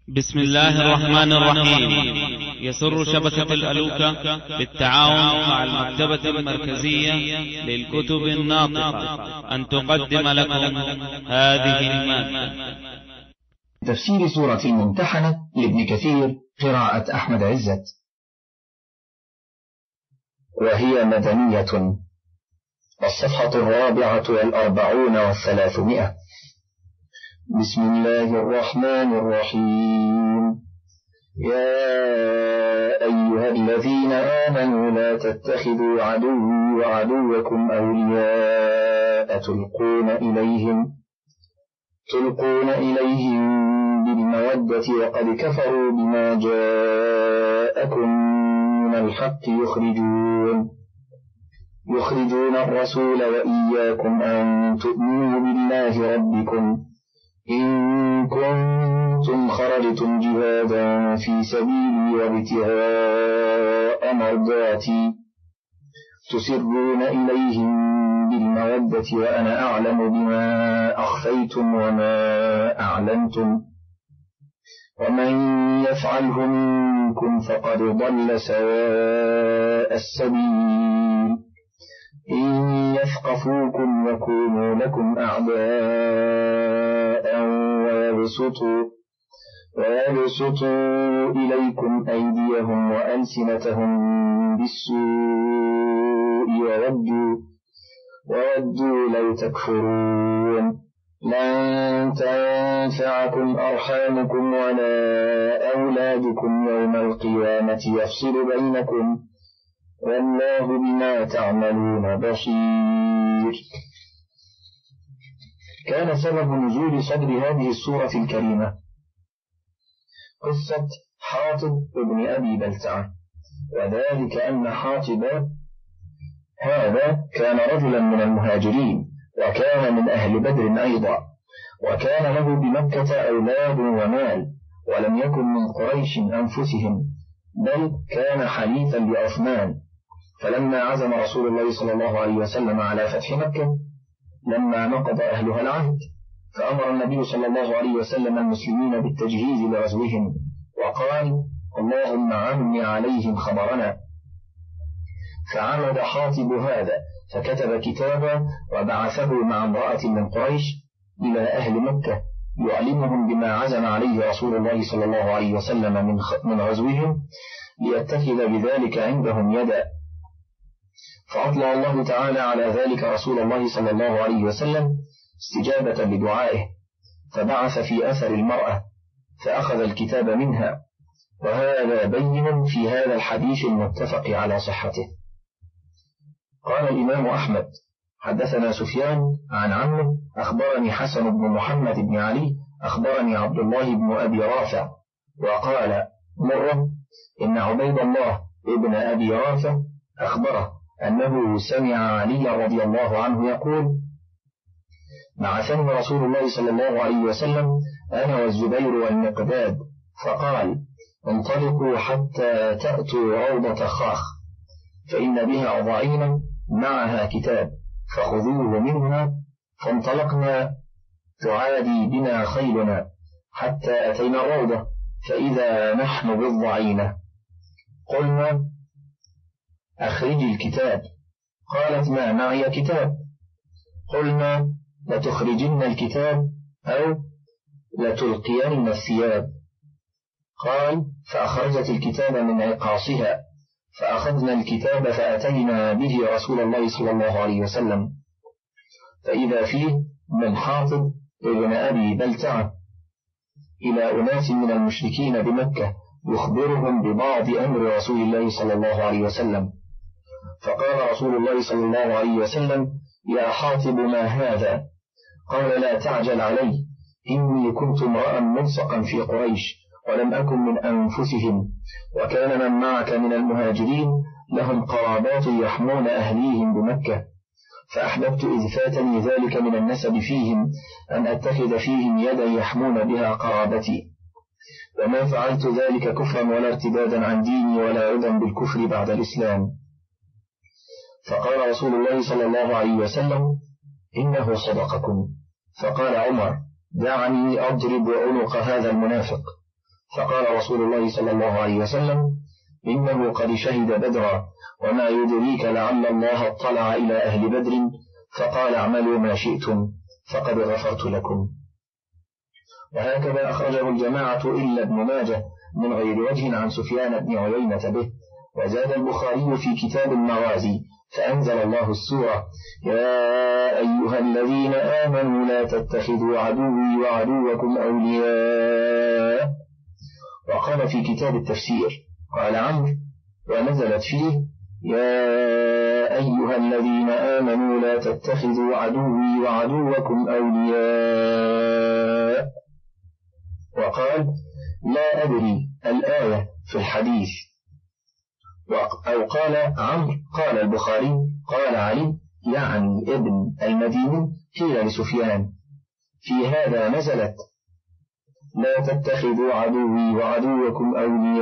بسم الله الرحمن الرحيم. يسر شبكة الألوكة بالتعاون مع المكتبة المركزية للكتب الناطقة أن تقدم لكم هذه المادة. تفسير سورة الممتحنة لابن كثير قراءة أحمد عزت، وهي مدنية. الصفحة 44 و300. بسم الله الرحمن الرحيم. يا أيها الذين آمنوا لا تتخذوا عدوي وعدوكم أولياء تلقون إليهم بالمودة وقد كفروا بما جاءكم من الحق يخرجون الرسول وإياكم أن تؤمنوا بالله ربكم إن كنتم خرجتم جهادا في سبيلي وابتغاء مرضاتي تسرون إليهم بالمودة وأنا أعلم بما أخفيتم وما أعلنتم ومن يفعله منكم فقد ضل سواء السبيل إن يثقفوكم يكونوا لكم أعداء ويبسطوا إليكم أيديهم وألسنتهم بالسوء وودوا لو تكفرون لن تنفعكم أرحامكم ولا أولادكم يوم القيامة يفصل بينكم والله بما تعملون بصير. كان سبب نزول صدر هذه السورة الكريمة قصة حاطب ابن أبي بلتعة، وذلك أن حاطب هذا كان رجلا من المهاجرين وكان من أهل بدر أيضا، وكان له بمكة أولاد ومال، ولم يكن من قريش أنفسهم بل كان حليفا لعثمان. فلما عزم رسول الله صلى الله عليه وسلم على فتح مكة لما نقض أهلها العهد فأمر النبي صلى الله عليه وسلم المسلمين بالتجهيز لغزوهم وقال اللهم عمي عليهم خبرنا. فعمد حاطب هذا فكتب كتابا وبعثه مع امرأة من قريش إلى أهل مكة يعلمهم بما عزم عليه رسول الله صلى الله عليه وسلم من غزوهم ليتخذ بذلك عندهم يدا. فأطلع الله تعالى على ذلك رسول الله صلى الله عليه وسلم استجابة لدعائه، فبعث في أثر المرأة فأخذ الكتاب منها، وهذا بين في هذا الحديث المتفق على صحته. قال الإمام أحمد حدثنا سفيان عن عمه أخبرني حسن بن محمد بن علي أخبرني عبد الله بن أبي رافع، وقال مرة إن عبيد الله ابن أبي رافع أخبره أنه سمع علي رضي الله عنه يقول بعثني رسول الله صلى الله عليه وسلم أنا والزبير والمقداد فقال انطلقوا حتى تأتوا روضة خاخ فإن بها ضعينا معها كتاب فخذوه منها. فانطلقنا تعادي بنا خيلنا حتى أتينا الروضة فإذا نحن بالضعينة. قلنا أخرجي الكتاب. قالت ما معي كتاب. قلنا لتخرجن الكتاب أو لتلقين الثياب. قال فأخرجت الكتاب من عقاصها فأخذنا الكتاب فأتينا به رسول الله صلى الله عليه وسلم فإذا فيه من حاطب ابن أبي بلتعة إلى أناس من المشركين بمكة يخبرهم ببعض أمر رسول الله صلى الله عليه وسلم. فقال رسول الله صلى الله عليه وسلم يا حاطب ما هذا؟ قال لا تعجل علي إني كنت امرأ ملصقا في قريش ولم أكن من أنفسهم، وكان من معك من المهاجرين لهم قرابات يحمون أهليهم بمكة، فأحببت إذ فاتني ذلك من النسب فيهم أن أتخذ فيهم يدا يحمون بها قرابتي، وما فعلت ذلك كفرا ولا ارتدادا عن ديني ولا رضا بالكفر بعد الإسلام. فقال رسول الله صلى الله عليه وسلم إنه صدقكم. فقال عمر دعني أضرب عنق هذا المنافق. فقال رسول الله صلى الله عليه وسلم: إنه قد شهد بدرا، وما يدريك لعل الله اطلع إلى أهل بدر فقال: اعملوا ما شئتم فقد غفرت لكم. وهكذا أخرجه الجماعة إلا ابن ماجه من غير وجه عن سفيان بن عيينة به. وزاد البخاري في كتاب المغازي فأنزل الله السورة: يا أيها الذين آمنوا لا تتخذوا عدوي وعدوكم أولياء. وقال في كتاب التفسير قال عمرو: ونزلت فيه: يا أيها الذين آمنوا لا تتخذوا عدوي وعدوكم أولياء. وقال: لا أدري الآية في الحديث. أو قال عمرو قال البخاري قال علي يعني ابن المديني قيل لسفيان: في هذا نزلت: لا تتخذوا عدوي وعدوكم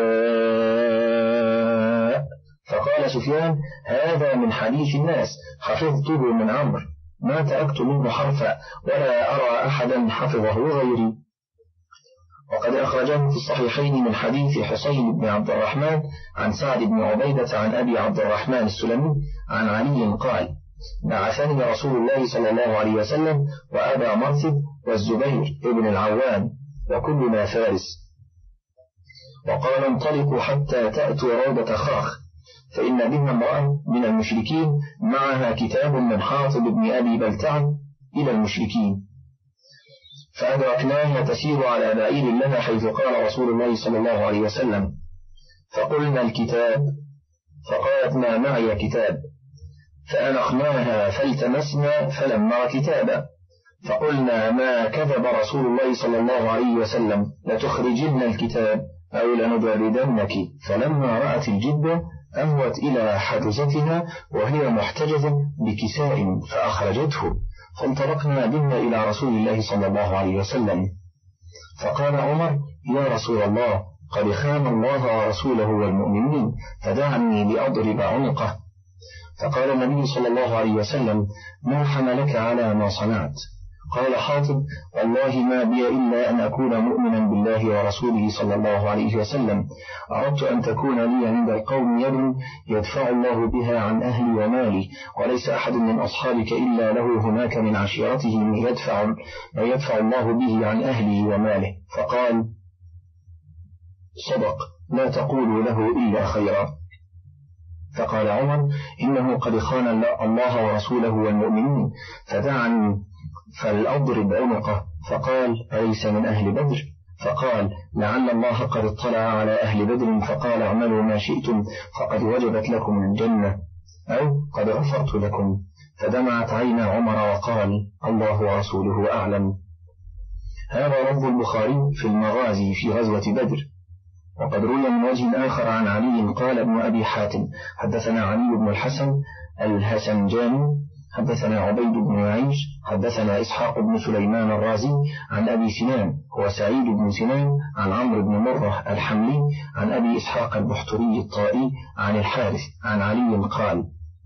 أولياء. فقال سفيان: هذا من حديث الناس حفظته من عمرو، ما تركت منه حرفا ولا أرى أحدا حفظه غيري. وقد أخرجه في الصحيحين من حديث حسين بن عبد الرحمن عن سعد بن عبيدة عن أبي عبد الرحمن السلمي عن علي قال: بعثني رسول الله صلى الله عليه وسلم وأبا مرثد والزبير ابن العوام وكلنا فارس، وقال: انطلقوا حتى تأتوا روضة خاخ، فإن بها امرأة من المشركين معها كتاب من حاطب بن أبي بلتع إلى المشركين، فأدركناها تسير على بعير لنا حيث قال رسول الله صلى الله عليه وسلم، فقلنا: الكتاب. فقالت: ما معي كتاب. فأنخناها فالتمسنا فلم نر كتابا، فقلنا: ما كذب رسول الله صلى الله عليه وسلم، لتخرجن الكتاب أو لنبردنك. فلما رأت الجدة أهوت إلى حجزتها وهي محتجزة بكساء فأخرجته، فانطلقنا بنا إلى رسول الله صلى الله عليه وسلم. فقال عمر: يا رسول الله، قد خان الله ورسوله والمؤمنين، فدعني لأضرب عنقه. فقال النبي صلى الله عليه وسلم: ما حملك على ما صنعت؟ قال حاطب: والله ما بي إلا أن أكون مؤمنا بالله ورسوله صلى الله عليه وسلم، أردت أن تكون لي عند القوم يد يدفع الله بها عن أهلي ومالي، وليس أحد من أصحابك إلا له هناك من عشيرته ما يدفع الله به عن أهله وماله. فقال: صدق، لا تقولوا له إلا خيرا. فقال عمر: إنه قد خان الله ورسوله والمؤمنين، فدعني فلأضرب عنقه. فقال: أليس من أهل بدر؟ فقال: لعل الله قد اطلع على أهل بدر فقال: اعملوا ما شئتم فقد وجبت لكم الجنة، أو قد غفرت لكم. فدمعت عينا عمر وقال: الله ورسوله أعلم. هذا لفظ البخاري في المغازي في غزوة بدر. وقد روي من وجه آخر عن علي قال ابن أبي حاتم: حدثنا علي بن الحسن الهسنجاني حدثنا عبيد بن يعيش حدثنا إسحاق بن سليمان الرازي عن أبي سنان هو سعيد بن سنان عن عمرو بن مرة الحملي عن أبي إسحاق البحتري الطائي عن الحارث عن علي قال: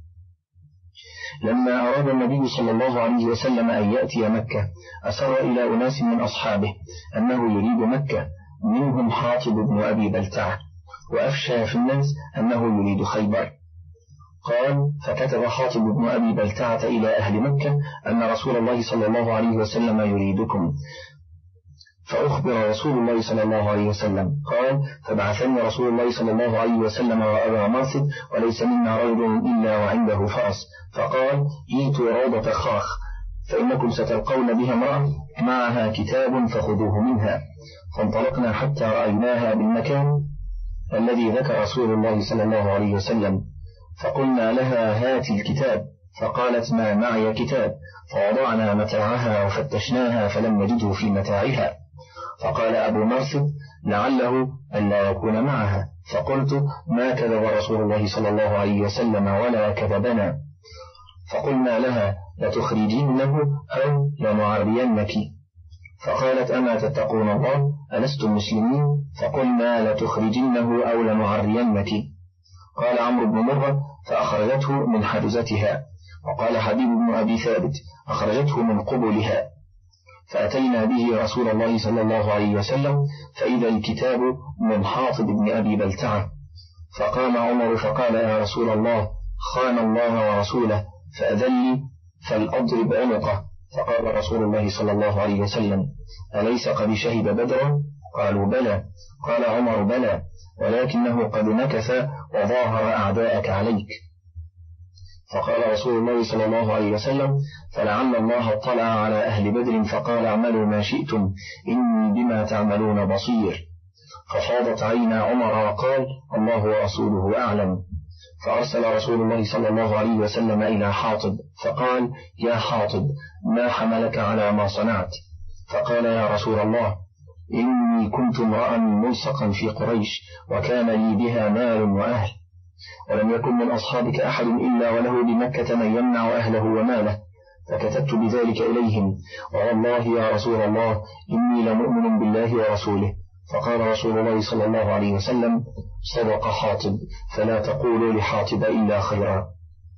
لما أراد النبي صلى الله عليه وسلم أن يأتي مكة أسر إلى أناس من أصحابه أنه يريد مكة، منهم حاطب بن أبي بلتع، وأفشى في الناس أنه يريد خيبر. قال: فكتب حاطب بن أبي بلتعة إلى أهل مكة أن رسول الله صلى الله عليه وسلم يريدكم، فأخبر رسول الله صلى الله عليه وسلم. قال: فبعثني رسول الله صلى الله عليه وسلم وأبا مرثد، وليس منا رجل إلا وعنده فرس، فقال: ايتوا روضة خاخ، فإنكم ستلقون بها امرأة معها كتاب فخذوه منها. فانطلقنا حتى رأيناها بالمكان الذي ذكر رسول الله صلى الله عليه وسلم، فقلنا لها: هات الكتاب. فقالت: ما معي كتاب. فوضعنا متاعها وفتشناها فلم نجده في متاعها. فقال أبو مرثد: لعله ألا يكون معها. فقلت: ما كذب رسول الله صلى الله عليه وسلم ولا كذبنا. فقلنا لها: لتخرجينه أو لنعرينك. فقالت: أما تتقون الله، ألستم مسلمين؟ فقلنا: لتخرجنه أو لنعرينك. قال عمرو بن مرة: فأخرجته من حجزتها. وقال حبيب بن أبي ثابت: أخرجته من قبلها. فأتينا به رسول الله صلى الله عليه وسلم فإذا الكتاب من حاطب بن أبي بلتعة. فقام عمر فقال يا رسول الله خان الله ورسوله فأذلي فلأضرب عنقه. فقال رسول الله صلى الله عليه وسلم أليس قد شهد بدرا؟ قالوا بلى. قال عمر بلى ولكنه قد نكث وظاهر أعداءك عليك. فقال رسول الله صلى الله عليه وسلم فلعل الله اطلع على أهل بدر فقال اعملوا ما شئتم إني بما تعملون بصير. ففاضت عينا عمر وقال الله ورسوله أعلم. فأرسل رسول الله صلى الله عليه وسلم إلى حاطب فقال يا حاطب ما حملك على ما صنعت؟ فقال يا رسول الله إني كنت امرأ ملصقا في قريش وكان لي بها مال وأهل، ولم يكن من أصحابك أحد إلا وله بمكة من يمنع أهله وماله، فكتبت بذلك إليهم، والله يا رسول الله إني لمؤمن بالله ورسوله. فقال رسول الله صلى الله عليه وسلم صدق حاطب فلا تقولوا لحاطب إلا خيرا.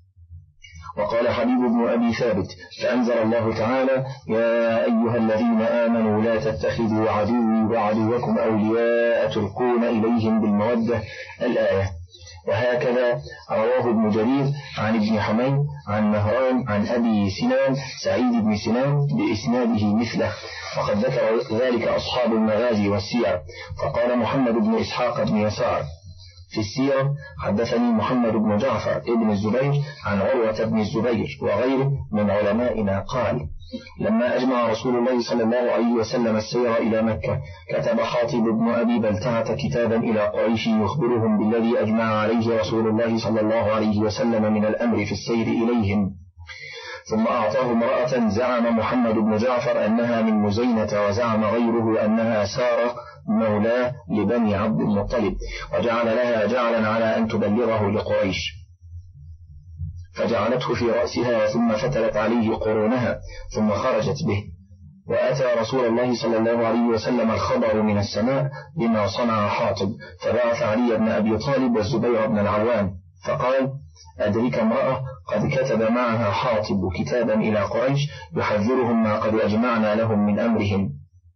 وقال حبيب بن أبي ثابت فأنزل الله تعالى يا أيها الذين آمنوا لا تتخذوا عدوي وعدوكم أولياء تلقون إليهم بالمودة الآية. وهكذا رواه ابن جرير عن ابن حميد عن مهران عن أبي سنان سعيد بن سنان بإسناده مثله، وقد ذكر ذلك أصحاب المغازي والسير. فقال محمد بن إسحاق بن يسار في السيرة حدثني محمد بن جعفر ابن الزبير عن عروة بن الزبير وغيره من علمائنا قال لما أجمع رسول الله صلى الله عليه وسلم السير إلى مكة كتب حاطب بن أبي بلتعة كتابا إلى قريش يخبرهم بالذي أجمع عليه رسول الله صلى الله عليه وسلم من الأمر في السير إليهم، ثم أعطاه امرأة زعم محمد بن جعفر أنها من مزينة وزعم غيره أنها سارة مولاه لبني عبد المطلب، وجعل لها جعلا على أن تبلغه لقريش، فجعلته في رأسها ثم فتلت عليه قرونها ثم خرجت به. وأتى رسول الله صلى الله عليه وسلم الخبر من السماء بما صنع حاطب، فبعث علي بن أبي طالب والزبير بن العوام فقال أدرك امرأة قد كتب معها حاطب كتابا إلى قريش يحذرهم ما قد أجمعنا لهم من أمرهم.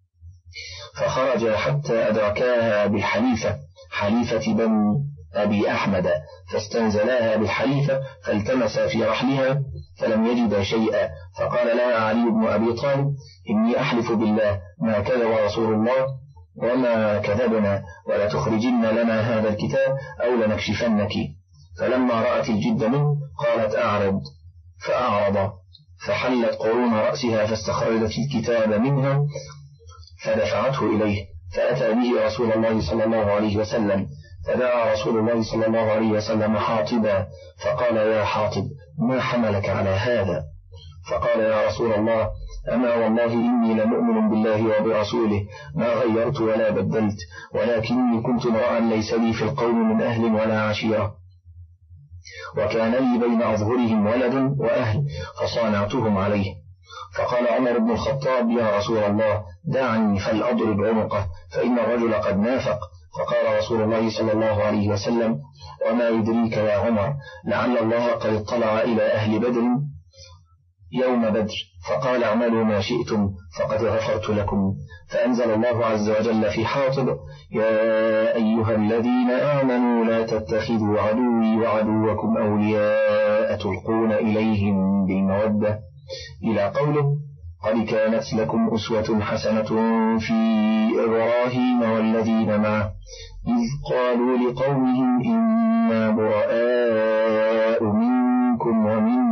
فخرج حتى أدركاها بالحليفة حليفة بني أبي أحمد، فاستنزلاها بالحليفة فالتمسا في رحلها فلم يجد شيئا، فقال لها علي بن أبي طالب إني أحلف بالله ما كذب رسول الله وما كذبنا ولتخرجن لنا هذا الكتاب أو لنكشفنك. فلما رأت الجد منه قالت أعرض، فأعرض، فحلت قرون رأسها فاستخرجت الكتاب منها فدفعته إليه، فأتى به رسول الله صلى الله عليه وسلم، فدعا رسول الله صلى الله عليه وسلم حاطبا فقال يا حاطب ما حملك على هذا؟ فقال يا رسول الله أما والله إني لمؤمن بالله وبرسوله ما غيرت ولا بدلت، ولكني كنت امرأ ليس لي في القوم من أهل ولا عشيرة، وكان لي بين أظهرهم ولد وأهل فصانعتهم عليه. فقال عمر بن الخطاب يا رسول الله دعني فلأضرب عنقه فإن الرجل قد نافق. فقال رسول الله صلى الله عليه وسلم وما يدريك يا عمر لعل الله قد اطلع إلى أهل بدر يوم بدر فقال اعملوا ما شئتم فقد غفرت لكم. فأنزل الله عز وجل في حاطب يا أيها الذين آمنوا لا تتخذوا عدوي وعدوكم أولياء تلقون إليهم بالمودة إلى قوله قد كانت لكم أسوة حسنة في إبراهيم والذين معه إذ قالوا لقومهم إنا براء منكم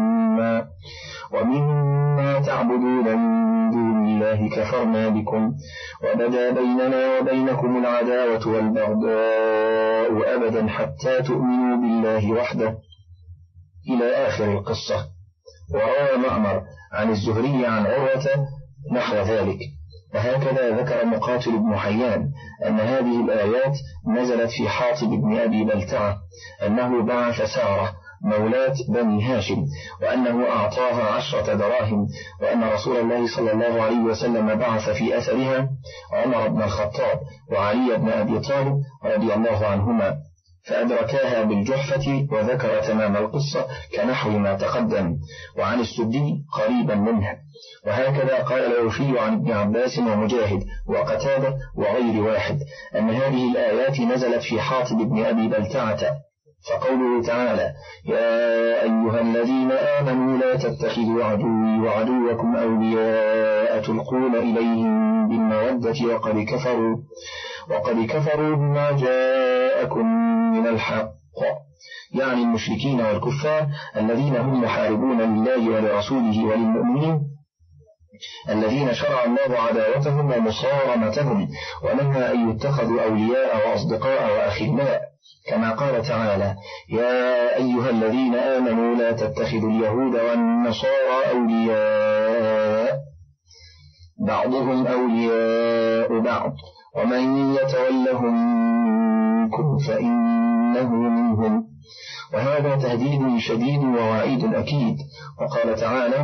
ومما تعبدون من دون الله كفرنا بكم وبدا بيننا وبينكم العداوة والبغضاء أبدا حتى تؤمنوا بالله وحده إلى آخر القصة. وروى معمر عن الزهري عن عروة نحو ذلك. وهكذا ذكر مقاتل بن حيان أن هذه الآيات نزلت في حاطب بن أبي بلتعة أنه بعث سارة مولاة بني هاشم وأنه أعطاها 10 دراهم، وأن رسول الله صلى الله عليه وسلم بعث في أثرها عمر بن الخطاب وعلي بن أبي طالب رضي الله عنهما. فأدركاها بالجحفة وذكر تمام القصة كنحو ما تقدم، وعن السدي قريبا منها. وهكذا قال العوفي عن ابن عباس ومجاهد وقتادة وغير واحد أن هذه الآيات نزلت في حاطب بن أبي بلتعة. فقوله تعالى: يا أيها الذين آمنوا لا تتخذوا عدوي وعدوكم أولياء تلقون إليهم بالمودة وقد كفروا بما جاءكم من الحق، يعني المشركين والكفار الذين هم محاربون لله ولرسوله وللمؤمنين، الذين شرع الله عداوتهم ومصارمتهم ونهى أن يتخذوا أولياء وأصدقاء وأخلاء، كما قال تعالى: يا أيها الذين آمنوا لا تتخذوا اليهود والنصارى أولياء بعضهم أولياء بعض ومن يتولهم منكم فإنه منهم. وهذا تهديد شديد ووعيد أكيد. وقال تعالى: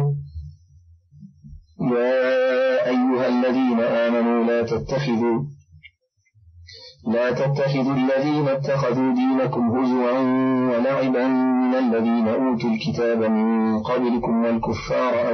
يا أيها الذين آمنوا لا تتخذوا الذين اتخذوا دينكم هزوا ولعبا من الذين أوتوا الكتاب من قبلكم والكفار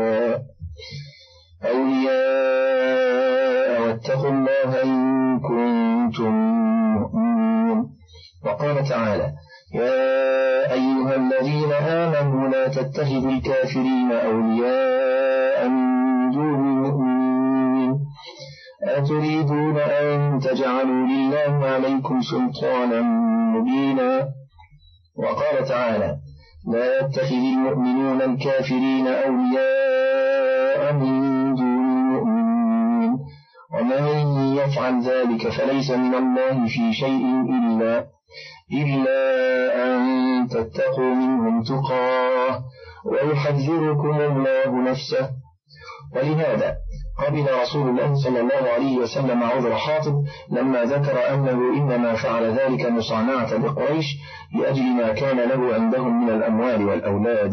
أولياء واتقوا الله إن كنتم مؤمنين. وقال تعالى: يا أيها الذين آمنوا لا تتخذوا الكافرين أولياء من دون المؤمنين أتريدون أن تجعلوا لله عليكم سلطانا مبينا. وقال تعالى: لا يتخذ المؤمنون الكافرين أولياء من دون المؤمنين ومن يفعل ذلك فليس من الله في شيء إلا أن تتقوا منهم تقاه ويحذركم الله نفسه. ولهذا قبل رسول الله صلى الله عليه وسلم عذر حاطب لما ذكر أنه إنما فعل ذلك مصانعة لقريش لأجل ما كان له عندهم من الأموال والأولاد.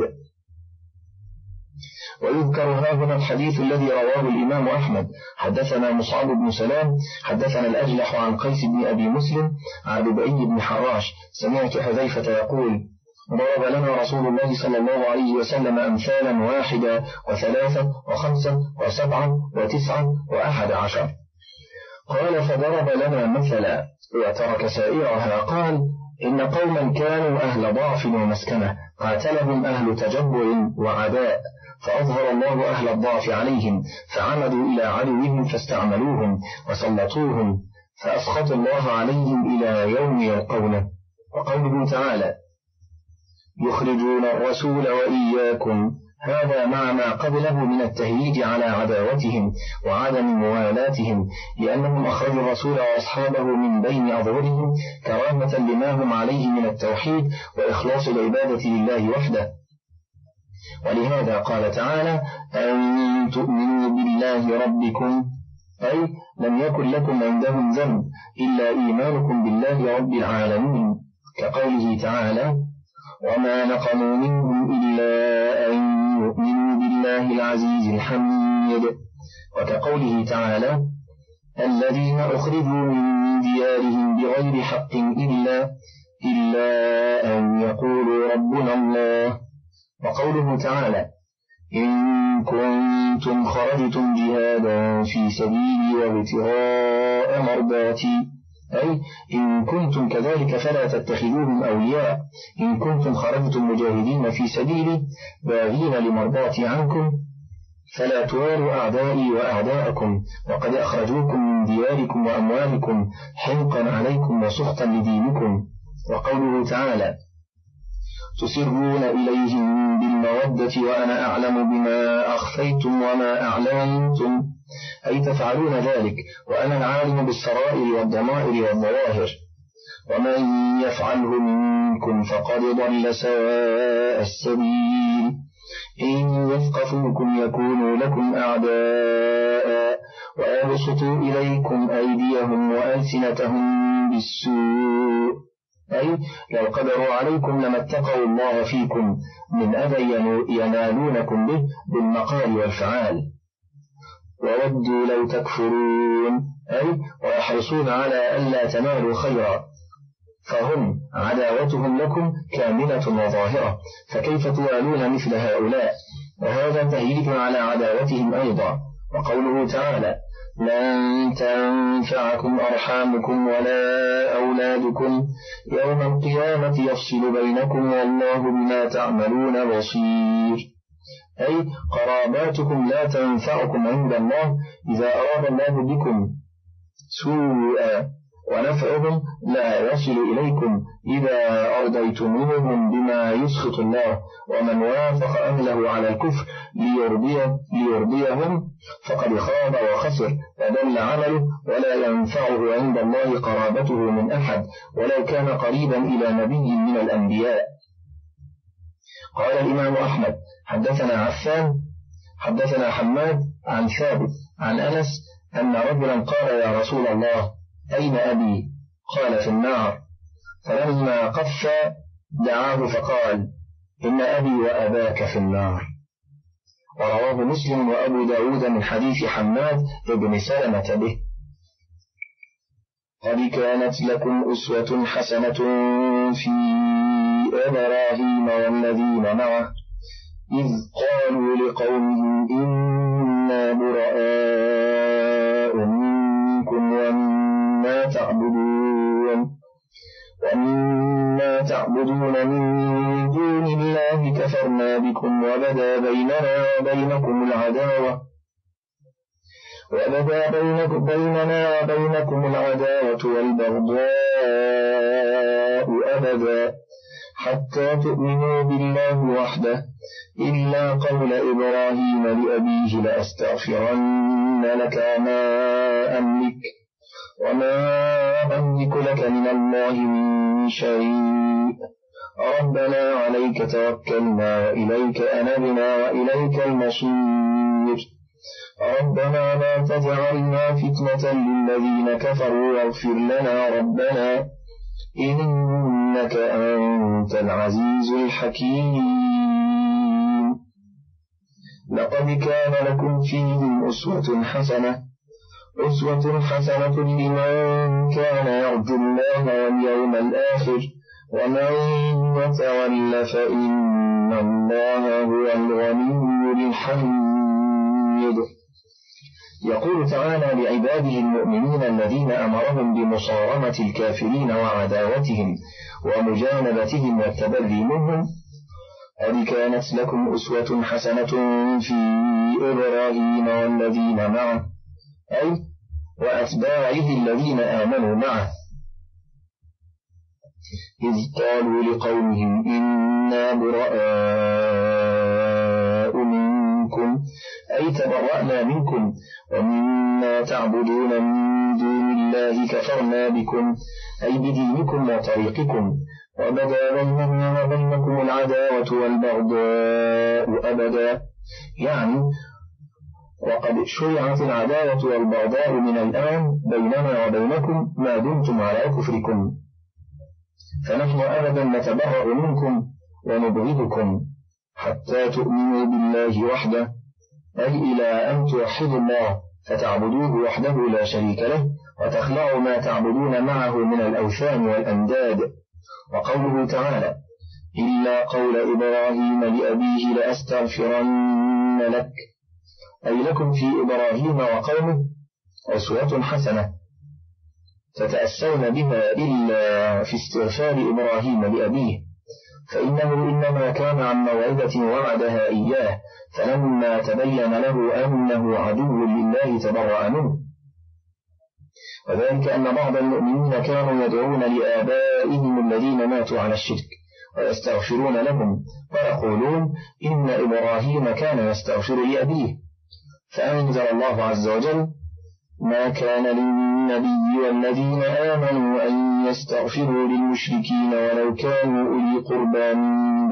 ويذكر هنا الحديث الذي رواه الإمام أحمد: حدثنا مصعب بن سلام حدثنا الأجلح عن قيس بن أبي مسلم عن ربعي بن حراش سمعت حذيفة يقول: ضرب لنا رسول الله صلى الله عليه وسلم أمثالا 1 و3 و5 و7 و9 و11. قال: فضرب لنا مثلا وترك سائرها. قال: إن قوما كانوا أهل ضعف ومسكنة قاتلهم أهل تجبر وعداء، فأظهر الله أهل الضعف عليهم فعمدوا إلى عدوهم فاستعملوهم وسلطوهم فأسخط الله عليهم إلى يوم يلقونه. وقوله تعالى: يخرجون الرسول وإياكم، هذا مع ما قبله من التهييج على عداوتهم وعدم موالاتهم، لأنهم أخرجوا الرسول وأصحابه من بين أظهرهم كرامة لما هم عليه من التوحيد وإخلاص العبادة لله وحده. ولهذا قال تعالى: أن تؤمنوا بالله ربكم، أي لم يكن لكم عندهم ذنب إلا إيمانكم بالله رب العالمين، كقوله تعالى: وما نقموا منهم إلا أن يؤمنوا بالله العزيز الحميد، وكقوله تعالى: الذين أخرجوا من ديارهم بغير حق إلا أن يقولوا ربنا الله. وقوله تعالى: إن كنتم خرجتم جهادا في سبيلي وابتغاء مرضاتي، أي إن كنتم كذلك فلا تتخذوهم أولياء، إن كنتم خرجتم مجاهدين في سبيلي باغين لمرضاتي عنكم فلا توالوا أعدائي وأعداءكم، وقد أخرجوكم من دياركم وأموالكم حنقا عليكم وسخطا لدينكم. وقوله تعالى: تسرون إليهم بالمودة وأنا أعلم بما أخفيتم وما أعلنتم، أي تفعلون ذلك وأنا العالم بالسرائر والضمائر والظواهر. ومن يفعله منكم فقد ضل سواء السبيل، إن يثقفوكم يكونوا لكم أعداء ويبسطوا إليكم أيديهم وألسنتهم بالسوء، أي لو قدروا عليكم لما اتقوا الله فيكم من أذى ينالونكم به بالمقال والفعال. وودوا لو تكفرون، أي ويحرصون على ألا تنالوا خيرا، فهم عداوتهم لكم كاملة وظاهرة، فكيف توالون مثل هؤلاء؟ وهذا تهيج على عداوتهم أيضا. وقوله تعالى: لن تنفعكم أرحامكم ولا أولادكم يوم القيامة يفصل بينكم والله بما تعملون بصير، أي قراباتكم لا تنفعكم عند الله إذا أراد الله بكم سوءا، ونفعهم لا يصل إليكم إذا أرضيتموهم بما يسخط الله. ومن وافق أهله على الكفر ليرضيهم فقد خاب وخسر وضل عمله، ولا ينفعه عند الله قرابته من أحد ولو كان قريبا إلى نبي من الأنبياء. قال الإمام أحمد: حدثنا عفان حدثنا حماد عن ثابت عن أنس أن رجلا قال: يا رسول الله، أين أبي؟ قال: في النار. فلما قف دعاه فقال: إن أبي وأباك في النار. ورواه مسلم وأبو داود من حديث حماد بن سلمة به. قد كانت لكم أسوة حسنة في إبراهيم والذين معه إذ قالوا لقومهم إنا براء منكم ومما تعبدون من دون الله كفرنا بكم وبدا بيننا وبينكم العداوة والبغضاء أبدا حتى تؤمنوا بالله وحده إلا قول إبراهيم لأبيه لأستغفرن لك وما أملك لك من الله من شيء ربنا عليك توكلنا وإليك أنبنا وإليك المصير ربنا لا تجعلنا فتنة للذين كفروا واغفر لنا ربنا إنك أنت العزيز الحكيم. لقد كان لكم فيهم أسوة حسنة لمن كان يرجو الله واليوم الآخر ومن يتول فإن الله هو الغني الحميد. يقول تعالى لعباده المؤمنين الذين أمرهم بمصارمة الكافرين وعداوتهم ومجانبتهم والتبري منهم: قد كانت لكم أسوة حسنة في إبراهيم والذين معه، أي وأتباعه الذين آمنوا معه، إذ قالوا لقومهم إنا براء منكم، أي تبرأنا منكم ومما تعبدون من دون الله كفرنا بكم، أي بدينكم وطريقكم، وبدا بيننا وبينكم العداوة والبغضاء أبدا، يعني وقد شرعت العداوة والبغضاء من الآن بيننا وبينكم ما دمتم على كفركم، فنحن أبدا نتبرأ منكم ونبغضكم حتى تؤمنوا بالله وحده، أي إلى أن توحدوا الله فتعبدوه وحده لا شريك له وتخلعوا ما تعبدون معه من الأوثان والأنداد. وقوله تعالى: إلا قول إبراهيم لأبيه لأستغفرن لك، أي لكم في إبراهيم وقومه أسوة حسنة تتأسون بها إلا في استغفار إبراهيم لأبيه، فإنه إنما كان عن موعدة وعدها إياه، فلما تبين له أنه عدو لله تبرأ منه. وذلك أن بعض المؤمنين كانوا يدعون لآبائهم الذين ماتوا على الشرك ويستغفرون لهم ويقولون إن إبراهيم كان يستغفر لأبيه، فأنزل الله عز وجل: ما كان للنبي والذين آمنوا أن يستغفروا للمشركين ولو كانوا أولي قربى من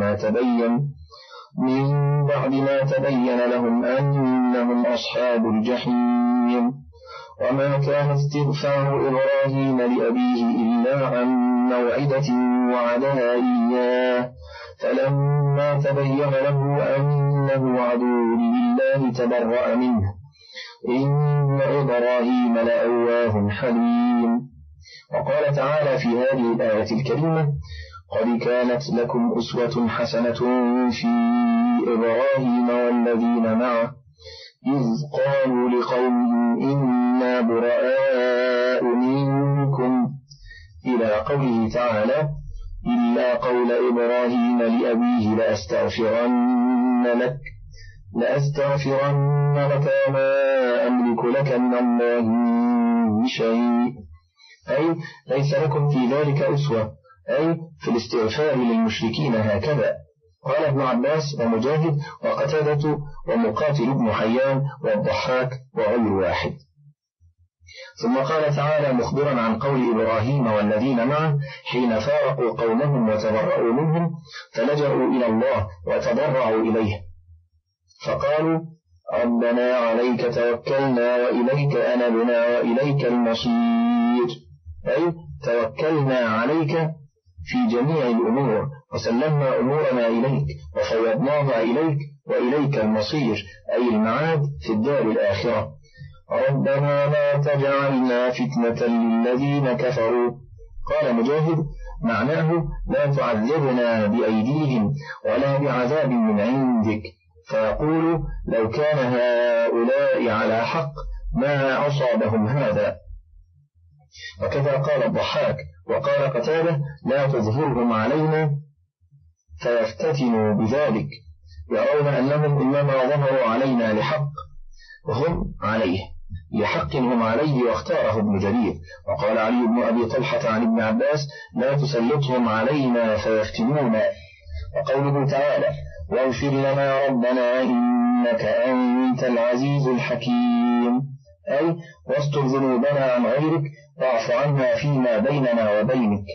بعد ما تبين لهم أنهم أصحاب الجحيم. وما كان استغفار إبراهيم لأبيه إلا عن موعدة وعدها إياه، فلما تبين له أنه عدو لله تبرأ منه إن إبراهيم لأواه حليم. وقال تعالى في هذه الآية الكريمة: قد كانت لكم أسوة حسنة في إبراهيم والذين معه إذ قالوا لقومهم إنا براء منكم، إلى قوله تعالى: إلا قول إبراهيم لأبيه لأستغفرن لك وما أملك لك من الله من شيء، أي ليس لكم في ذلك أسوة، أي في الاستغفار للمشركين هكذا. قال ابن عباس ومجاهد وقتادة ومقاتل بن حيان والضحاك وغير واحد. ثم قال تعالى مخبرا عن قول إبراهيم والذين معه حين فارقوا قومهم وتبرأوا منهم فلجأوا إلى الله وتضرعوا إليه فقالوا: ربنا عليك توكلنا وإليك أنبنا وإليك المصير، أي توكلنا عليك في جميع الأمور وسلمنا أمورنا إليك وفوضناها إليك وإليك المصير، أي المعاد في الدار الآخرة. ربنا لا تجعلنا فتنة للذين كفروا. قال مجاهد: معناه لا تعذبنا بأيديهم ولا بعذاب من عندك، فيقول: لو كان هؤلاء على حق ما أصابهم هذا. وكذا قال الضحاك. وقال قتادة: لا تظهرهم علينا فيفتتنوا بذلك، يرون أنهم إنما ظهروا علينا لحق وهم عليه، لحق هم عليه، واختاره ابن جرير. وقال علي بن أبي طلحة عن ابن عباس: لا تسلطهم علينا فيفتنونا. وقوله تعالى: واغفر لنا ربنا إنك أنت العزيز الحكيم، أي واستر ذنوبنا عن غيرك واعف عنا فيما بيننا وبينك.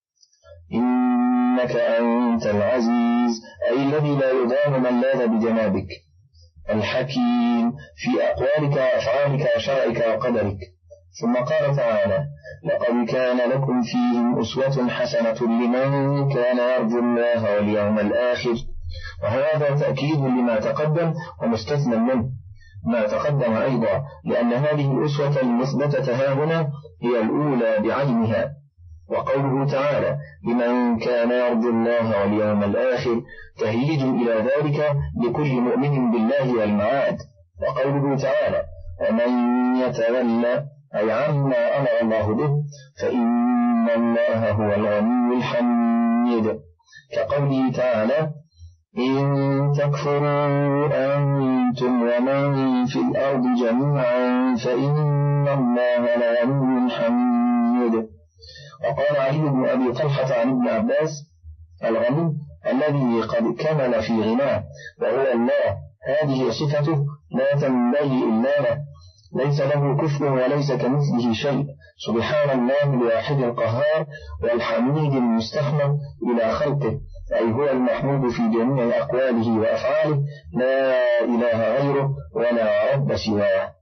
إنك أنت العزيز، أي الذي لا يدان من لاذ بجنابك، الحكيم في أقوالك وأفعالك وشرعك وقدرك. ثم قال تعالى: لقد كان لكم فيهم أسوة حسنة لمن كان يرجو الله واليوم الآخر. وهذا تأكيد لما تقدم ومستثنى منه ما تقدم أيضا، لأن هذه الأسوة المثبتة هاهنا هي الأولى بعينها. وقوله تعالى: لمن كان يرجو الله واليوم الآخر تهيج إلى ذلك لكل مؤمن بالله والمعاد. وقوله تعالى: ومن يتولى، أي عما أمر الله به، فإن الله هو الغني الحميد، كقوله تعالى: إن تكفروا أنتم ومن في الأرض جميعا فإن الله لغني حميد. وقال علي بن أبي طلحة عن ابن عباس: الغني الذي قد كمل في غناه وهو الله، هذه صفته لا تنبغي إلا له، ليس له كفء وليس كمثله شيء، سبحان الله الواحد القهار والحميد المستحمد إلى خلقه، أي هو المحمود في جميع أقواله وأفعاله، لا إله غيره ولا رب سواه.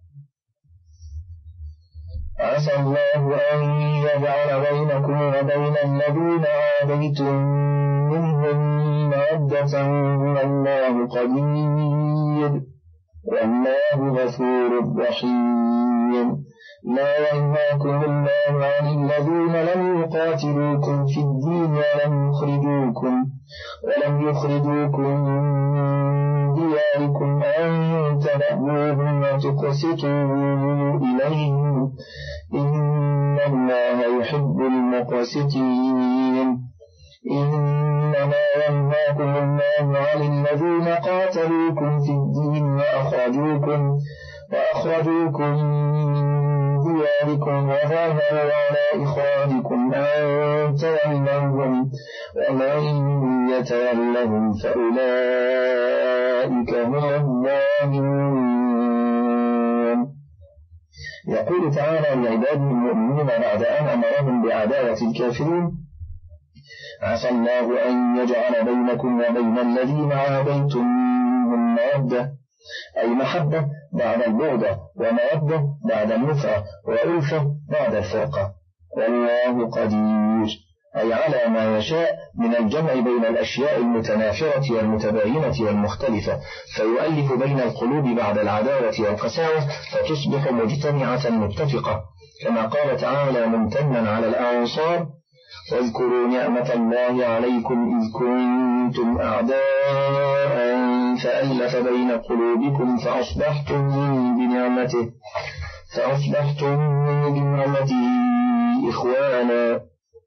عسى الله أن يجعل بينكم وبين الذين عاديتم منهم مودة والله قدير والله غفور رحيم. لا ينهاكم الله عن الذين لم يقاتلوكم في الدين ولم يخرجوكم من دياركم أن تبروهم وتقسطوا إليهم إن الله يحب المقسطين. إنما ينهاكم الله عن الذين قاتلوكم في الدين وأخرجوكم من دياركم وظاهروا على إخراجكم أن تولوهم ومن يتولهم فأولئك هم الظالمون. يقول تعالى لعباده المؤمنين بعد أن أمرهم بعداوة الكافرين: عسى الله أن يجعل بينكم وبين الذين عاديتم منهم مودة، أي محبة بعد البغضة، ومودة بعد النفرة، وألفة بعد الفرقة. والله قدير، أي على ما يشاء من الجمع بين الأشياء المتنافرة والمتباينة والمختلفة، فيؤلف بين القلوب بعد العداوة والقساوة فتصبح مجتمعة متفقة. كما قال تعالى ممتنا على الأنصار: واذكروا نعمة الله عليكم إذ كنتم أعداء فألف بين قلوبكم فأصبحتم بنعمته إخوانا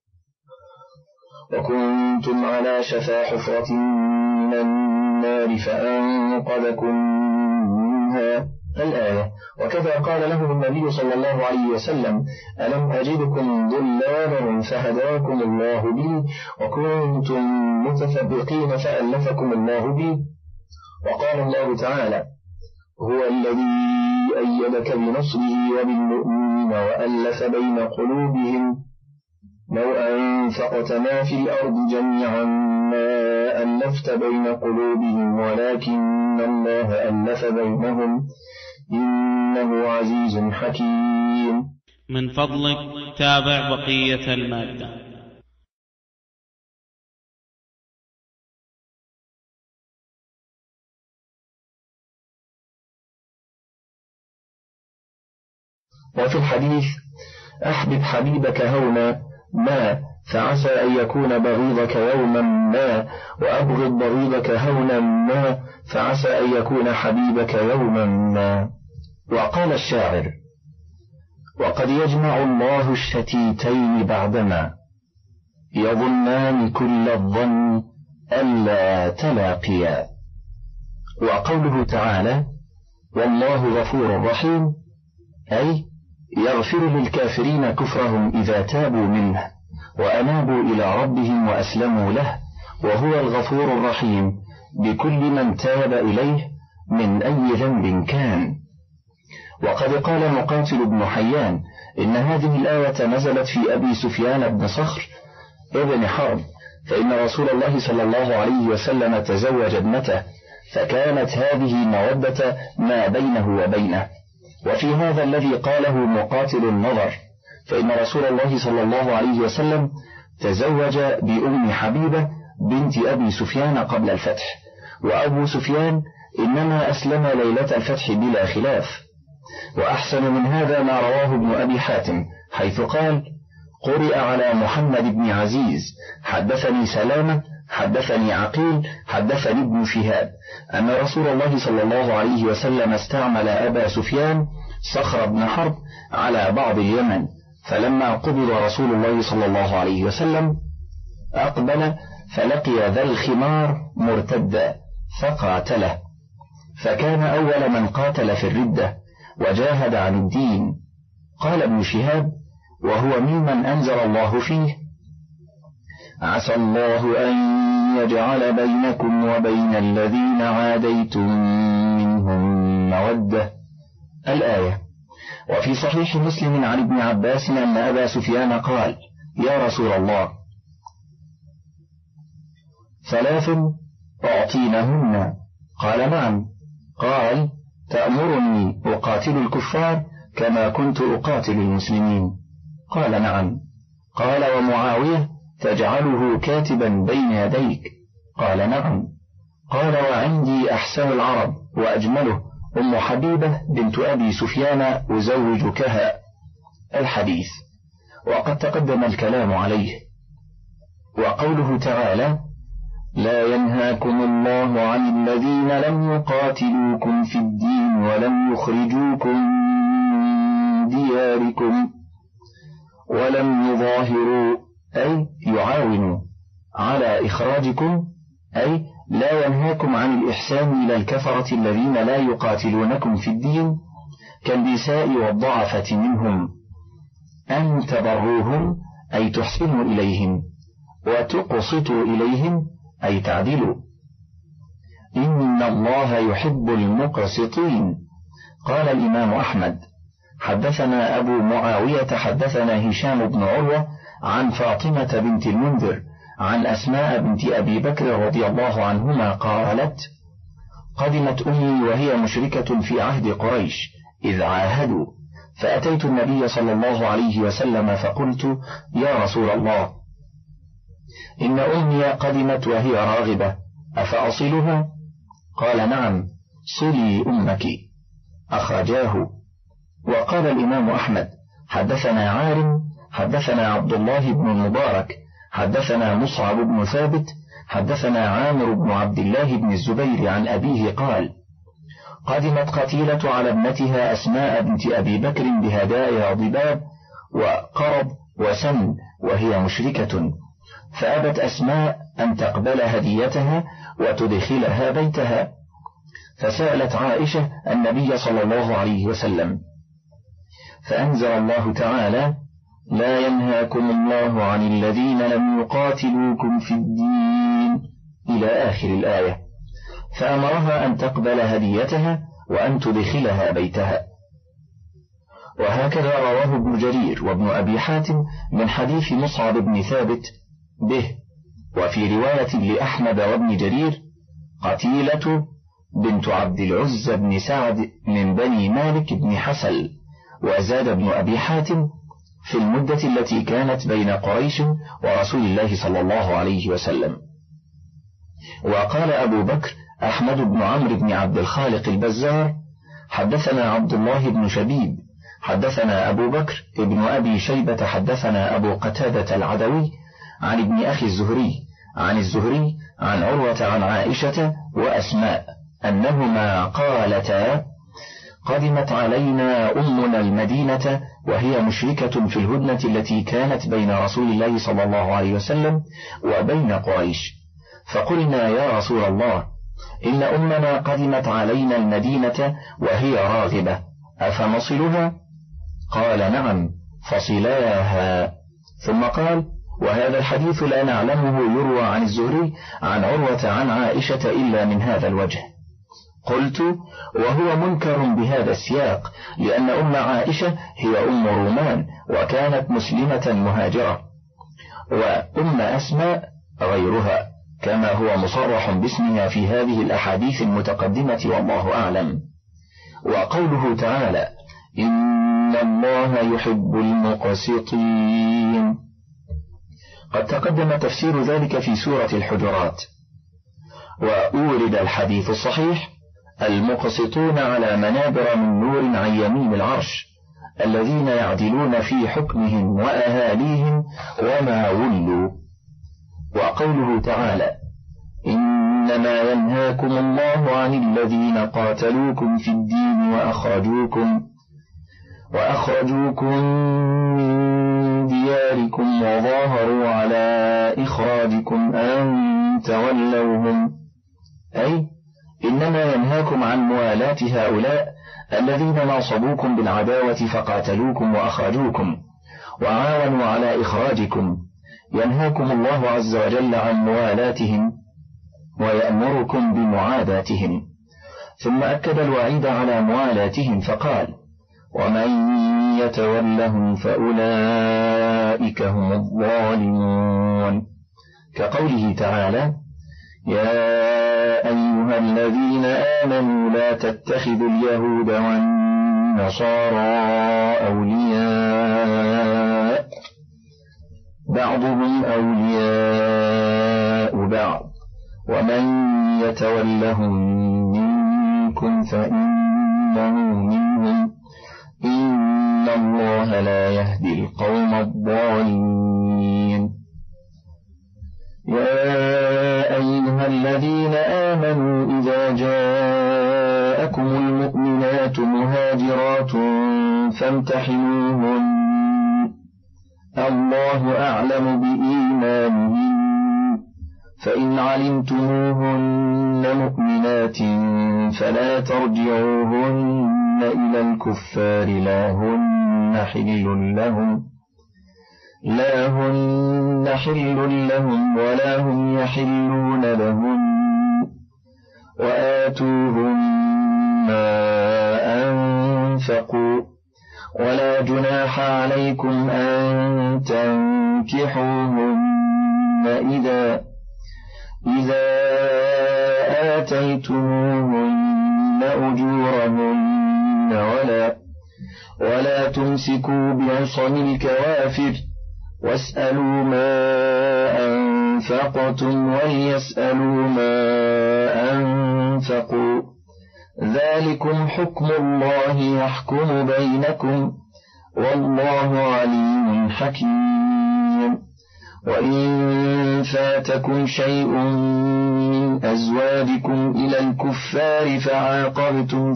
وكنتم على شفا حفرة من النار فأنقذكم منها. الآية. وكذا قال لهم النبي صلى الله عليه وسلم: ألم أجدكم ضلالا فهداكم الله بي وكنتم متفرقين فألفكم الله بي. وقال الله تعالى: هو الذي أيدك بنصره وبالمؤمنين وألف بين قلوبهم لو أنفقت ما في الأرض جميعا ما ألفت بين قلوبهم ولكن الله ألف بينهم إنه عزيز حكيم. من فضلك تابع بقية المادة. وفي الحديث: أحبب حبيبك هونا ما فعسى أن يكون بغيضك يوما ما وأبغض بغيضك هونا ما فعسى أن يكون حبيبك يوما ما. وقال الشاعر: وقد يجمع الله الشتيتين بعدما يظنان كل الظن ألا تلاقيا. وقوله تعالى: والله غفور رحيم، أي يغفر للكافرين كفرهم إذا تابوا منه وأنابوا إلى ربهم وأسلموا له، وهو الغفور الرحيم بكل من تاب إليه من أي ذنب كان. وقد قال مقاتل بن حيان إن هذه الآية نزلت في أبي سفيان بن صخر ابن حرب، فإن رسول الله صلى الله عليه وسلم تزوج ابنته، فكانت هذه مودة ما بينه وبينه. وفي هذا الذي قاله مقاتل النظر، فإن رسول الله صلى الله عليه وسلم تزوج بأم حبيبة بنت أبي سفيان قبل الفتح، وأبو سفيان إنما أسلم ليلة الفتح بلا خلاف. وأحسن من هذا ما رواه ابن أبي حاتم حيث قال: قرئ على محمد بن عزيز حدثني سلامة حدثني عقيل حدثني ابن شهاب أن رسول الله صلى الله عليه وسلم استعمل أبا سفيان صخر بن حرب على بعض اليمن، فلما قبض رسول الله صلى الله عليه وسلم أقبل فلقي ذا الخمار مرتدا فقاتله، فكان أول من قاتل في الردة وجاهد عن الدين. قال ابن شهاب: وهو ممن أنزل الله فيه: عسى الله أن يجعل بينكم وبين الذين عاديتم منهم مودة. الآية. وفي صحيح مسلم عن ابن عباس أن أبا سفيان قال: يا رسول الله، ثلاث أعطينهن؟ قال: نعم. قال: تأمرني أقاتل الكفار كما كنت أقاتل المسلمين؟ قال: نعم. قال: ومعاوية تجعله كاتبا بين يديك؟ قال: نعم. قال: وعندي أحسن العرب وأجمله أم حبيبة بنت أبي سفيان أزوجكها. الحديث. وقد تقدم الكلام عليه. وقوله تعالى: لا ينهاكم الله عن الذين لم يقاتلوكم في الدين ولم يخرجوكم من دياركم ولم يظاهروا، أي يعاونوا على إخراجكم، أي لا ينهاكم عن الإحسان إلى الكفرة الذين لا يقاتلونكم في الدين كالنساء والضعفة منهم، أن تبروهم أي تحسنوا إليهم، وتقسطوا إليهم أي تعدلوا، إن الله يحب المقسطين. قال الإمام أحمد: حدثنا أبو معاوية حدثنا هشام بن عروة عن فاطمة بنت المنذر عن أسماء بنت أبي بكر رضي الله عنهما قالت: قدمت أمي وهي مشركة في عهد قريش إذ عاهدوا، فأتيت النبي صلى الله عليه وسلم فقلت: يا رسول الله، إن أمي قدمت وهي راغبة، أفأصلها؟ قال: نعم، صلي أمك. أخرجاه. وقال الإمام أحمد: حدثنا عارم حدثنا عبد الله بن المبارك حدثنا مصعب بن ثابت حدثنا عامر بن عبد الله بن الزبير عن أبيه قال: قدمت قتيلة على ابنتها أسماء بنت أبي بكر بهدايا ضباب وقرب وسن وهي مشركة، فأبت أسماء أن تقبل هديتها وتدخلها بيتها، فسألت عائشة النبي صلى الله عليه وسلم، فأنزل الله تعالى: لا ينهاكم الله عن الذين لم يقاتلوكم في الدين إلى آخر الآية، فأمرها أن تقبل هديتها وأن تدخلها بيتها. وهكذا رواه ابن جرير وابن أبي حاتم من حديث مصعب بن ثابت به. وفي رواية لأحمد وابن جرير: قتيلة بنت عبد العزى بن سعد من بني مالك بن حسل. وزاد ابن أبي حاتم: في المدة التي كانت بين قريش ورسول الله صلى الله عليه وسلم. وقال أبو بكر أحمد بن عمرو بن عبد الخالق البزار: حدثنا عبد الله بن شبيب حدثنا أبو بكر ابن أبي شيبة حدثنا أبو قتادة العدوي عن ابن أخي الزهري عن الزهري عن عروة عن عائشة وأسماء أنهما قالتا: قدمت علينا أمنا المدينة وهي مشركة في الهدنة التي كانت بين رسول الله صلى الله عليه وسلم وبين قريش، فقلنا: يا رسول الله، إن أمنا قدمت علينا المدينة وهي راغبة، أفنصلها؟ قال: نعم، فصلاها. ثم قال: وهذا الحديث لا نعلمه يروى عن الزهري عن عروة عن عائشة إلا من هذا الوجه. قلت: وهو منكر بهذا السياق، لأن أم عائشة هي أم رومان وكانت مسلمة مهاجرة، وأم أسماء غيرها، كما هو مصرح باسمها في هذه الأحاديث المتقدمة، والله أعلم. وقوله تعالى: إن الله يحب المقسطين، قد تقدم تفسير ذلك في سورة الحجرات. وأورد الحديث الصحيح: المقسطون على منابر من نور عن يمين العرش، الذين يعدلون في حكمهم وأهاليهم وما ولوا. وقوله تعالى: إنما ينهاكم الله عن الذين قاتلوكم في الدين وأخرجوكم من دياركم وظاهروا على إخراجكم أن تولوهم، أي إنما ينهاكم عن موالاة هؤلاء الذين ناصبوكم بالعداوة فقاتلوكم وأخرجوكم وعاونوا على إخراجكم، ينهاكم الله عز وجل عن موالاتهم ويأمركم بمعاداتهم. ثم أكد الوعيد على موالاتهم فقال: ومن يتولهم فأولئك هم الظالمون، كقوله تعالى: يا أيها الذين آمنوا لا تتخذوا اليهود والنصارى أولياء بعضهم أولياء بعض ومن يتولهم منكم فإنه منهم إن الله لا يهدي القوم الظالمين. يا أيها الذين آمنوا إذا جاءكم المؤمنات مهاجرات فامتحنوهن، الله أعلم بإيمانهن، فإن علمتموهن مؤمنات فلا ترجعوهن إلى الكفار لا هن حل لهم ولا هم يحلون لهم، وآتوهم ما أنفقوا، ولا جناح عليكم أن تنكحوهن إذا آتيتموهن أجورهن، ولا تمسكوا بعصم الكوافر، واسألوا ما أنفقتم وليسألوا ما أنفقوا، ذلكم حكم الله يحكم بينكم، والله عليم حكيم. وإن فاتكم شيء من أزواجكم إلى الكفار فعاقبتم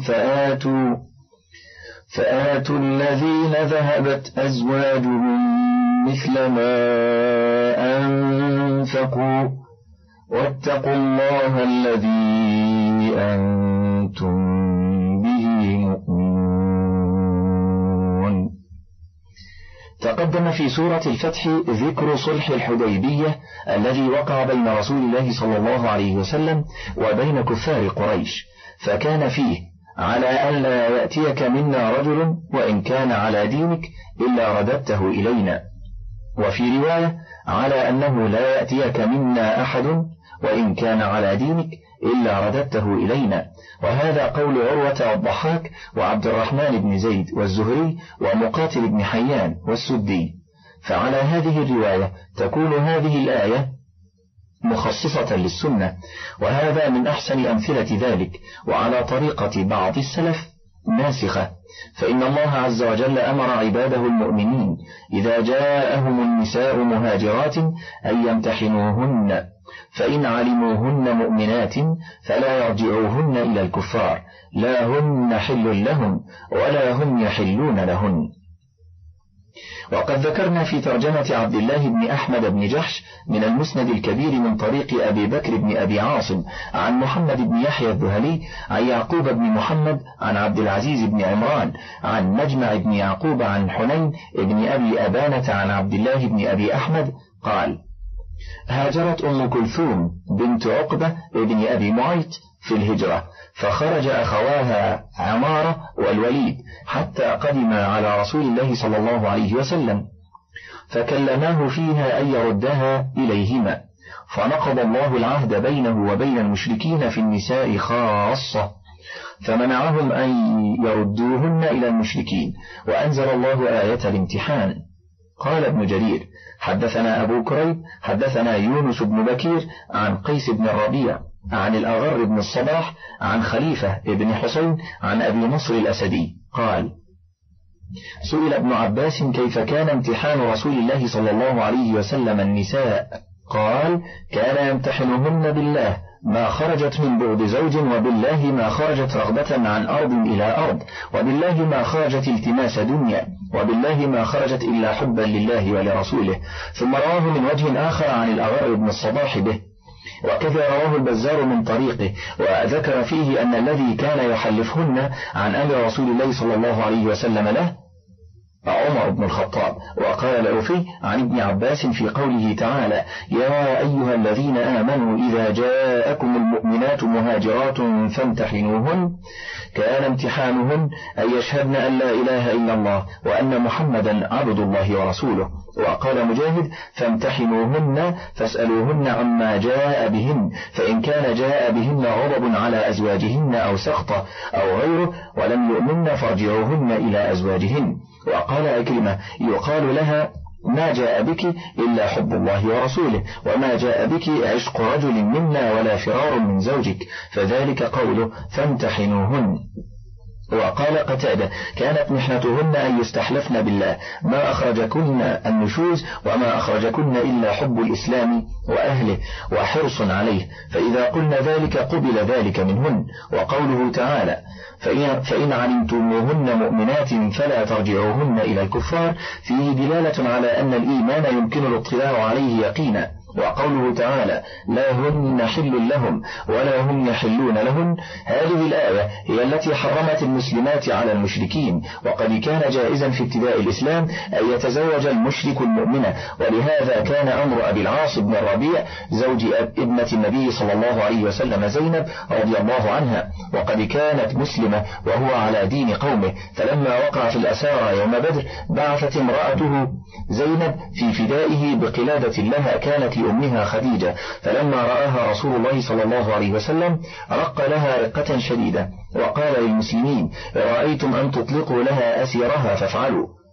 فآتوا الذين ذهبت أزواجهم مثل ما أنفقوا واتقوا الله الذي أنتم به مؤمنون. تقدم في سورة الفتح ذكر صلح الحديبية الذي وقع بين رسول الله صلى الله عليه وسلم وبين كفار قريش، فكان فيه على ألا يأتيك منا رجل وإن كان على دينك إلا رددته إلينا، وفي رواية على أنه لا يأتيك منا أحد وإن كان على دينك إلا رددته إلينا. وهذا قول عروة والضحاك وعبد الرحمن بن زيد والزهري ومقاتل بن حيان والسدي. فعلى هذه الرواية تكون هذه الآية مخصصة للسنة، وهذا من أحسن أمثلة ذلك، وعلى طريقة بعض السلف ناسخة. فإن الله عز وجل أمر عباده المؤمنين إذا جاءهم النساء مهاجرات أن يمتحنوهن، فإن علموهن مؤمنات فلا يرجعوهن إلى الكفار، لا هن حل لهم ولا هم يحلون لهن. وقد ذكرنا في ترجمة عبد الله بن أحمد بن جحش من المسند الكبير من طريق أبي بكر بن أبي عاصم عن محمد بن يحيى الذهلي عن يعقوب بن محمد عن عبد العزيز بن عمران عن مجمع بن يعقوب عن حنين بن أبي أبانة عن عبد الله بن أبي أحمد قال: هاجرت أم كلثوم بنت عقبة بن أبي معيط في الهجرة، فخرج أخواها عمارة والوليد حتى قدما على رسول الله صلى الله عليه وسلم، فكلماه فيها أن يردها إليهما، فنقض الله العهد بينه وبين المشركين في النساء خاصة، فمنعهم أن يردوهن إلى المشركين، وأنزل الله آية الامتحان. قال ابن جرير: حدثنا أبو كريب حدثنا يونس بن بكير عن قيس بن الربيع عن الأغر بن الصباح عن خليفة بن حسين عن أبي نصر الأسدي قال: سئل ابن عباس كيف كان امتحان رسول الله صلى الله عليه وسلم النساء؟ قال: كان يمتحنهن بالله ما خرجت من بعد زوج، وبالله ما خرجت رغبة عن أرض إلى أرض، وبالله ما خرجت التماس دنيا، وبالله ما خرجت إلا حبا لله ولرسوله. ثم رواه من وجه آخر عن الأغر بن الصباح به، وكذا رواه البزار من طريقه، وذكر فيه أن الذي كان يحلفهن عن أمر رسول الله صلى الله عليه وسلم له عمر بن الخطاب. وقال العوفي عن ابن عباس في قوله تعالى: يا أيها الذين آمنوا إذا جاءكم المؤمنات مهاجرات فامتحنوهن، كان امتحانهن أن يشهدن أن لا إله إلا الله وأن محمدا عبد الله ورسوله. وقال مجاهد: فامتحنوهن فاسألوهن عما جاء بهن، فإن كان جاء بهن غضب على أزواجهن أو سخطة أو غيره ولم يؤمن فارجعوهن إلى أزواجهن. وقال أكرمة: يقال لها: ما جاء بك إلا حب الله ورسوله، وما جاء بك عشق رجل منا ولا فرار من زوجك، فذلك قوله فامتحنوهن. وقال قتادة: كانت محنتهن أن يستحلفن بالله، ما أخرجكن النشوز وما أخرجكن إلا حب الإسلام وأهله وحرص عليه، فإذا قلنا ذلك قبل ذلك منهن. وقوله تعالى: فإن علمتموهن مؤمنات فلا ترجعوهن إلى الكفار، فيه دلالة على أن الإيمان يمكن الاطلاع عليه يقينا. وقوله تعالى: لا هن حل لهم ولا هم يحلون لهن، هذه الآية هي التي حرمت المسلمات على المشركين، وقد كان جائزا في ابتداء الإسلام أن يتزوج المشرك المؤمنة، ولهذا كان أمر أبي العاص بن الربيع زوج ابنة النبي صلى الله عليه وسلم زينب رضي الله عنها، وقد كانت مسلمة وهو على دين قومه، فلما وقع في الأسارى يوم بدر بعثت امرأته زينب في فدائه بقلادة لها كانت لأمها خديجة، فلما رآها رسول الله صلى الله عليه وسلم رق لها رقة شديدة، وقال للمسلمين: رأيتم أن تطلقوا لها أسيرها فافعلوا،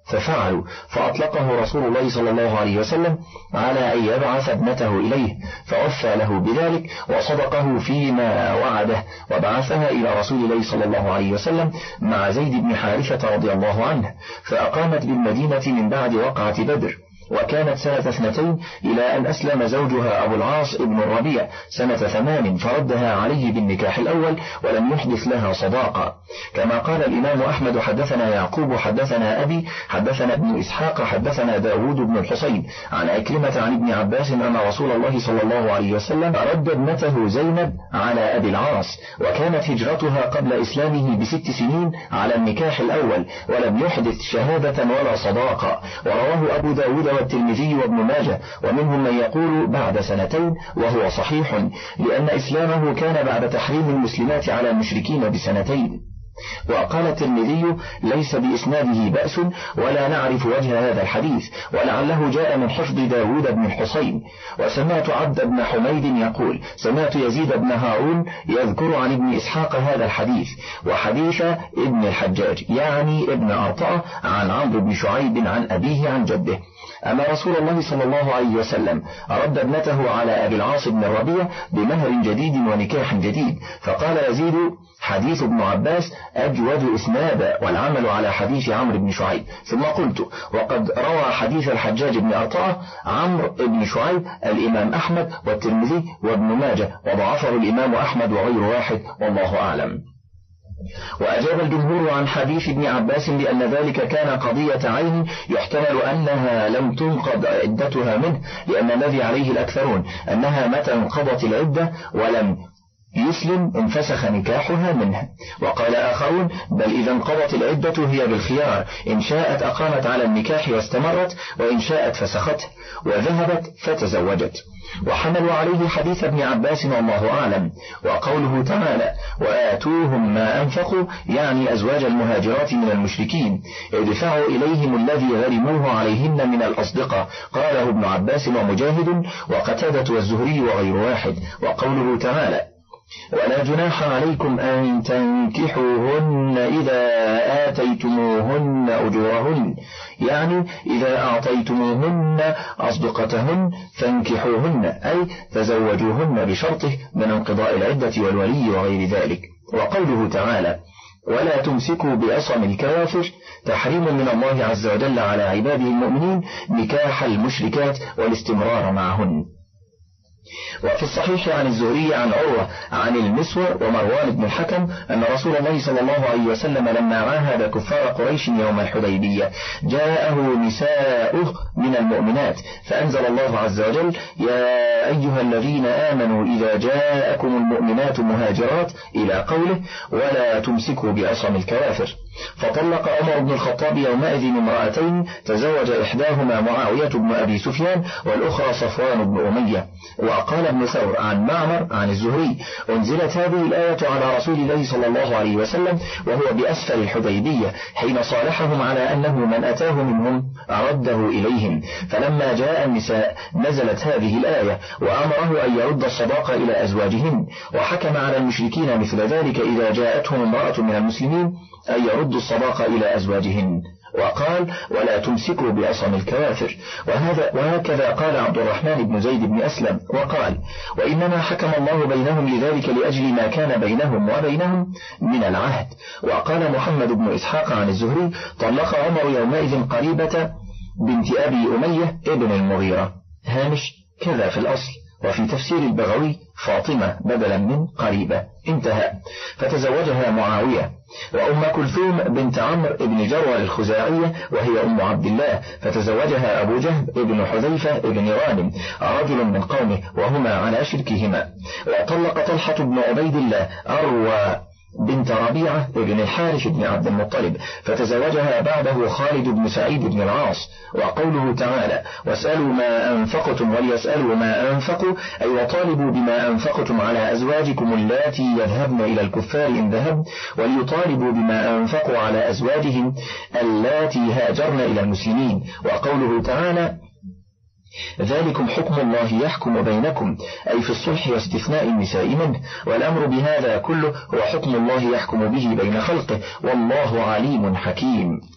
ففعلوا، فأطلقه رسول الله صلى الله عليه وسلم على أن يبعث ابنته إليه، فوفى له بذلك وصدقه فيما وعده، وبعثها إلى رسول الله صلى الله عليه وسلم مع زيد بن حارثة رضي الله عنه، فأقامت بالمدينة من بعد وقعة بدر، وكانت سنة 2 إلى أن أسلم زوجها أبو العاص ابن الربيع سنة 8، فردها عليه بالنكاح الأول ولم يحدث لها صداقة. كما قال الإمام أحمد: حدثنا يعقوب حدثنا أبي حدثنا ابن إسحاق حدثنا داود بن الحسين عن عكرمة عن ابن عباس أن رسول الله صلى الله عليه وسلم رد ابنته زينب على أبي العاص، وكانت هجرتها قبل إسلامه ب6 سنين على النكاح الأول، ولم يحدث شهادة ولا صداقة. ورواه أبو داود والترمذي وابن ماجه، ومنهم من يقول بعد 2، وهو صحيح، لأن إسلامه كان بعد تحريم المسلمات على المشركين ب2. وقال الترمذي: ليس بإسناده بأس، ولا نعرف وجه هذا الحديث، ولعله جاء من حفظ داود بن الحسين. وسمعت عبد بن حميد يقول: سمعت يزيد بن هارون يذكر عن ابن إسحاق هذا الحديث، وحديث ابن الحجاج يعني ابن أرطاة عن عمرو بن شعيب عن أبيه عن جده. أما رسول الله صلى الله عليه وسلم رد ابنته على أبي العاص بن الربيع بمهر جديد ونكاح جديد، فقال يزيد: حديث ابن عباس أجود إسنادا، والعمل على حديث عمرو بن شعيب. ثم قلت: وقد روى حديث الحجاج بن أرطاة عمرو بن شعيب الإمام أحمد والترمذي وابن ماجه، وضعفه الإمام أحمد وغير واحد، والله أعلم. وأجاب الجمهور عن حديث ابن عباس بأن ذلك كان قضية عين يحتمل أنها لم تنقض عدتها منه، لأن الذي عليه الأكثرون أنها متى انقضت العدة ولم يسلم انفسخ نكاحها منه. وقال آخرون: بل إذا انقضت العدة هي بالخيار، إن شاءت أقامت على النكاح واستمرت، وإن شاءت فسخته، وذهبت فتزوجت. وحملوا عليه حديث ابن عباس والله أعلم. وقوله تعالى: وآتوهم ما أنفقوا، يعني أزواج المهاجرات من المشركين، ادفعوا إليهم الذي غرموه عليهن من الأصدقاء، قاله ابن عباس ومجاهد وقتادة والزهري وغير واحد. وقوله تعالى: ولا جناح عليكم أن تنكحوهن إذا آتيتموهن أجورهن، يعني إذا أعطيتموهن أصدقتهن فانكحوهن، أي تزوجوهن بشرطه من انقضاء العدة والولي وغير ذلك. وقوله تعالى: ولا تمسكوا بعصم الكوافر، تحريم من الله عز وجل على عباده المؤمنين نكاح المشركات والاستمرار معهن. وفي الصحيح عن الزهري عن عروة عن المسور ومروان بن الحكم أن رسول الله صلى الله عليه وسلم لما عاهد كفار قريش يوم الحديبية جاءه نساؤه من المؤمنات، فأنزل الله عز وجل: يا أيها الذين آمنوا إذا جاءكم المؤمنات مهاجرات، إلى قوله: ولا تمسكوا بعصم الكوافر. فطلق عمر بن الخطاب يومئذ امرأتين، تزوج إحداهما معاوية بن أبي سفيان والأخرى صفوان بن أمية. وقال ابن ثور عن معمر عن الزهري: أنزلت هذه الآية على رسول الله صلى الله عليه وسلم وهو بأسفل الحديبية، حين صالحهم على أنه من أتاه منهم أرده إليهم، فلما جاء النساء نزلت هذه الآية وأمره أن يرد الصداقة إلى أزواجهن، وحكم على المشركين مثل ذلك إذا جاءتهم امرأة من المسلمين أن يردوا الصداقة إلى أزواجهن. وقال: ولا تمسكوا بعصم الكوافر. وهكذا قال عبد الرحمن بن زيد بن أسلم، وقال: وإنما حكم الله بينهم لذلك لأجل ما كان بينهم وبينهم من العهد. وقال محمد بن إسحاق عن الزهري: طلق عمر يومئذ قريبة بنت أبي أمية ابن المغيرة. هامش: كذا في الأصل، وفي تفسير البغوي: فاطمة بدلا من قريبة. انتهى. فتزوجها معاوية. وأم كلثوم بنت عمرو بن جروة الخزاعية وهي أم عبد الله، فتزوجها أبو جهل ابن حذيفة ابن غانم رجل من قومه، وهما على شركهما. وطلق طلحة بن عبيد الله أروى بنت ربيعة ابن الحارث بن عبد المطلب، فتزوجها بعده خالد بن سعيد بن العاص. وقوله تعالى: واسألوا ما أنفقتم وليسألوا ما أنفقوا، أي وطالبوا بما أنفقتم على أزواجكم اللاتي يذهبن إلى الكفار إن ذهبن، وليطالبوا بما أنفقوا على أزواجهم اللاتي هاجرن إلى المسلمين. وقوله تعالى: ذلكم حكم الله يحكم بينكم، أي في الصلح واستثناء النساء منه، والأمر بهذا كله هو حكم الله يحكم به بين خلقه، والله عليم حكيم.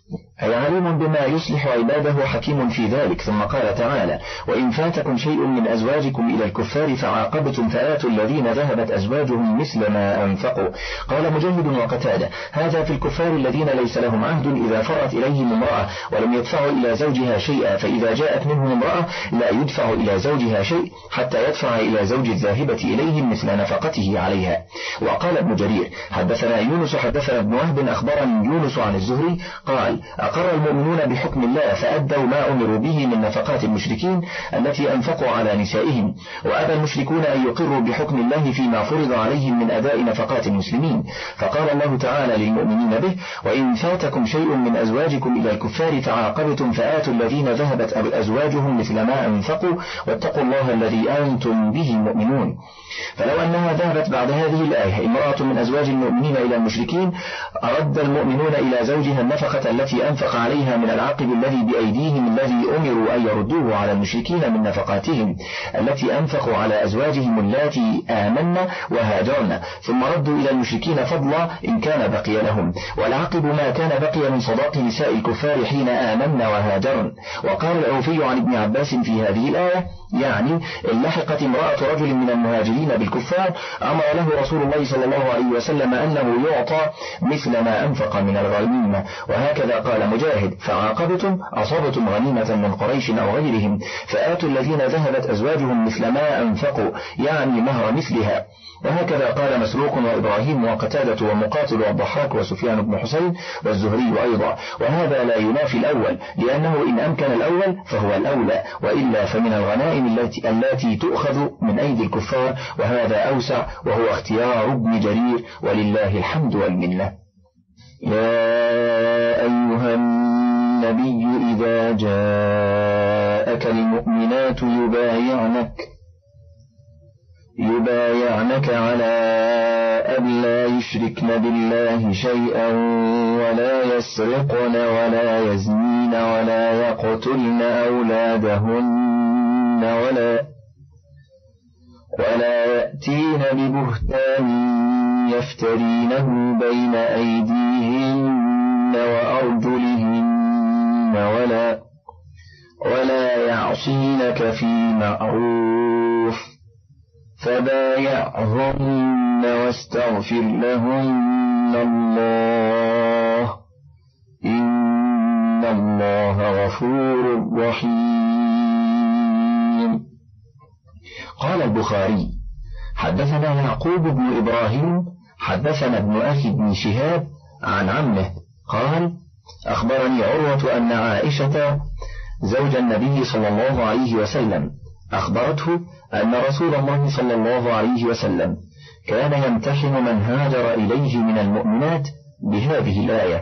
أي عليم بما يصلح عباده حكيم في ذلك. ثم قال تعالى: وإن فاتكم شيء من أزواجكم إلى الكفار فعاقبتم فآتوا الذين ذهبت أزواجهم مثل ما أنفقوا. قال مجاهد وقتادة: هذا في الكفار الذين ليس لهم عهد إذا فرت إليهم امرأة ولم يدفعوا إلى زوجها شيئا، فإذا جاءت منهم امرأة لا يدفع إلى زوجها شيء حتى يدفع إلى زوج الذاهبة إليهم مثل نفقته عليها. وقال ابن جرير: حدثنا يونس حدثنا ابن وهب أخبرني يونس عن الزهري قال: أقر المؤمنون بحكم الله فأدوا ما أمروا به من نفقات المشركين التي أنفقوا على نسائهم، وأبى المشركون أن يقروا بحكم الله فيما فرض عليهم من أداء نفقات المسلمين. فقال الله تعالى للمؤمنين به: وإن فاتكم شيء من أزواجكم إلى الكفار فعاقبتم فآتوا الذين ذهبت أزواجهم مثل ما أنفقوا واتقوا الله الذي أنتم به مؤمنون. فلو أنها ذهبت بعد هذه الآية امرأة من أزواج المؤمنين إلى المشركين أرد المؤمنون إلى زوجها النفقة التي أنفق عليها من العقب الذي بأيديهم الذي أمروا أن يردوه على المشركين من نفقاتهم التي أنفقوا على أزواجهم اللاتي آمنا وهاجرن، ثم ردوا إلى المشركين فضلا إن كان بقي لهم، والعقب ما كان بقي من صداق نساء الكفار حين آمن وهاجرن. وقال الأوفي عن ابن عباس في هذه الآية: يعني إن لحقت امرأة رجل من المهاجرين بالكفار أمر له رسول الله صلى الله عليه وسلم أنه يعطى مثل ما أنفق من الغنيمة. وهكذا قال مجاهد: فعاقبتم أصابتم غنيمة من قريش أو غيرهم فآتوا الذين ذهبت أزواجهم مثل ما أنفقوا، يعني مهر مثلها. وهكذا قال مسروق وإبراهيم وقتادة ومقاتل والضحاك وسفيان بن حسين والزهري أيضا. وهذا لا ينافي الأول، لأنه إن أمكن الأول فهو الأولى، وإلا فمن الغنائم التي تؤخذ من أيدي الكفار، وهذا أوسع وهو اختيار ابن جرير ولله الحمد والمنة. يا أيها النبي إذا جاءك المؤمنات يبايعنك على أن لا يشركن بالله شيئا ولا يسرقن ولا يزنين ولا يقتلن أولادهن ولا يأتين ببهتان يفترينه بين أيديهن وأرجلهن ولا يعصينك في معروف فبايعهن واستغفر لهن الله إن الله غفور رحيم. قال البخاري: حدثنا يعقوب بن إبراهيم حدثنا ابن أخي بن شهاب عن عمه قال: أخبرني عروة أن عائشة زوج النبي صلى الله عليه وسلم أخبرته أن رسول الله صلى الله عليه وسلم كان يمتحن من هاجر إليه من المؤمنات بهذه الآية: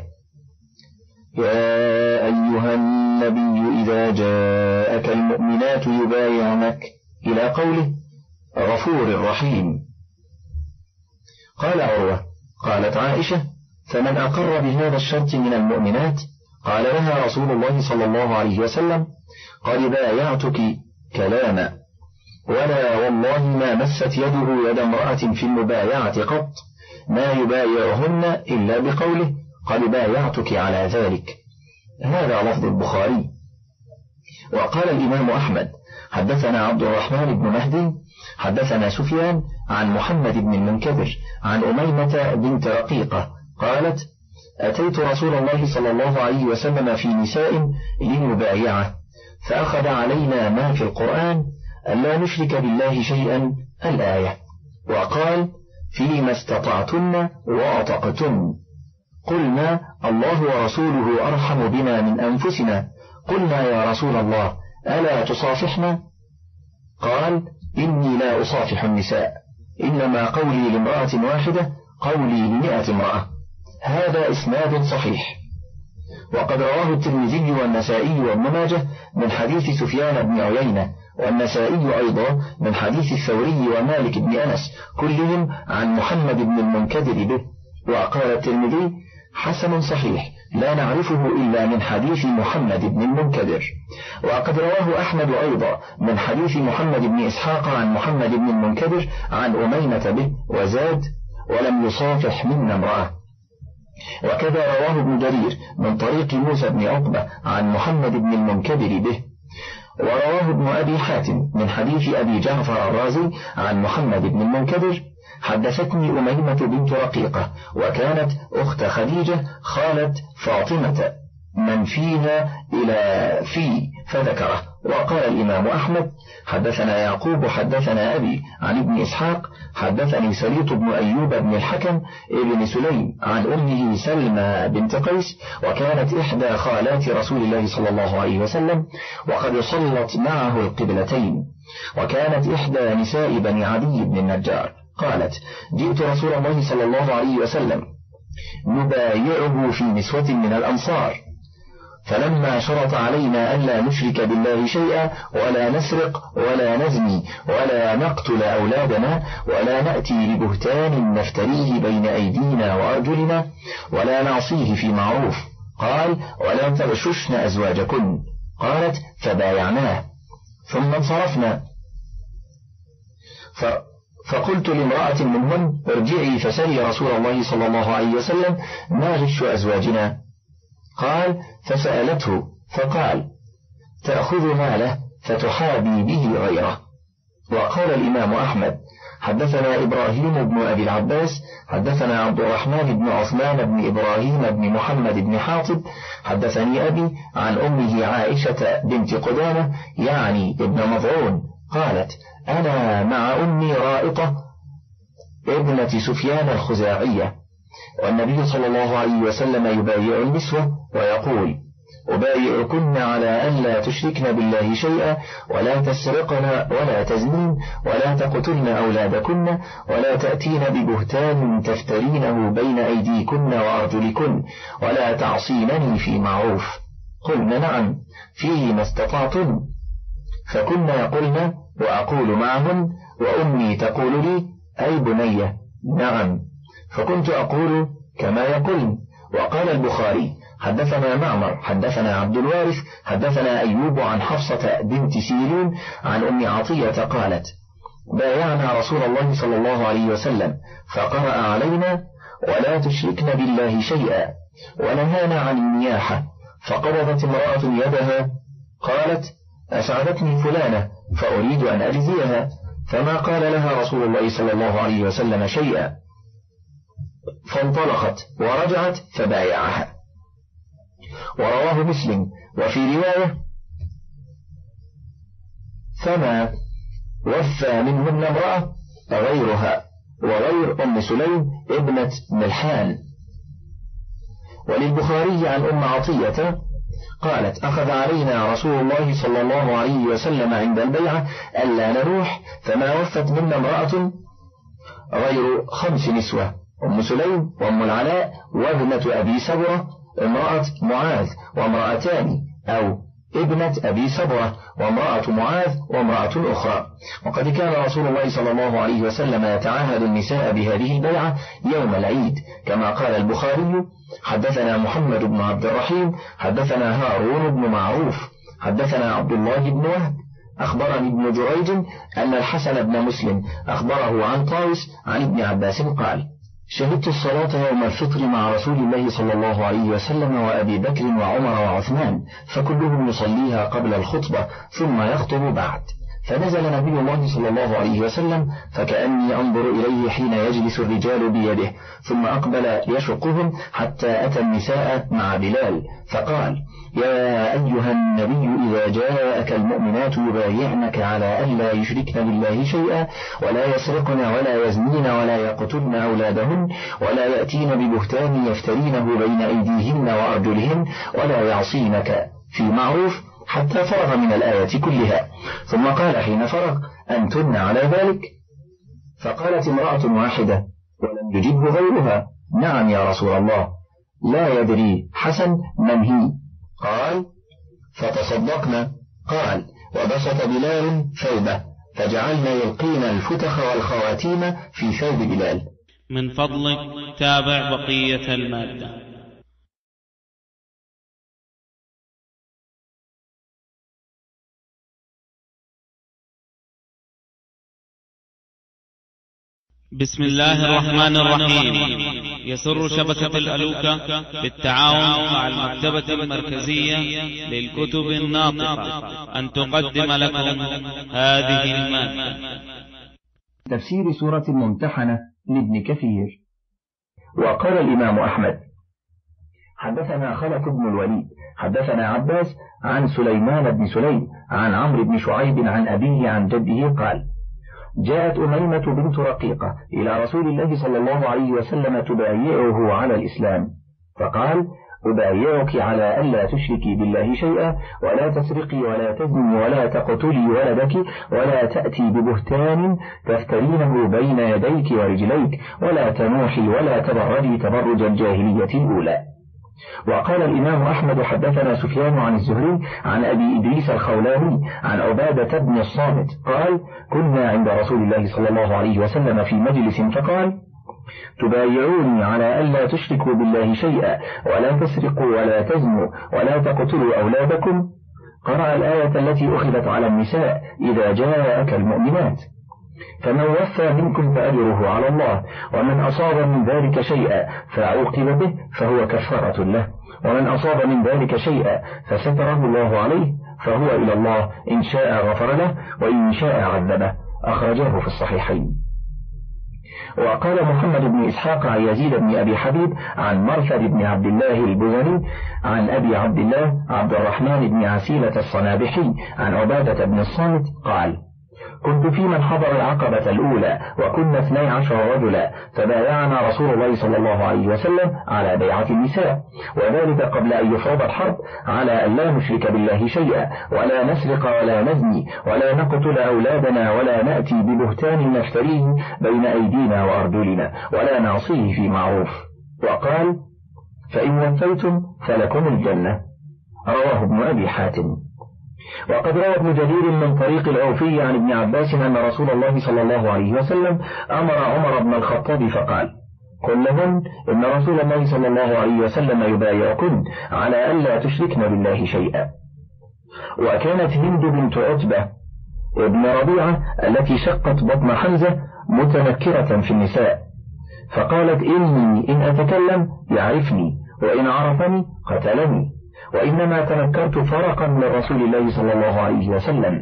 يا أيها النبي إذا جاءك المؤمنات يبايعنك إلى قوله غفور رحيم. قال عروة: قالت عائشة: فمن أقر بهذا الشرط من المؤمنات؟ قال لها رسول الله صلى الله عليه وسلم: قد بايعتك كلاما، ولا والله ما مست يده يد امرأة في المبايعة قط، ما يبايعهن إلا بقوله قد بايعتك على ذلك. هذا لفظ البخاري. وقال الإمام أحمد: حدثنا عبد الرحمن بن مهدي حدثنا سفيان عن محمد بن المنكدر عن أميمة بنت رقيقة قالت: أتيت رسول الله صلى الله عليه وسلم في نساء لنبايعه، فأخذ علينا ما في القرآن ألا نشرك بالله شيئا الآية، وقال: فيما استطعتن وأطقتن. قلنا: الله ورسوله أرحم بنا من أنفسنا. قلنا: يا رسول الله ألا تصافحنا؟ قال: إني لا أصافح النساء، إنما قولي لامرأة واحدة قولي ل100 امرأة. هذا إسناد صحيح. وقد رواه الترمذي والنسائي وابن ماجه من حديث سفيان بن عيينة، والنسائي أيضا من حديث الثوري ومالك بن أنس، كلهم عن محمد بن المنكدر به. وقال الترمذي: حسن صحيح لا نعرفه إلا من حديث محمد بن المنكدر. وقد رواه أحمد أيضا من حديث محمد بن إسحاق عن محمد بن المنكدر عن أميمة به، وزاد: ولم يصافح منا امرأة. وكذا رواه ابن جرير من طريق موسى بن عقبة عن محمد بن المنكدر به. ورواه ابن أبي حاتم من حديث أبي جعفر الرازي عن محمد بن المنكدر: حدثتني أميمة بنت رقيقة، وكانت أخت خديجة خالة فاطمة، من فيها إلى في فذكره. وقال الإمام أحمد: حدثنا يعقوب حدثنا أبي عن ابن إسحاق حدثني سليط بن أيوب بن الحكم ابن سليم عن أمه سلمى بنت قيس، وكانت إحدى خالات رسول الله صلى الله عليه وسلم، وقد صلت معه القبلتين، وكانت إحدى نساء بني عدي بن النجار. قالت: جئت رسول الله صلى الله عليه وسلم نبايعه في نسوة من الأنصار، فلما شرط علينا ألا نشرك بالله شيئا ولا نسرق ولا نزني ولا نقتل أولادنا ولا نأتي ببهتان نفتريه بين أيدينا وأرجلنا ولا نعصيه في معروف، قال: ولا تغششن أزواجكن. قالت: فبايعناه، ثم انصرفنا، فقلت لامرأة منهن: ارجعي فسلي رسول الله صلى الله عليه وسلم ما غش أزواجنا. قال: فسألته فقال: تأخذ ماله فتحابي به غيره. وقال الإمام أحمد: حدثنا إبراهيم بن أبي العباس حدثنا عبد الرحمن بن عثمان بن إبراهيم بن محمد بن حاطب حدثني أبي عن أمه عائشة بنت قدامة يعني ابن مضعون قالت: أنا مع أمي رائطة ابنة سفيان الخزاعية، والنبي صلى الله عليه وسلم يبايع النسوة ويقول: أبايعكن على أن لا تشركن بالله شيئا ولا تسرقن ولا تزنين ولا تقتلن أولادكن ولا تأتين ببهتان تفترينه بين أيديكن وأرجلكن ولا تعصينني في معروف. قلنا: نعم، فيه ما استطعتن. فكنا يقولن وأقول معهن وأمي تقول لي: أي بني نعم، فكنت أقول كما يقولن. وقال البخاري: حدثنا معمر حدثنا عبد الوارث حدثنا أيوب عن حفصة بنت سيرين عن أم عطية قالت: بايعنا رسول الله صلى الله عليه وسلم فقرأ علينا: ولا تشركن بالله شيئا، ونهانا عن النياحة. فقبضت امرأة يدها قالت: أسعدتني فلانة فأريد أن أجزيها، فما قال لها رسول الله صلى الله عليه وسلم شيئا، فانطلقت ورجعت فبايعها. ورواه مسلم وفي رواية: فما وفى منهن امرأة غيرها وغير أم سليم ابنة ملحان. وللبخاري عن أم عطية قالت: أخذ علينا رسول الله صلى الله عليه وسلم عند البيعة ألا نروح، فما وفت منا امرأة غير 5 نسوة: أم سليم وأم العلاء وابنة أبي سبرة امرأة معاذ، وامرأتان أو ابنة أبي سبرة وامرأة معاذ وامرأة أخرى. وقد كان رسول الله صلى الله عليه وسلم يتعاهد النساء بهذه البيعة يوم العيد، كما قال البخاري: حدثنا محمد بن عبد الرحيم حدثنا هارون بن معروف حدثنا عبد الله بن وهب أخبرني ابن جريج أن الحسن بن مسلم أخبره عن طاوس عن ابن عباس قال: شهدت الصلاة يوم الفطر مع رسول الله صلى الله عليه وسلم وأبي بكر وعمر وعثمان، فكلهم يصليها قبل الخطبة ثم يخطب بعد. فنزل نبي الله صلى الله عليه وسلم فكأني أنظر إليه حين يجلس الرجال بيده، ثم أقبل يشقهم حتى أتى النساء مع بلال فقال: يا أيها النبي إذا جاءك المؤمنات يبايعنك على أن لا يشركن بالله شيئا ولا يسرقن ولا يزنين ولا يقتلن أولادهن ولا يأتين ببهتان يفترينه بين أيديهن وأرجلهن ولا يعصينك في معروف، حتى فرغ من الآية كلها. ثم قال حين فرغ: أنتن على ذلك؟ فقالت امرأة واحدة ولم يجبه غيرها: نعم يا رسول الله. لا يدري حسن من هي. قال: فتصدقنا. قال: وبسط بلال ثوبه فجعلنا يلقين الفتخ والخواتيم في ثوب بلال. من فضلك تابع بقية المادة. بسم الله الرحمن الرحيم. يسر شبكة الألوكة بالتعاون مع المكتبة المركزية للكتب الناطقة أن تقدم لكم هذه المادة. تفسير سورة الممتحنة لابن كثير. وقال الإمام أحمد: حدثنا خلف بن الوليد حدثنا عباس عن سليمان بن سليم عن عمرو بن شعيب عن أبيه عن جده قال: جاءت أميمة بنت رقيقة إلى رسول الله صلى الله عليه وسلم تبايعه على الإسلام، فقال: أبايعك على ألا تشركي بالله شيئا، ولا تسرقي ولا تزني ولا تقتلي ولدك، ولا تأتي ببهتان تفترينه بين يديك ورجليك، ولا تنوحي ولا تبرجي تبرج الجاهلية الأولى. وقال الإمام أحمد: حدثنا سفيان عن الزهري عن أبي إدريس الخولاني عن عبادة بن الصامت قال: كنا عند رسول الله صلى الله عليه وسلم في مجلس فقال: تبايعوني على ألا تشركوا بالله شيئا، ولا تسرقوا ولا تزنوا ولا تقتلوا أولادكم. قرأ الآية التي أخذت على النساء: إذا جاءك المؤمنات. فمن وفى منكم فأجره على الله، ومن أصاب من ذلك شيئا فعوقب به فهو كفارة له، ومن أصاب من ذلك شيئا فستره الله عليه فهو إلى الله، إن شاء غفر له وإن شاء عذبه. أخرجه في الصحيحين. وقال محمد بن إسحاق عن يزيد بن أبي حبيب عن مرثد بن عبد الله البزني عن أبي عبد الله عبد الرحمن بن عسيلة الصنابحي عن عبادة بن الصامت قال: كنت في من حضر العقبة الأولى وكنا 12 رجلا، فبايعنا رسول الله صلى الله عليه وسلم على بيعة النساء، وذلك قبل أن يفرض الحرب، على أن لا نشرك بالله شيئا، ولا نسرق ولا نزني ولا نقتل أولادنا، ولا نأتي ببهتان نفتريه بين أيدينا وأرجلنا، ولا نعصيه في معروف. وقال: فإن وفيتم فلكم الجنة. رواه ابن أبي حاتم. وقد روى ابن جرير من طريق العوفي عن ابن عباس أن رسول الله صلى الله عليه وسلم أمر عمر بن الخطاب فقال: قل لهن إن رسول الله صلى الله عليه وسلم يبايعكن على ألا تشركن بالله شيئا. وكانت هند بنت عتبة ابن ربيعة التي شقت بطن حمزة متنكرة في النساء، فقالت: إني إن أتكلم يعرفني، وإن عرفني قتلني، وإنما تنكرت فرقا من رسول الله صلى الله عليه وسلم.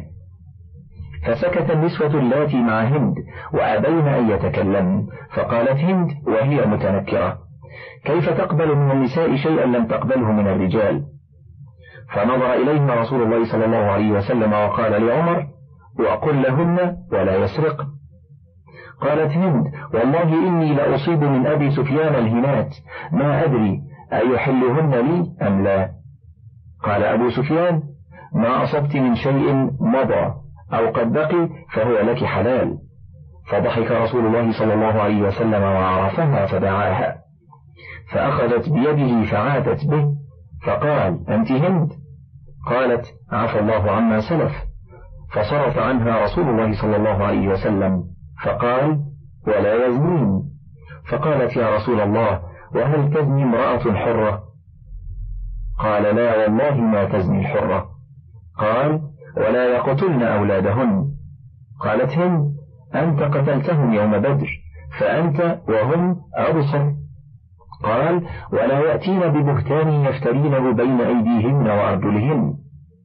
فسكت النسوة اللاتي مع هند وأبين أن يتكلمن، فقالت هند وهي متنكرة: كيف تقبل من النساء شيئا لم تقبله من الرجال؟ فنظر إليهن رسول الله صلى الله عليه وسلم وقال لعمر: وقل لهن ولا يسرق. قالت هند: والله إني لأصيب من أبي سفيان الهنات، ما أدري أيحلهن لي أم لا. قال أبو سفيان: ما أصبت من شيء مضى أو قد بقي فهو لك حلال. فضحك رسول الله صلى الله عليه وسلم وعرفها فدعاها، فأخذت بيده فعادت به، فقال: أنت هند؟ قالت: عفى الله عما سلف. فصرف عنها رسول الله صلى الله عليه وسلم فقال: ولا يزنين. فقالت: يا رسول الله، وهل تزني امرأة حرة؟ قال: لا والله ما تزني الحرة. قال: ولا يقتلن أولادهن. قالت هند: أنت قتلتهم يوم بدر، فأنت وهم أبصر. قال: ولا يأتين ببهتان يفترينه بين أيديهن وأرجلهن.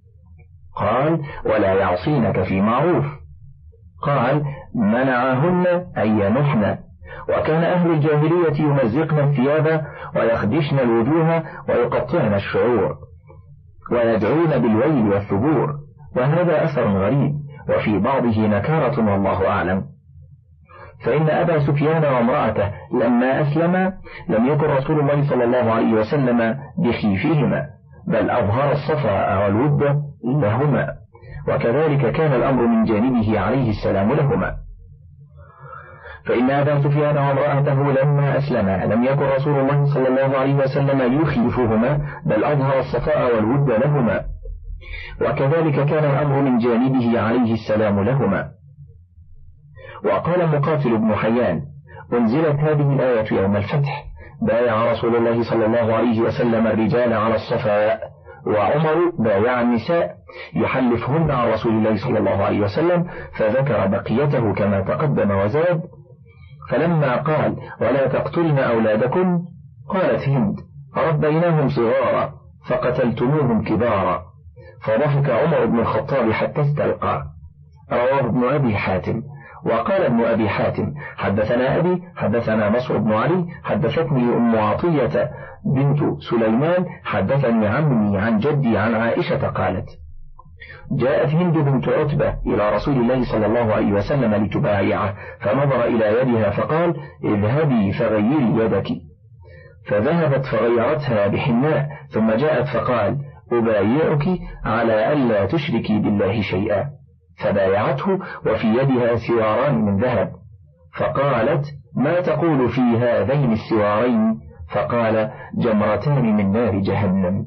قال: ولا يعصينك في معروف. قال: منعهن أن ينحن، وكان أهل الجاهلية يمزقن الثياب ويخدشن الوجوه ويقطعن الشعور ويدعون بالويل والثبور، وهذا أثر غريب وفي بعضه نكارة والله أعلم. فإن أبا سفيان وامرأته لما أسلما لم يكن رسول الله صلى الله عليه وسلم بخيفهما، بل أظهر الصفاء والود لهما، وكذلك كان الأمر من جانبه عليه السلام لهما. فإن أبا سفيان وامرأته لما أسلما لم يكن رسول الله صلى الله عليه وسلم يخيفهما، بل أظهر الصفاء والود لهما، وكذلك كان الأمر من جانبه عليه السلام لهما. وقال مقاتل بن حيان: أنزلت هذه الآية يوم الفتح، بايع رسول الله صلى الله عليه وسلم الرجال على الصفاء، وعمر بايع النساء يحلفهن على رسول الله صلى الله عليه وسلم، فذكر بقيته كما تقدم وزاد: فلما قال ولا تقتلن أولادكم قالت هند ربيناهم صغارا فقتلتموهم كبارا، فضحك عمر بن الخطاب حتى استلقى. رواه ابن أبي حاتم. وقال ابن أبي حاتم حدثنا أبي حدثنا نصر بن علي حدثتني أم عطية بنت سليمان حدثني عمي عن جدي عن عائشة قالت جاءت هند بنت عتبة إلى رسول الله صلى الله عليه وسلم لتبايعه، فنظر إلى يدها فقال اذهبي فغيري يدك، فذهبت فغيرتها بحناء، ثم جاءت فقال أبايعك على ألا تشركي بالله شيئا، فبايعته وفي يدها سواران من ذهب، فقالت ما تقول في هذين السوارين؟ فقال جمرتان من نار جهنم.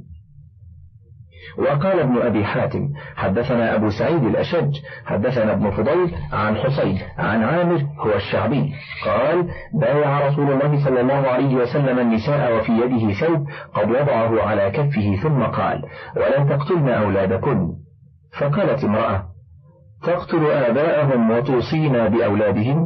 وقال ابن أبي حاتم حدثنا أبو سعيد الأشج حدثنا ابن فضيل عن حسين عن عامر هو الشعبي قال بايع رسول الله صلى الله عليه وسلم النساء وفي يده ثوب قد وضعه على كفه، ثم قال ولا تقتلن أولادكن، فقالت امرأة تقتل آباءهم وتوصينا بأولادهم؟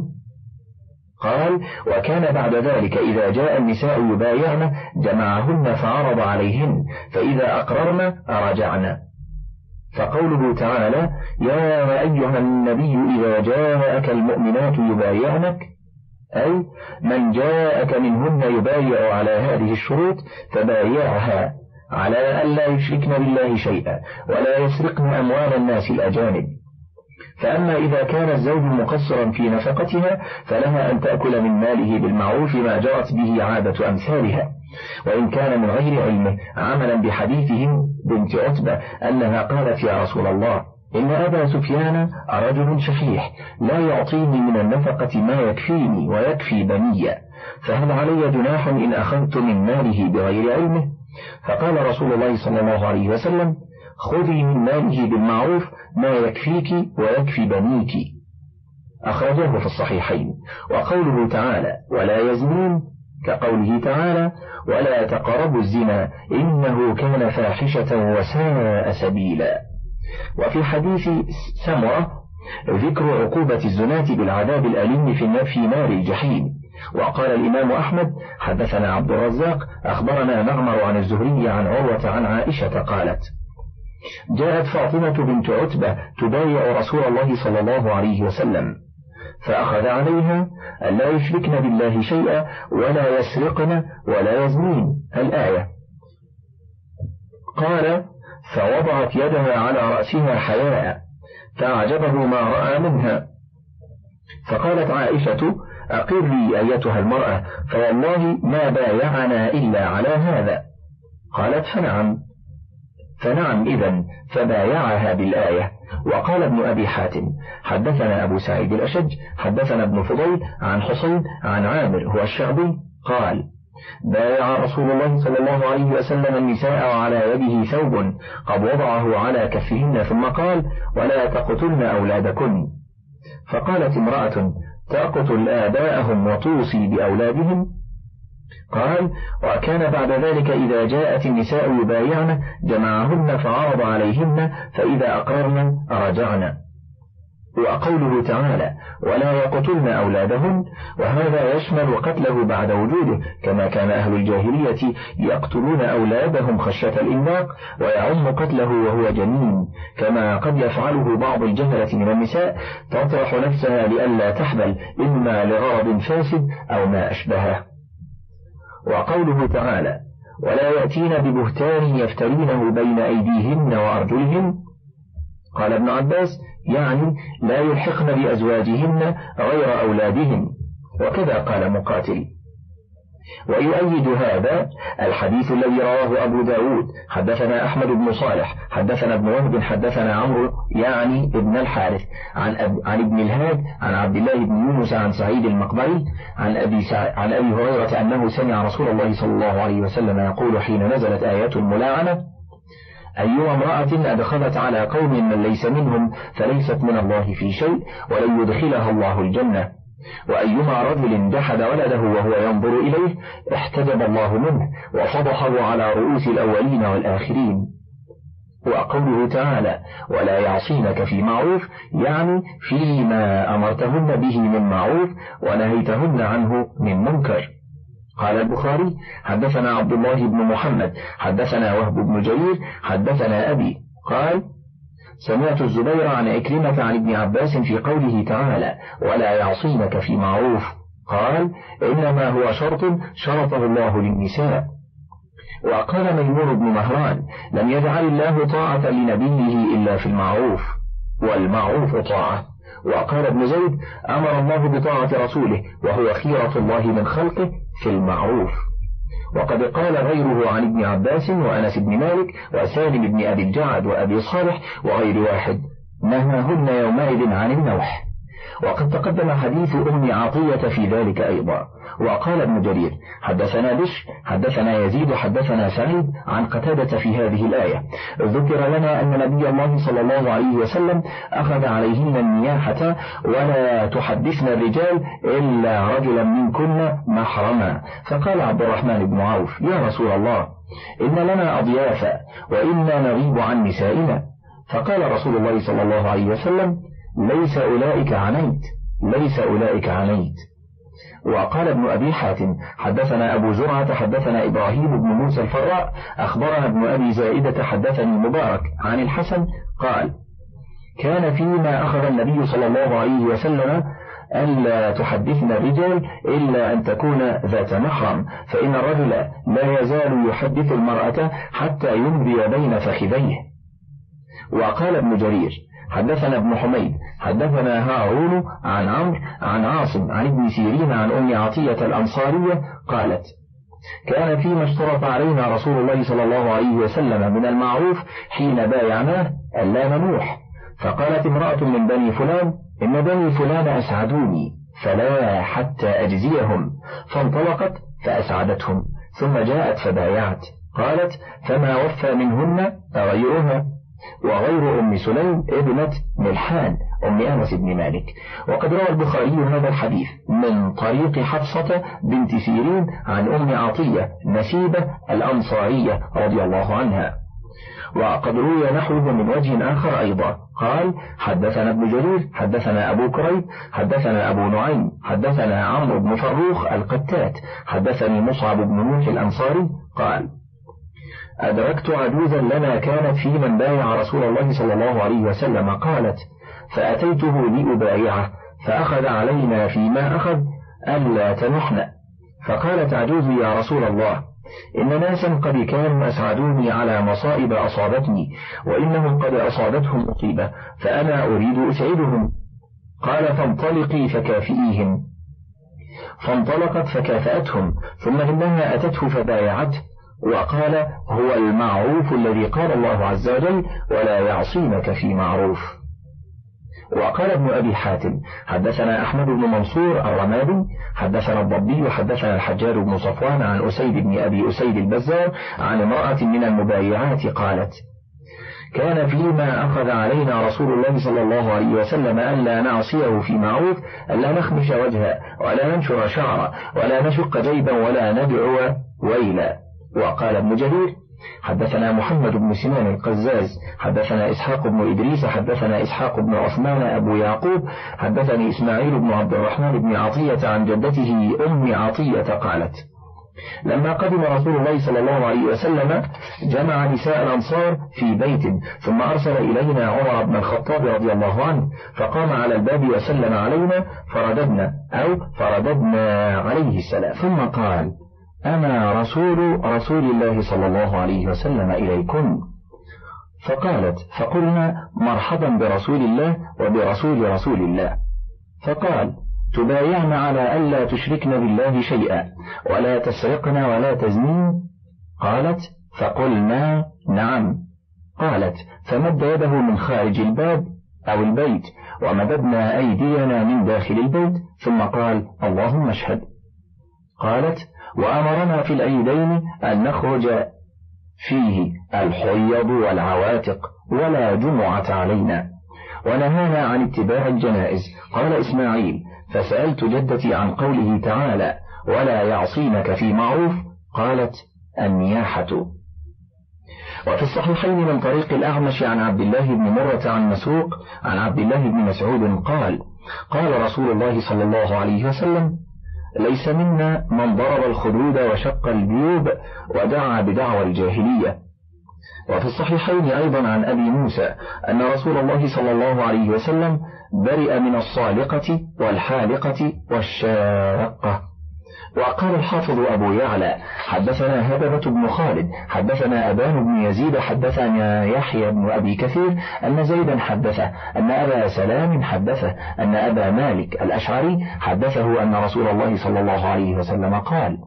قال وكان بعد ذلك إذا جاء النساء يبايعن جمعهن فعرض عليهن، فإذا أقررن أرجعن. فقوله تعالى يا أيها النبي إذا جاءك المؤمنات يبايعنك، أي من جاءك منهن يبايع على هذه الشروط فبايعها على ألا يشركن بالله شيئا ولا يسرقن أموال الناس الأجانب. فأما إذا كان الزوج مقصرا في نفقتها فلها أن تأكل من ماله بالمعروف ما جرت به عادة أمثالها، وإن كان من غير علمه عملا بحديثهم بنت عتبة أنها قالت يا رسول الله إن أبا سفيان رجل شحيح لا يعطيني من النفقة ما يكفيني ويكفي بني، فهل علي جناح إن أخذت من ماله بغير علمه؟ فقال رسول الله صلى الله عليه وسلم خذي من ماله بالمعروف ما يكفيك ويكفي بنيك، أخرجه في الصحيحين. وقوله تعالى ولا يزنون كقوله تعالى ولا تقربوا الزنا إنه كان فاحشة وساء سبيلا. وفي حديث سمرة ذكر عقوبة الزناة بالعذاب الأليم في نار الجحيم. وقال الإمام أحمد حدثنا عبد الرزاق أخبرنا معمر عن الزهري عن عروة عن عائشة قالت جاءت فاطمة بنت عتبة تبايع رسول الله صلى الله عليه وسلم، فأخذ عليها ألا يشركن بالله شيئا ولا يسرقن ولا يزنين الآية. قال فوضعت يدها على رأسها حياء فأعجبه ما رأى منها، فقالت عائشة أقري أيتها المرأة فوالله ما بايعنا إلا على هذا. قالت فنعم إذن فبايعها بالآية. وقال ابن أبي حاتم حدثنا أبو سعيد الأشج حدثنا ابن فضيل عن حسين عن عامر هو الشعبي قال بايع رسول الله صلى الله عليه وسلم النساء وعلى يده ثوب قد وضعه على كفهن، ثم قال ولا تقتلن أولادكن، فقالت امرأة تقتل آباءهم وتوصي بأولادهم؟ قال وكان بعد ذلك إذا جاءت النساء يبايعن جمعهن فعرض عليهن فإذا أقررن رجعن. وقوله تعالى ولا يقتلن أولادهن، وهذا يشمل قتله بعد وجوده كما كان أهل الجاهلية يقتلون أولادهم خشية الإملاق، ويعم قتله وهو جنين كما قد يفعله بعض الجهلة من النساء تطرح نفسها لئلا تحمل إما لغرض فاسد أو ما أشبهه. وقوله تعالى ولا يأتين ببهتان يفترينه بين أيديهن وأرجلهن، قال ابن عباس يعني لا يلحقن بأزواجهن غير أولادهن، وكذا قال مقاتل. ويؤيد هذا الحديث الذي رواه أبو داود حدثنا أحمد بن صالح حدثنا ابن وهب حدثنا عمرو يعني ابن الحارث عن ابن الهاد عن عبد الله بن يونس عن سعيد المقبري عن أبي هريرة أنه سمع رسول الله صلى الله عليه وسلم يقول حين نزلت آيات الملاعنة أيها امرأة أدخلت على قوم من ليس منهم فليست من الله في شيء ولن يدخلها الله الجنة، وأيما رجل جحد ولده وهو ينظر إليه احتجب الله منه وفضحه على رؤوس الأولين والآخرين. وقوله تعالى ولا يعصينك في معروف يعني فيما أمرتهن به من معروف ونهيتهن عنه من منكر. قال البخاري حدثنا عبد الله بن محمد حدثنا وهب بن جرير حدثنا أبي قال سمعت الزبير عن عكرمة عن ابن عباس في قوله تعالى ولا يعصينك في معروف قال إنما هو شرط شرطه الله للنساء. وقال ميمون بن مهران لم يجعل الله طاعة لنبيه إلا في المعروف والمعروف طاعة. وقال ابن زيد أمر الله بطاعة رسوله وهو خيرة الله من خلقه في المعروف. وقد قال غيره عن ابن عباس وأنس بن مالك وسالم بن أبي الجعد وأبي صالح وغير واحد نهاهن يومئذ عن النوح. وقد تقدم حديث أم عطية في ذلك أيضا. وقال ابن جرير حدثنا بشر حدثنا يزيد حدثنا سعيد عن قتادة في هذه الآية ذكر لنا أن نبي الله صلى الله عليه وسلم أخذ عليهن النياحة ولا تحدثن الرجال إلا رجلا منكن محرما. فقال عبد الرحمن بن عوف يا رسول الله إن لنا أضيافا وإنا نغيب عن نسائنا. فقال رسول الله صلى الله عليه وسلم ليس أولئك عنيت. وقال ابن أبي حاتم حدثنا أبو زرعة حدثنا إبراهيم بن موسى الفراء أخبرنا ابن أبي زائدة حدثني مبارك عن الحسن قال كان فيما أخذ النبي صلى الله عليه وسلم ألا تحدثن الرجال إلا أن تكون ذات محرم فإن الرجل لا يزال يحدث المرأة حتى يمضي بين فخذيه. وقال ابن جرير حدثنا ابن حميد حدثنا هارون عن عمرو عن عاصم عن ابن سيرين عن أم عطية الأنصارية قالت كان فيما اشترط علينا رسول الله صلى الله عليه وسلم من المعروف حين بايعناه ألا ننوح. فقالت امرأة من بني فلان إن بني فلان أسعدوني فلا حتى أجزيهم. فانطلقت فأسعدتهم ثم جاءت فبايعت. قالت فما وفى منهن غيرها وغير أم سليم ابنة ملحان أم أنس بن مالك. وقد روى البخاري هذا الحديث من طريق حفصة بنت سيرين عن أم عطية نسيبة الأنصارية رضي الله عنها. وقد روي نحوه من وجه آخر أيضا قال حدثنا ابن جرير حدثنا أبو كريب حدثنا أبو نعيم حدثنا عمرو بن فروخ القتات حدثني مصعب بن نوح الأنصاري قال أدركت عجوزا لنا كانت في من بايع رسول الله صلى الله عليه وسلم قالت فأتيته لأبايعه فأخذ علينا فيما أخذ ألا تنحن. فقالت عجوز يا رسول الله إن ناسا قد كانوا أسعدوني على مصائب أصابتني وإنهم قد أصابتهم مصيبة فأنا أريد أسعدهم. قال فانطلقي فكافئيهم. فانطلقت فكافأتهم ثم إنها أتته فبايعته وقال هو المعروف الذي قال الله عز وجل ولا يعصينك في معروف. وقال ابن أبي حاتم حدثنا أحمد بن منصور الرمادي حدثنا الضبي حدثنا الحجاج بن صفوان عن أسيد بن أبي أسيد البزار عن امرأة من المبايعات قالت كان فيما أخذ علينا رسول الله صلى الله عليه وسلم ألا نعصيه في معروف ألا نخمش وجهه ولا ننشر شعره ولا نشق جيبا ولا ندعو ويلا. وقال ابن جرير حدثنا محمد بن سنان القزاز حدثنا إسحاق بن إدريس حدثنا إسحاق بن عثمان أبو يعقوب حدثني إسماعيل بن عبد الرحمن بن عطية عن جدته أم عطية قالت لما قدم رسول الله صلى الله عليه وسلم جمع نساء الأنصار في بيت ثم أرسل إلينا عمر بن الخطاب رضي الله عنه فقام على الباب وسلم علينا فرددنا عليه السلام ثم قال أنا رسول الله صلى الله عليه وسلم إليكم. فقالت فقلنا مرحبا برسول الله وبرسول رسول الله. فقال تبايعن على ألا تشركن بالله شيئا ولا تسرقن ولا تزنين. قالت فقلنا نعم. قالت فمد يده من خارج الباب أو البيت ومددنا أيدينا من داخل البيت ثم قال اللهم اشهد. قالت وأمرنا في العيدين أن نخرج فيه الحيض والعواتق ولا جمعة علينا ونهانا عن اتباع الجنائز. قال إسماعيل فسألت جدتي عن قوله تعالى ولا يعصينك في معروف قالت النياحة. وفي الصحيحين من طريق الأعمش عن عبد الله بن مرة عن مسروق عن عبد الله بن مسعود قال قال رسول الله صلى الله عليه وسلم ليس منا من ضرب الخدود وشق الجيوب ودعا بدعوى الجاهلية. وفي الصحيحين أيضا عن أبي موسى أن رسول الله صلى الله عليه وسلم برئ من الصالقة والحالقة والشاقة. وقال الحافظ أبو يعلى حدثنا هببة بن خالد حدثنا أبان بن يزيد حدثنا يحيى بن أبي كثير أن زيدا حدثه أن أبا سلام حدثه أن أبا مالك الأشعري حدثه أن رسول الله صلى الله عليه وسلم قال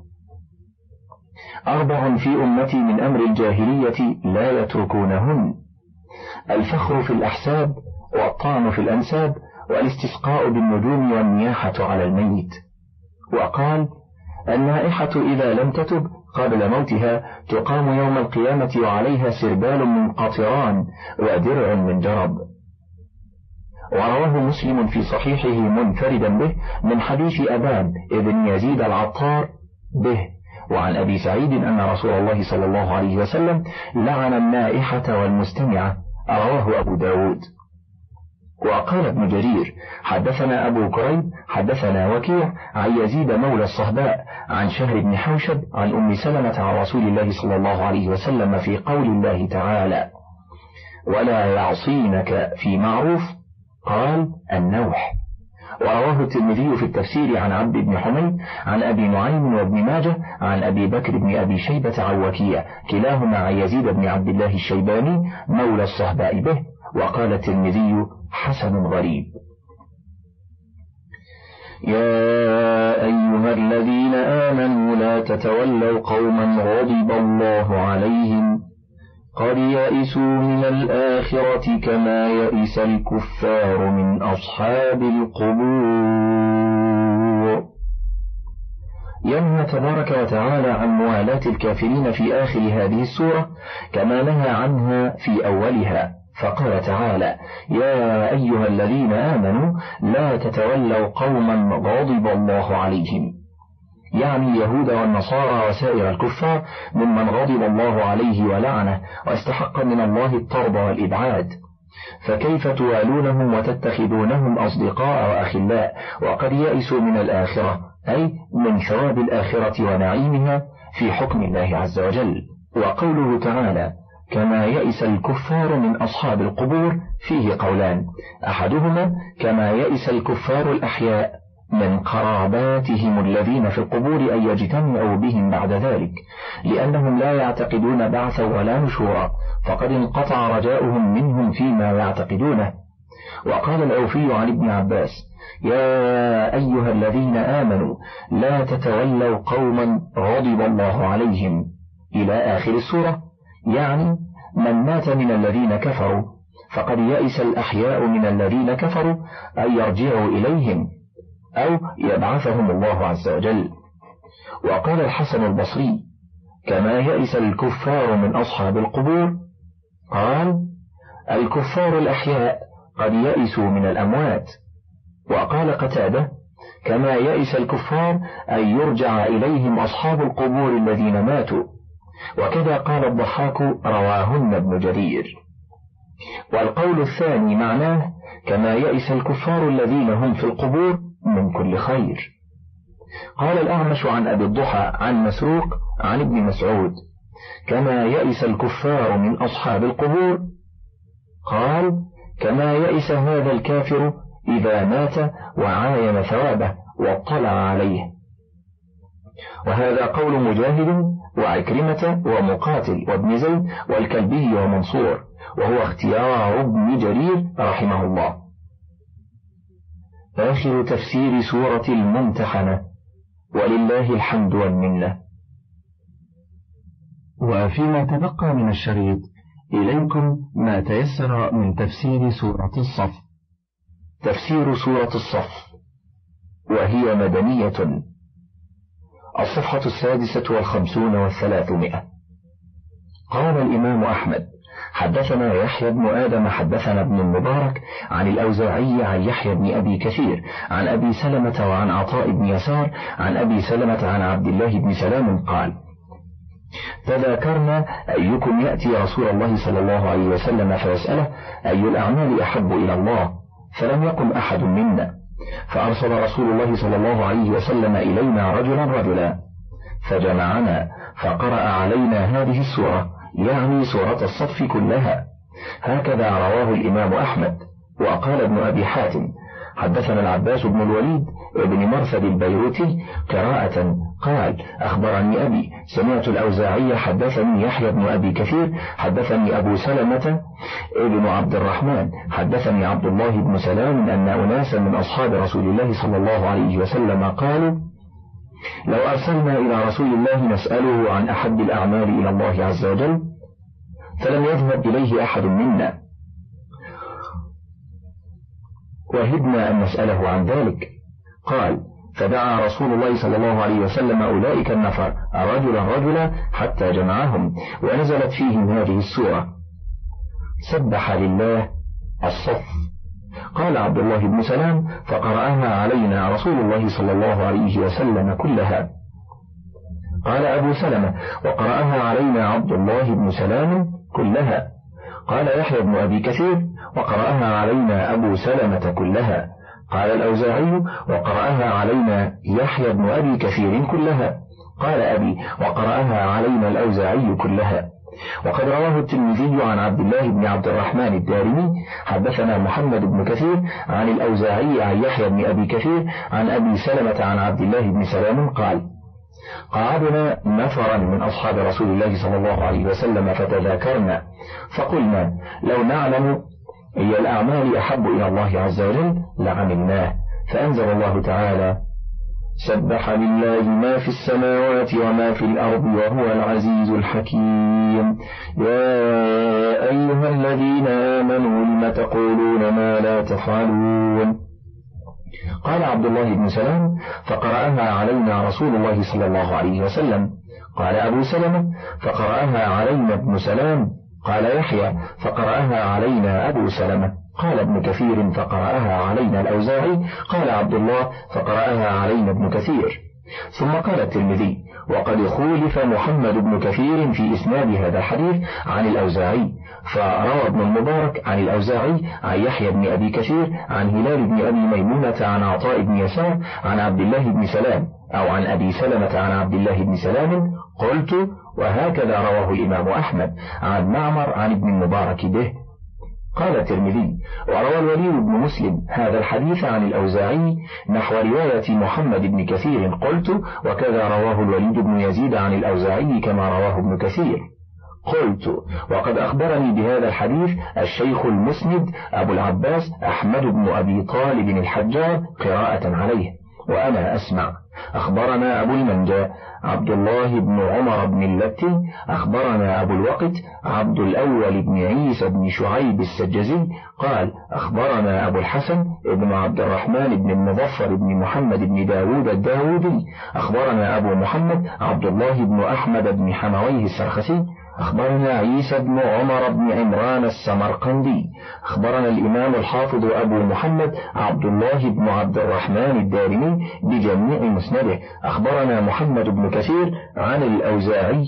4 في أمتي من أمر الجاهلية لا يتركونهن: الفخر في الأحساب، والطعن في الأنساب، والاستسقاء بالنجوم، والنياحة على الميت. وقال النائحة إذا لم تتب قبل موتها تقام يوم القيامة وعليها سربال من قطران ودرع من جرب. ورواه مسلم في صحيحه منفردا به من حديث أبان ابن يزيد العطار به. وعن أبي سعيد أن رسول الله صلى الله عليه وسلم لعن النائحة والمستمعة، رواه أبو داود. وقال ابن جرير حدثنا أبو كريب حدثنا وكيع عن يزيد مولى الصهباء عن شهر بن حوشب عن أم سلمة عن رسول الله صلى الله عليه وسلم في قول الله تعالى ولا يعصينك في معروف، قال النوح. ورواه الترمذي في التفسير عن عبد بن حميد عن أبي نعيم وابن ماجه عن أبي بكر بن أبي شيبة عن وكيع كلاهما عن يزيد بن عبد الله الشيباني مولى الصهباء به. وقال الترمذي حسن غريب. يا أيها الذين آمنوا لا تتولوا قوما غضب الله عليهم قد يئسوا من الآخرة كما يئس الكفار من أصحاب القبور. ينهى تبارك وتعالى عن موالاة الكافرين في آخر هذه السورة كما نهى عنها في أولها، فقال تعالى يا أيها الذين آمنوا لا تتولوا قوما غضب الله عليهم، يعني اليهود والنصارى وسائر الكفار ممن غضب الله عليه ولعنه واستحق من الله الطرد والإبعاد. فكيف توالونهم وتتخذونهم أصدقاء وأخلاء وقد يئسوا من الآخرة، أي من ثواب الآخرة ونعيمها في حكم الله عز وجل. وقوله تعالى كما يئس الكفار من أصحاب القبور فيه قولان: أحدهما كما يئس الكفار الأحياء من قراباتهم الذين في القبور أن يجتمعوا بهم بعد ذلك، لأنهم لا يعتقدون بعثا ولا نشورا، فقد انقطع رجاؤهم منهم فيما يعتقدونه. وقال العوفي عن ابن عباس يا أيها الذين آمنوا لا تتولوا قوما غضب الله عليهم إلى آخر السورة، يعني من مات من الذين كفروا، فقد يئس الأحياء من الذين كفروا أن يرجعوا إليهم أو يبعثهم الله عز وجل. وقال الحسن البصري كما يئس الكفار من أصحاب القبور، قال الكفار الأحياء قد يئسوا من الأموات. وقال قتادة كما يئس الكفار أن يرجع إليهم أصحاب القبور الذين ماتوا. وكذا قال الضحاك رواهن ابن جرير. والقول الثاني معناه كما يئس الكفار الذين هم في القبور من كل خير. قال الأعمش عن أبي الضحى عن مسروق عن ابن مسعود كما يئس الكفار من أصحاب القبور، قال كما يئس هذا الكافر إذا مات وعاين ثوابه واطلع عليه. وهذا قول مجاهد وعكرمة ومقاتل وابن زيد والكلبي ومنصور، وهو اختيار ابن جرير رحمه الله. آخر تفسير سورة الممتحنة، ولله الحمد والمنة. وفيما تبقى من الشريط إليكم ما تيسر من تفسير سورة الصف. تفسير سورة الصف، وهي مدنية. الصفحة 56 و300. قال الإمام أحمد حدثنا يحيى بن آدم حدثنا ابن المبارك عن الأوزاعي عن يحيى بن أبي كثير عن أبي سلمة وعن عطاء بن يسار عن أبي سلمة عن عبد الله بن سلام قال تذاكرنا أيكم يأتي رسول الله صلى الله عليه وسلم فيسأله أي الأعمال أحب إلى الله، فلم يقم أحد منا، فأرسل رسول الله صلى الله عليه وسلم إلينا رجلا فجمعنا فقرأ علينا هذه السورة، يعني سورة الصف كلها. هكذا رواه الإمام أحمد. وقال ابن أبي حاتم حدثنا العباس بن الوليد ابن مرثد البيروتي قراءة قال أخبرني أبي سمعت الأوزاعي حدثني يحيى بن أبي كثير حدثني أبو سلمة ابن عبد الرحمن حدثني عبد الله بن سلام أن أناسا من أصحاب رسول الله صلى الله عليه وسلم قالوا لو أرسلنا إلى رسول الله نسأله عن أحب الأعمال إلى الله عز وجل فلم يذهب إليه أحد منا، وهدنا أن نسأله عن ذلك. قال فدعا رسول الله صلى الله عليه وسلم أولئك النفر رجلا حتى جمعهم، ونزلت فيهم هذه السورة سبح لله الصف. قال عبد الله بن سلام فقرأها علينا رسول الله صلى الله عليه وسلم كلها. قال أبو سلمة وقرأها علينا عبد الله بن سلام كلها. قال يحيى بن أبي كثير وقرأها علينا أبو سلمة كلها. قال الأوزاعي وقرأها علينا يحيى بن أبي كثير كلها. قال أبي وقرأها علينا الأوزاعي كلها. وقد رواه الترمذي عن عبد الله بن عبد الرحمن الدارمي حدثنا محمد بن كثير عن الأوزاعي عن يحيى بن أبي كثير عن أبي سلمة عن عبد الله بن سلام قال قعدنا نفرا من أصحاب رسول الله صلى الله عليه وسلم فتذاكرنا فقلنا لو نعلم أي الأعمال أحب إلى الله عز وجل لعملناه، فأنزل الله تعالى سبح لله ما في السماوات وما في الأرض وهو العزيز الحكيم يا أيها الذين آمنوا لم تقولون ما لا تفعلون. قال عبد الله بن سلام فقرأها علينا رسول الله صلى الله عليه وسلم. قال أبو سلمة فقرأها علينا ابن سلام. قال يحيى فقرأها علينا أبو سلمة. قال ابن كثير فقرأها علينا الأوزاعي. قال عبد الله فقرأها علينا ابن كثير. ثم قال الترمذي وقد خولف محمد بن كثير في إسناد هذا الحديث عن الأوزاعي، فروى ابن المبارك عن الأوزاعي عن يحيى بن أبي كثير عن هلال بن أبي ميمونة عن عطاء بن يسار عن عبد الله بن سلام أو عن أبي سلمة عن عبد الله بن سلام قلت وهكذا رواه الإمام أحمد عن معمر عن ابن المبارك به. قال الترمذي وروى الوليد بن مسلم هذا الحديث عن الأوزاعي نحو رواية محمد بن كثير قلت وكذا رواه الوليد بن يزيد عن الأوزاعي كما رواه ابن كثير. قلت وقد أخبرني بهذا الحديث الشيخ المسند أبو العباس أحمد بن أبي طالب الحجار قراءة عليه وأنا أسمع. أخبرنا أبو المنجى عبد الله بن عمر بن اللتي أخبرنا أبو الوقت عبد الأول بن عيسى بن شعيب السجزي قال أخبرنا أبو الحسن ابن عبد الرحمن بن المظفر بن محمد بن داود الداودي أخبرنا أبو محمد عبد الله بن أحمد بن حمويه السرخسي أخبرنا عيسى بن عمر بن عمران السمرقندي أخبرنا الإمام الحافظ أبو محمد عبد الله بن عبد الرحمن الدارمي بجميع مسنده أخبرنا محمد بن كثير عن الأوزاعي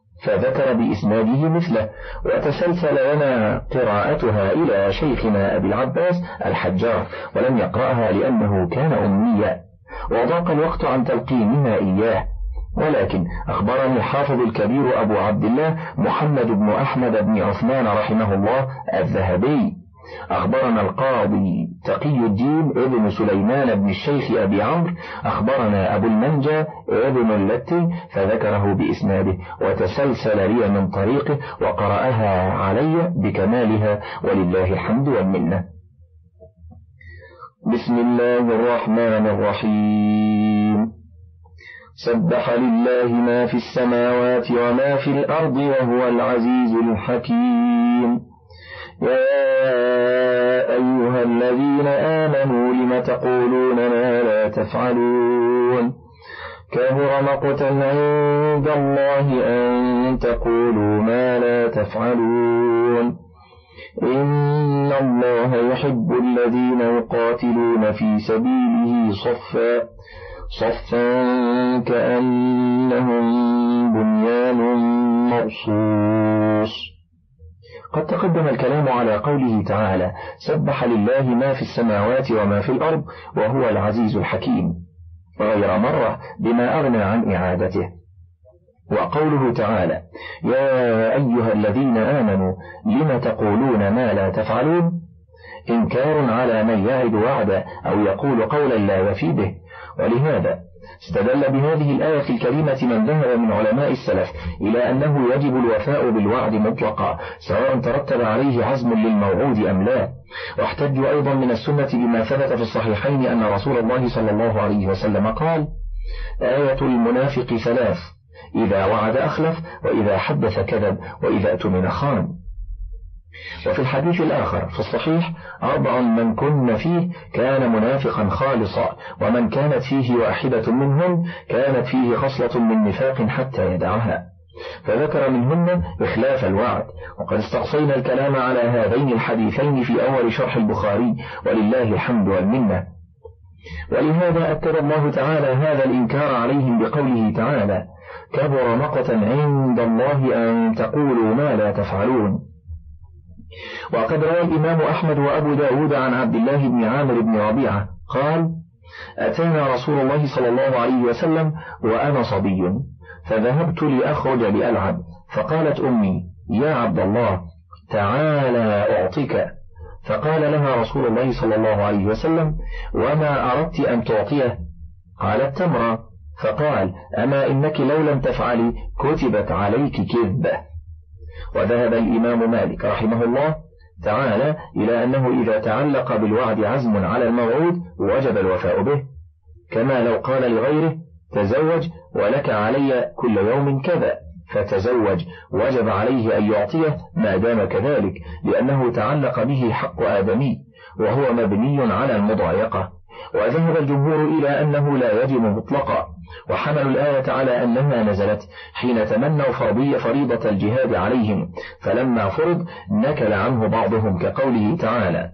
فذكر بإسناده مثله، وتسلسل لنا قراءتها إلى شيخنا أبي العباس الحجار ولم يقرأها لأنه كان أميا وضاق الوقت عن تلقيننا إياه. ولكن أخبرني حافظ الكبير أبو عبد الله محمد بن أحمد بن عثمان رحمه الله الذهبي أخبرنا القاضي تقي الدين ابن سليمان بن الشيخ أبي عمرو أخبرنا أبو المنجى ابن اللتي فذكره بإسناده وتسلسل لي من طريقه وقرأها علي بكمالها ولله الحمد والمنة. بسم الله الرحمن الرحيم. سبح لله ما في السماوات وما في الأرض وهو العزيز الحكيم يا أيها الذين آمنوا لم تقولون ما لا تفعلون كبر مقتا عند الله أن تقولوا ما لا تفعلون إن الله يحب الذين يقاتلون في سبيله صفا كأنهم بنيان مرصوص. قد تقدم الكلام على قوله تعالى: سبح لله ما في السماوات وما في الأرض وهو العزيز الحكيم، غير مرة بما أغنى عن إعادته. وقوله تعالى: يا أيها الذين آمنوا لم تقولون ما لا تفعلون، إنكار على من يعد وعدا أو يقول قولا لا يفي به. ولهذا استدل بهذه الآية الكريمة من ذهب من علماء السلف إلى أنه يجب الوفاء بالوعد مطلقا سواء ترتب عليه عزم للموعود أم لا. واحتجوا أيضا من السنة بما ثبت في الصحيحين أن رسول الله صلى الله عليه وسلم قال: آية المنافق ثلاث: إذا وعد أخلف، وإذا حدث كذب، وإذا اؤتمن خان. وفي الحديث الآخر في الصحيح: 4 من كن فيه كان منافقا خالصا، ومن كانت فيه واحدة منهن كانت فيه خصلة من نفاق حتى يدعها. فذكر منهن إخلاف الوعد. وقد استقصينا الكلام على هذين الحديثين في أول شرح البخاري، ولله الحمد والمنة. ولهذا أكد الله تعالى هذا الإنكار عليهم بقوله تعالى: كبر مقتا عند الله أن تقولوا ما لا تفعلون. وقد روى الإمام أحمد وأبو داود عن عبد الله بن عامر بن ربيعة قال: أتانا رسول الله صلى الله عليه وسلم وأنا صبي، فذهبت لأخرج لألعب، فقالت أمي: يا عبد الله تعالى أعطيك. فقال لها رسول الله صلى الله عليه وسلم: وما أردت أن تعطيه؟ قالت: تمرة. فقال: أما إنك لو لم تفعلي كتبت عليك كذبة. وذهب الإمام مالك رحمه الله تعالى إلى أنه إذا تعلق بالوعد عزم على الموعود وجب الوفاء به، كما لو قال لغيره: تزوج ولك علي كل يوم كذا، فتزوج، وجب عليه أن يعطيه ما دام كذلك، لأنه تعلق به حق آدمي وهو مبني على المضايقة. وذهب الجمهور إلى أنه لا يجب مطلقا، وحملوا الآية على أنها نزلت حين تمنوا فريضة الجهاد عليهم، فلما فرض نكل عنه بعضهم، كقوله تعالى: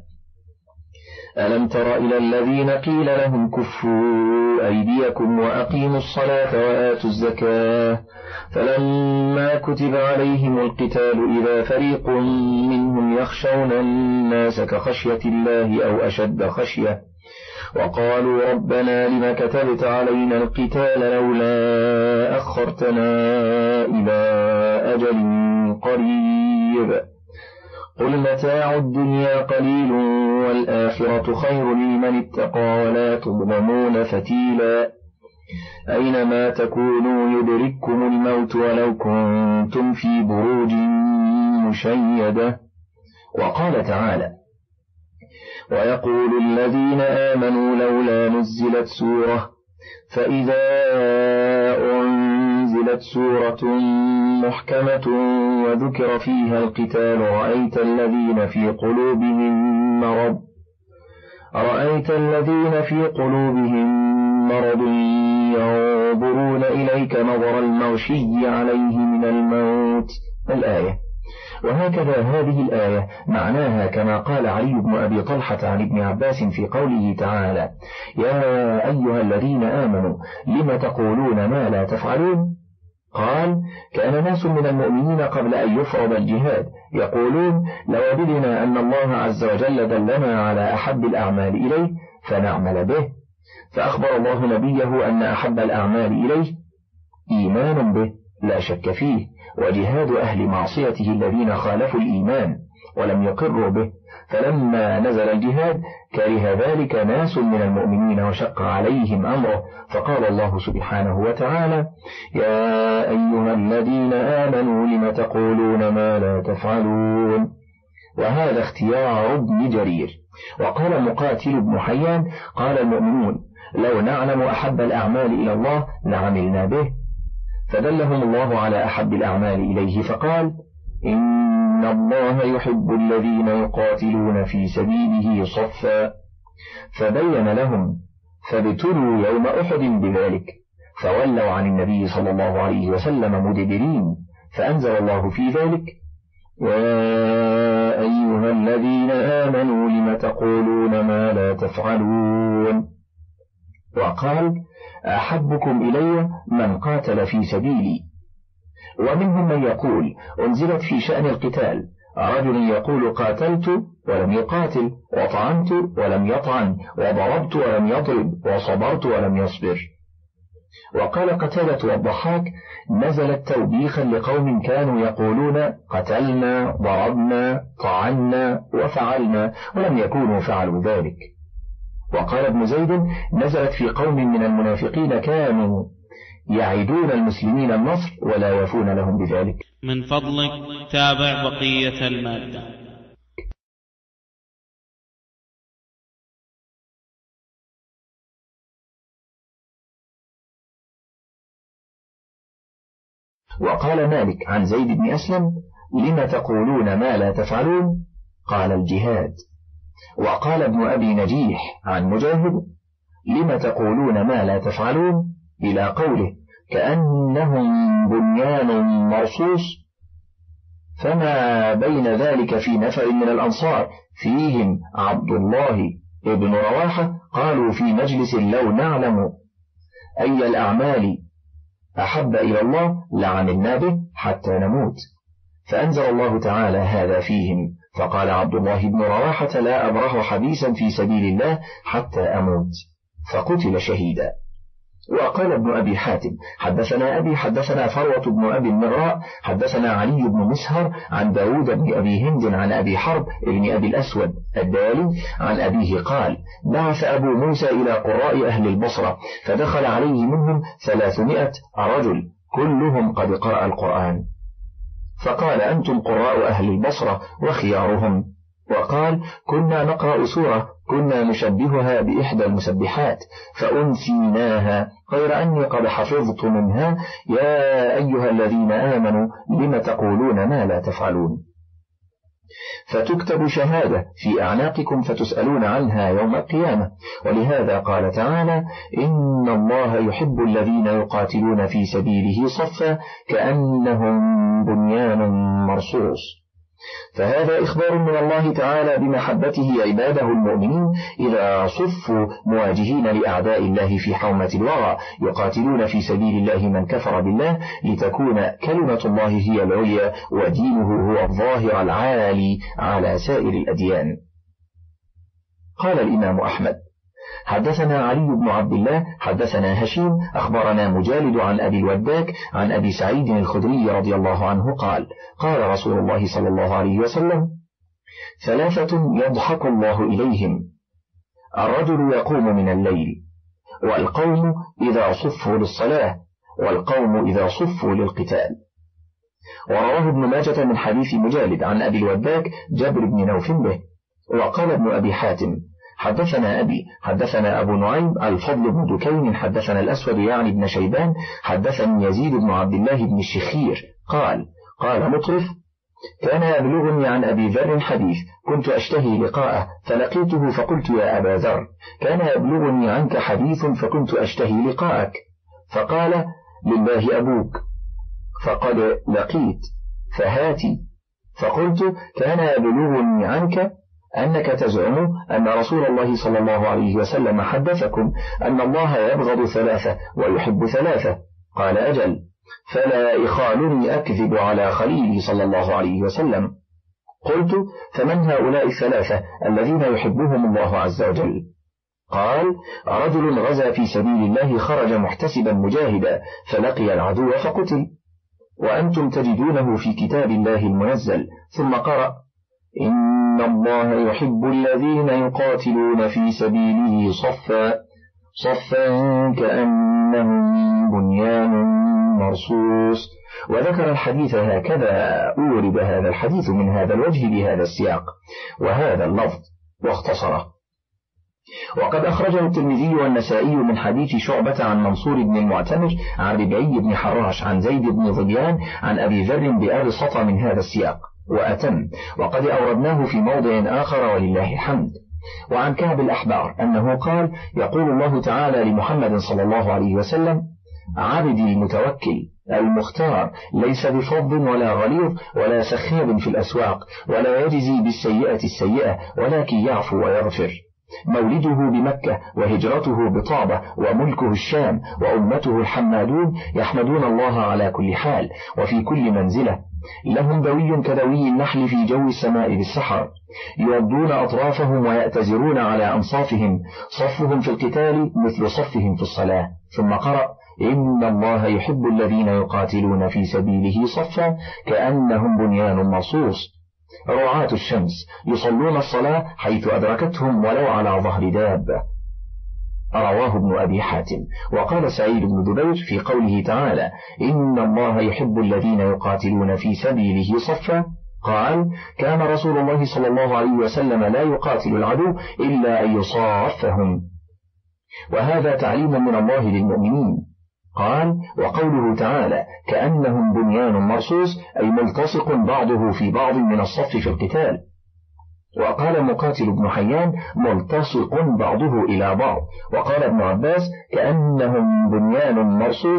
ألم تر إلى الذين قيل لهم كفوا أيديكم وأقيموا الصلاة وآتوا الزكاة فلما كتب عليهم القتال إذا فريق منهم يخشون الناس كخشية الله أو أشد خشية وقالوا ربنا لم كتبت علينا القتال لولا أخرتنا إلى أجل قريب قل متاع الدنيا قليل والآخرة خير لمن اتقى ولا تظلمون فتيلا أينما تكونوا يدرككم الموت ولو كنتم في بروج مشيدة. وقال تعالى: ويقول الذين آمنوا لولا نزلت سورة فإذا أنزلت سورة محكمة وذكر فيها القتال رأيت الذين في قلوبهم مرض ينظرون إليك نظر المغشي عليه من الموت. الآية. وهكذا هذه الآية معناها كما قال علي بن أبي طلحة عن ابن عباس في قوله تعالى: يا أيها الذين آمنوا لم تقولون ما لا تفعلون؟ قال: كان ناس من المؤمنين قبل أن يفرض الجهاد يقولون: لوددنا أن الله عز وجل دلنا على أحب الأعمال إليه فنعمل به، فأخبر الله نبيه أن أحب الأعمال إليه إيمان به لا شك فيه، وجهاد أهل معصيته الذين خالفوا الإيمان ولم يقروا به، فلما نزل الجهاد كره ذلك ناس من المؤمنين وشق عليهم أمره، فقال الله سبحانه وتعالى: يا أيها الذين آمنوا لم تقولون ما لا تفعلون. وهذا اختيار ابن جرير. وقال مقاتل بن حيان: قال المؤمنون: لو نعلم أحب الأعمال إلى الله لعملنا به، فدلهم الله على أحب الأعمال إليه فقال: إن الله يحب الذين يقاتلون في سبيله صفا، فبين لهم فابتلوا يوم أحد بذلك، فولوا عن النبي صلى الله عليه وسلم مدبرين، فأنزل الله في ذلك: يا أيها الذين آمنوا لم تقولون ما لا تفعلون. وقال: أحبكم إلي من قاتل في سبيلي. ومنهم من يقول أنزلت في شأن القتال، رجل يقول قاتلت ولم يقاتل، وطعنت ولم يطعن، وضربت ولم يضرب، وصبرت ولم يصبر. وقال قتادة والضحاك نزلت توبيخا لقوم كانوا يقولون قتلنا ضربنا طعنا وفعلنا ولم يكونوا فعلوا ذلك. وقال ابن زيد نزلت في قوم من المنافقين كانوا يعدون المسلمين النصر ولا يفون لهم بذلك. من فضلك تابع بقية المادة. وقال مالك عن زيد بن أسلم لم تقولون ما لا تفعلون؟ قال الجهاد. وقال ابن أبي نجيح عن مجاهد لم تقولون ما لا تفعلون إلى قوله كأنهم بنيان مرصوص، فما بين ذلك في نفر من الأنصار فيهم عبد الله ابن رواحة قالوا في مجلس لو نعلم أي الأعمال أحب إلى الله لعملنا به حتى نموت، فأنزل الله تعالى هذا فيهم، فقال عبد الله بن رواحة لا أبرح حبيسا في سبيل الله حتى أموت، فقتل شهيدا. وقال ابن أبي حاتم حدثنا أبي حدثنا فروة بن أبي المراء حدثنا علي بن مسهر عن داود بن أبي هند عن أبي حرب ابن أبي الأسود الدالي عن أبيه قال بعث أبو موسى إلى قراء أهل البصرة فدخل عليه منهم 300 رجل كلهم قد قرأ القرآن، فقال أنتم قراء أهل البصرة وخيارهم، وقال كنا نقرأ سورة كنا نشبهها بإحدى المسبحات فأنسيناها غير أني قد حفظت منها يا أيها الذين آمنوا لم تقولون ما لا تفعلون، فتكتب شهادة في أعناقكم فتسألون عنها يوم القيامة. ولهذا قال تعالى إن الله يحب الذين يقاتلون في سبيله صفا كأنهم بنيان مرصوص. فهذا إخبار من الله تعالى بمحبته عباده المؤمنين إذا صفوا مواجهين لأعداء الله في حومة الورى يقاتلون في سبيل الله من كفر بالله لتكون كلمة الله هي العليا ودينه هو الظاهر العالي على سائر الأديان. قال الإمام أحمد حدثنا علي بن عبد الله حدثنا هشيم أخبرنا مجالد عن أبي الوداك عن أبي سعيد الخدري رضي الله عنه قال قال رسول الله صلى الله عليه وسلم 3 يضحك الله إليهم الرجل يقوم من الليل والقوم إذا صفوا للصلاة والقوم إذا صفوا للقتال. ورواه ابن ماجة من حديث مجالد عن أبي الوداك جابر بن نوف به. وقال ابن أبي حاتم حدثنا أبي حدثنا أبو نعيم الفضل بن دكين حدثنا الأسود يعني بن شيبان حدثني يزيد بن عبد الله بن الشخير قال مطرف كان يبلغني عن أبي ذر حديث كنت أشتهي لقاءه فلقيته فقلت يا أبا ذر كان يبلغني عنك حديث فكنت أشتهي لقاءك، فقال لله أبوك فقد لقيت فهاتي، فقلت كان يبلغني عنك أنك تزعم أن رسول الله صلى الله عليه وسلم حدثكم أن الله يبغض 3 ويحب 3، قال أجل، فلا يخالني أكذب على خليلي صلى الله عليه وسلم. قلت فمن هؤلاء 3 الذين يحبهم الله عز وجل؟ قال رجل غزا في سبيل الله خرج محتسبا مجاهدا فلقي العدو فقتل، وأنتم تجدونه في كتاب الله المنزل. ثم قرأ إن الله يحب الذين يقاتلون في سبيله صفا كأنهم بنيان مرصوص. وذكر الحديث هكذا أورد هذا الحديث من هذا الوجه بهذا السياق وهذا اللفظ واختصره. وقد أخرجه الترمذي والنسائي من حديث شعبة عن منصور بن المعتمر عن ربعي بن حراش عن زيد بن ظبيان عن أبي ذر بأبسط من هذا السياق وأتم، وقد أوردناه في موضع آخر ولله الحمد. وعن كعب الأحبار أنه قال يقول الله تعالى لمحمد صلى الله عليه وسلم عبدي المتوكل المختار ليس بفظ ولا غليظ ولا سخاب في الأسواق ولا يجزي بالسيئة السيئة ولكن يعفو ويغفر. مولده بمكة وهجرته بطابة وملكه الشام وأمته الحمادون يحمدون الله على كل حال وفي كل منزلة، لهم دوي كدوي النحل في جو السماء بالسحر، يودون أطرافهم ويأتزرون على أنصافهم، صفهم في القتال مثل صفهم في الصلاة. ثم قرأ: إن الله يحب الذين يقاتلون في سبيله صفا كأنهم بنيان مرصوص. رعاة الشمس يصلون الصلاة حيث أدركتهم ولو على ظهر دابة. رواه ابن أبي حاتم. وقال سعيد بن جبير في قوله تعالى: إن الله يحب الذين يقاتلون في سبيله صفا، قال: كان رسول الله صلى الله عليه وسلم لا يقاتل العدو إلا أن يصافهم، وهذا تعليم من الله للمؤمنين. قال: وقوله تعالى: كأنهم بنيان مرصوص، أي ملتصق بعضه في بعض من الصف في القتال. وقال مقاتل بن حيان: ملتصق بعضه إلى بعض. وقال ابن عباس: كأنهم بنيان مرصوص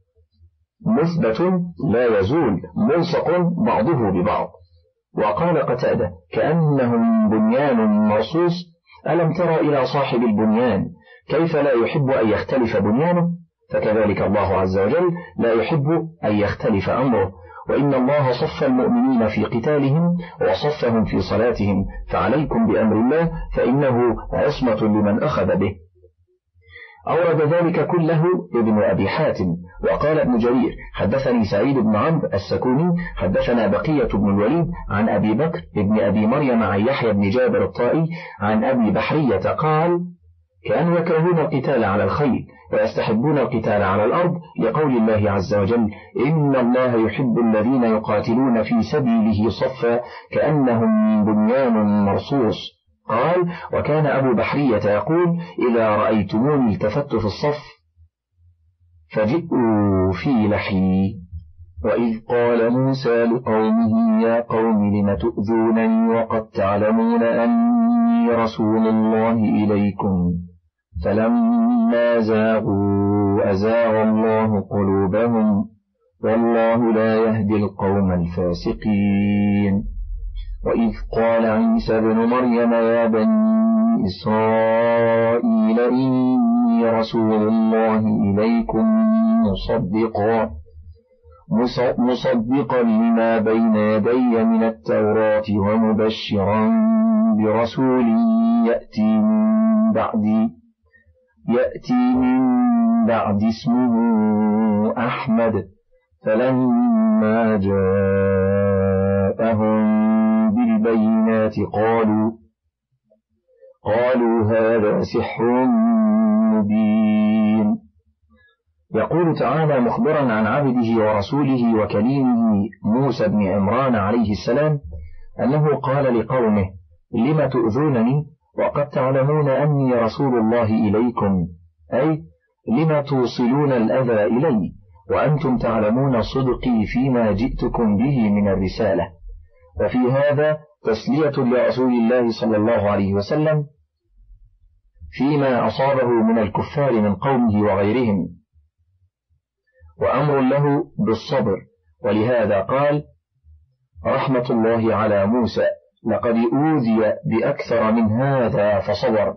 مثبت لا يزول ملصق بعضه ببعض. وقال قتادة: كأنهم بنيان مرصوص، ألم تر إلى صاحب البنيان كيف لا يحب أن يختلف بنيانه؟ فكذلك الله عز وجل لا يحب أن يختلف أمره، وإن الله صف المؤمنين في قتالهم وصفهم في صلاتهم، فعليكم بأمر الله فإنه عصمة لمن أخذ به. أورد ذلك كله ابن أبي حاتم. وقال ابن جرير: حدثني سعيد بن عمرو السكوني حدثنا بقية بن الوليد عن أبي بكر ابن أبي مريم عن يحيى بن جابر الطائي عن أبي بحرية قال: كانوا يكرهون القتال على الخيل ويستحبون القتال على الأرض، لقول الله عز وجل: إن الله يحب الذين يقاتلون في سبيله صفا كأنهم بنيان مرصوص. قال: وكان أبو بحرية يقول: إذا رأيتموني التفت في الصف فجئوا في لحي. وإذ قال موسى لقومه: يا قوم لم تؤذونني وقد تعلمون أني رسول الله إليكم، فلما زاغوا أزاغ الله قلوبهم، والله لا يهدي القوم الفاسقين. وإذ قال عيسى ابن مريم: يا بني إسرائيل إني رسول الله إليكم مصدقا لما بين يدي من التوراة ومبشرا برسول يأتي من بعد اسمه أحمد. فلما جاءهم بالبينات قالوا هذا سحر مبين. يقول تعالى مخبرا عن عبده ورسوله وكليمه موسى بن عمران عليه السلام أنه قال لقومه: لم تؤذونني وقد تعلمون أني رسول الله إليكم، أي لم توصلون الأذى إلي وأنتم تعلمون صدقي فيما جئتكم به من الرسالة. وفي هذا تسلية لرسول الله صلى الله عليه وسلم فيما أصابه من الكفار من قومه وغيرهم، وأمر له بالصبر. ولهذا قال: رحمة الله على موسى، لقد أوذي بأكثر من هذا فصبر.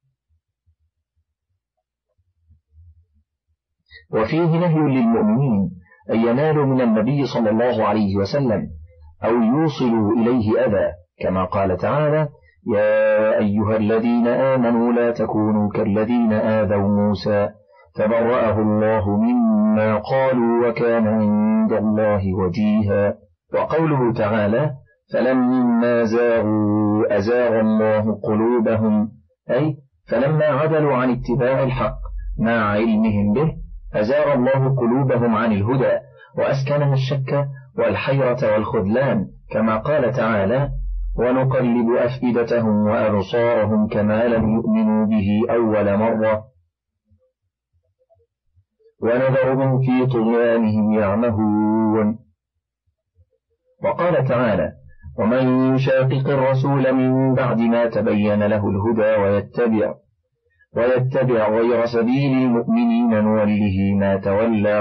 وفيه نهي للمؤمنين أن ينالوا من النبي صلى الله عليه وسلم أو يوصلوا إليه أذى، كما قال تعالى: يا أيها الذين آمنوا لا تكونوا كالذين آذوا موسى فبرأه الله مما قالوا وكان عند الله وجيها. وقوله تعالى: فلما زاغوا أزاغ الله قلوبهم، أي فلما عدلوا عن اتباع الحق مع علمهم به أزاغ الله قلوبهم عن الهدى وأسكنها الشك والحيرة والخذلان، كما قال تعالى: ونقلب أفئدتهم وأبصارهم كما لم يؤمنوا به أول مرة ونذرهم في طغيانهم يعمهون. وقال تعالى: ومن يشاقق الرسول من بعد ما تبين له الهدى ويتبع غير سبيل المؤمنين نوله ما تولى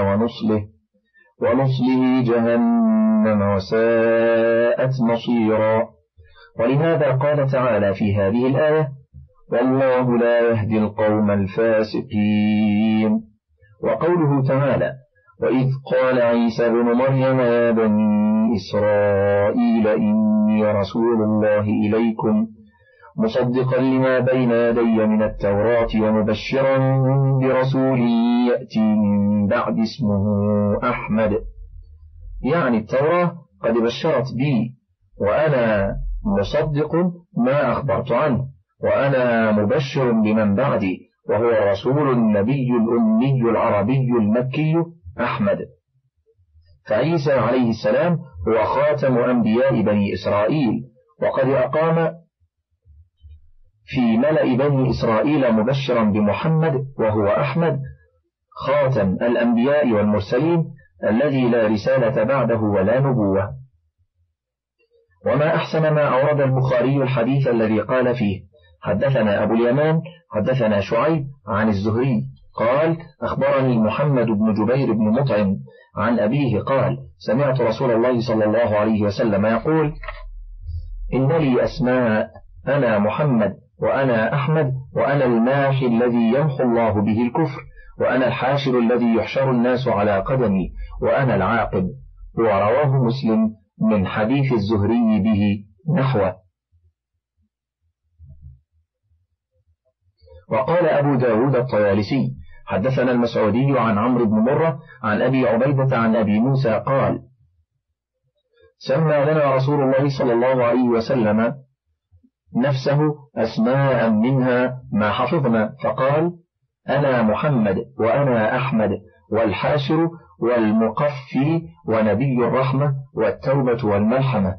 ونصله جهنم وساءت مصيرا. ولهذا قال تعالى في هذه الآية: والله لا يهدي القوم الفاسقين. وقوله تعالى: وإذ قال عيسى بن مريم يا بني إسرائيل إني رسول الله إليكم مصدقا لما بين يدي من التوراة ومبشرا برسول يأتي من بعد اسمه أحمد، يعني التوراة قد بشرت بي وأنا مصدق ما أخبرت عنه، وأنا مبشر بمن بعدي وهو الرسول النبي الأمي العربي المكي أحمد. فعيسى عليه السلام هو خاتم أنبياء بني إسرائيل، وقد أقام في ملأ بني إسرائيل مبشرا بمحمد وهو أحمد خاتم الأنبياء والمرسلين الذي لا رسالة بعده ولا نبوة. وما أحسن ما أورد البخاري الحديث الذي قال فيه: حدثنا أبو اليمان حدثنا شعيب عن الزهري قال: أخبرني محمد بن جبير بن مطعم عن أبيه قال: سمعت رسول الله صلى الله عليه وسلم يقول: إن لي أسماء، أنا محمد وأنا أحمد وأنا الماحي الذي يمحو الله به الكفر وأنا الحاشر الذي يحشر الناس على قدمي وأنا العاقب. ورواه مسلم من حديث الزهري به نحوه. وقال أبو داود الطيالسي: حدثنا المسعودي عن عمرو بن مرة عن أبي عبيدة عن أبي موسى قال: سمى لنا رسول الله صلى الله عليه وسلم نفسه أسماء منها ما حفظنا، فقال: أنا محمد وأنا أحمد والحاشر والمقفي ونبي الرحمة والتوبة والملحمة.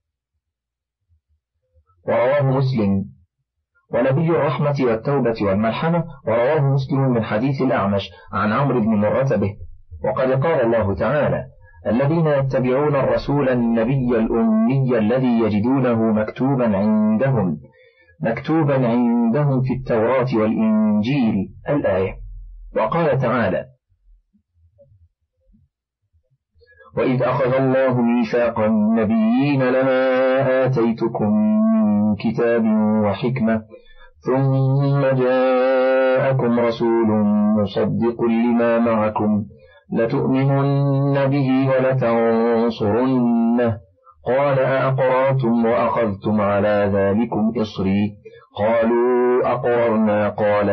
ورواه مسلم. ونبي الرحمة والتوبة والملحمة ورواه مسلم من حديث الأعمش عن عمرو بن مرة به. وقد قال الله تعالى: الذين يتبعون الرسول النبي الأمي الذي يجدونه مكتوبا عندهم في التوراة والإنجيل، الآية. وقال تعالى: وإذ أخذ الله ميثاق النبيين لما آتيتكم من كتاب وحكمة ثم جاءكم رسول مصدق لما معكم لتؤمنن به ولتنصرنه قال أأقررتم وأخذتم على ذلكم إصري قالوا أقررنا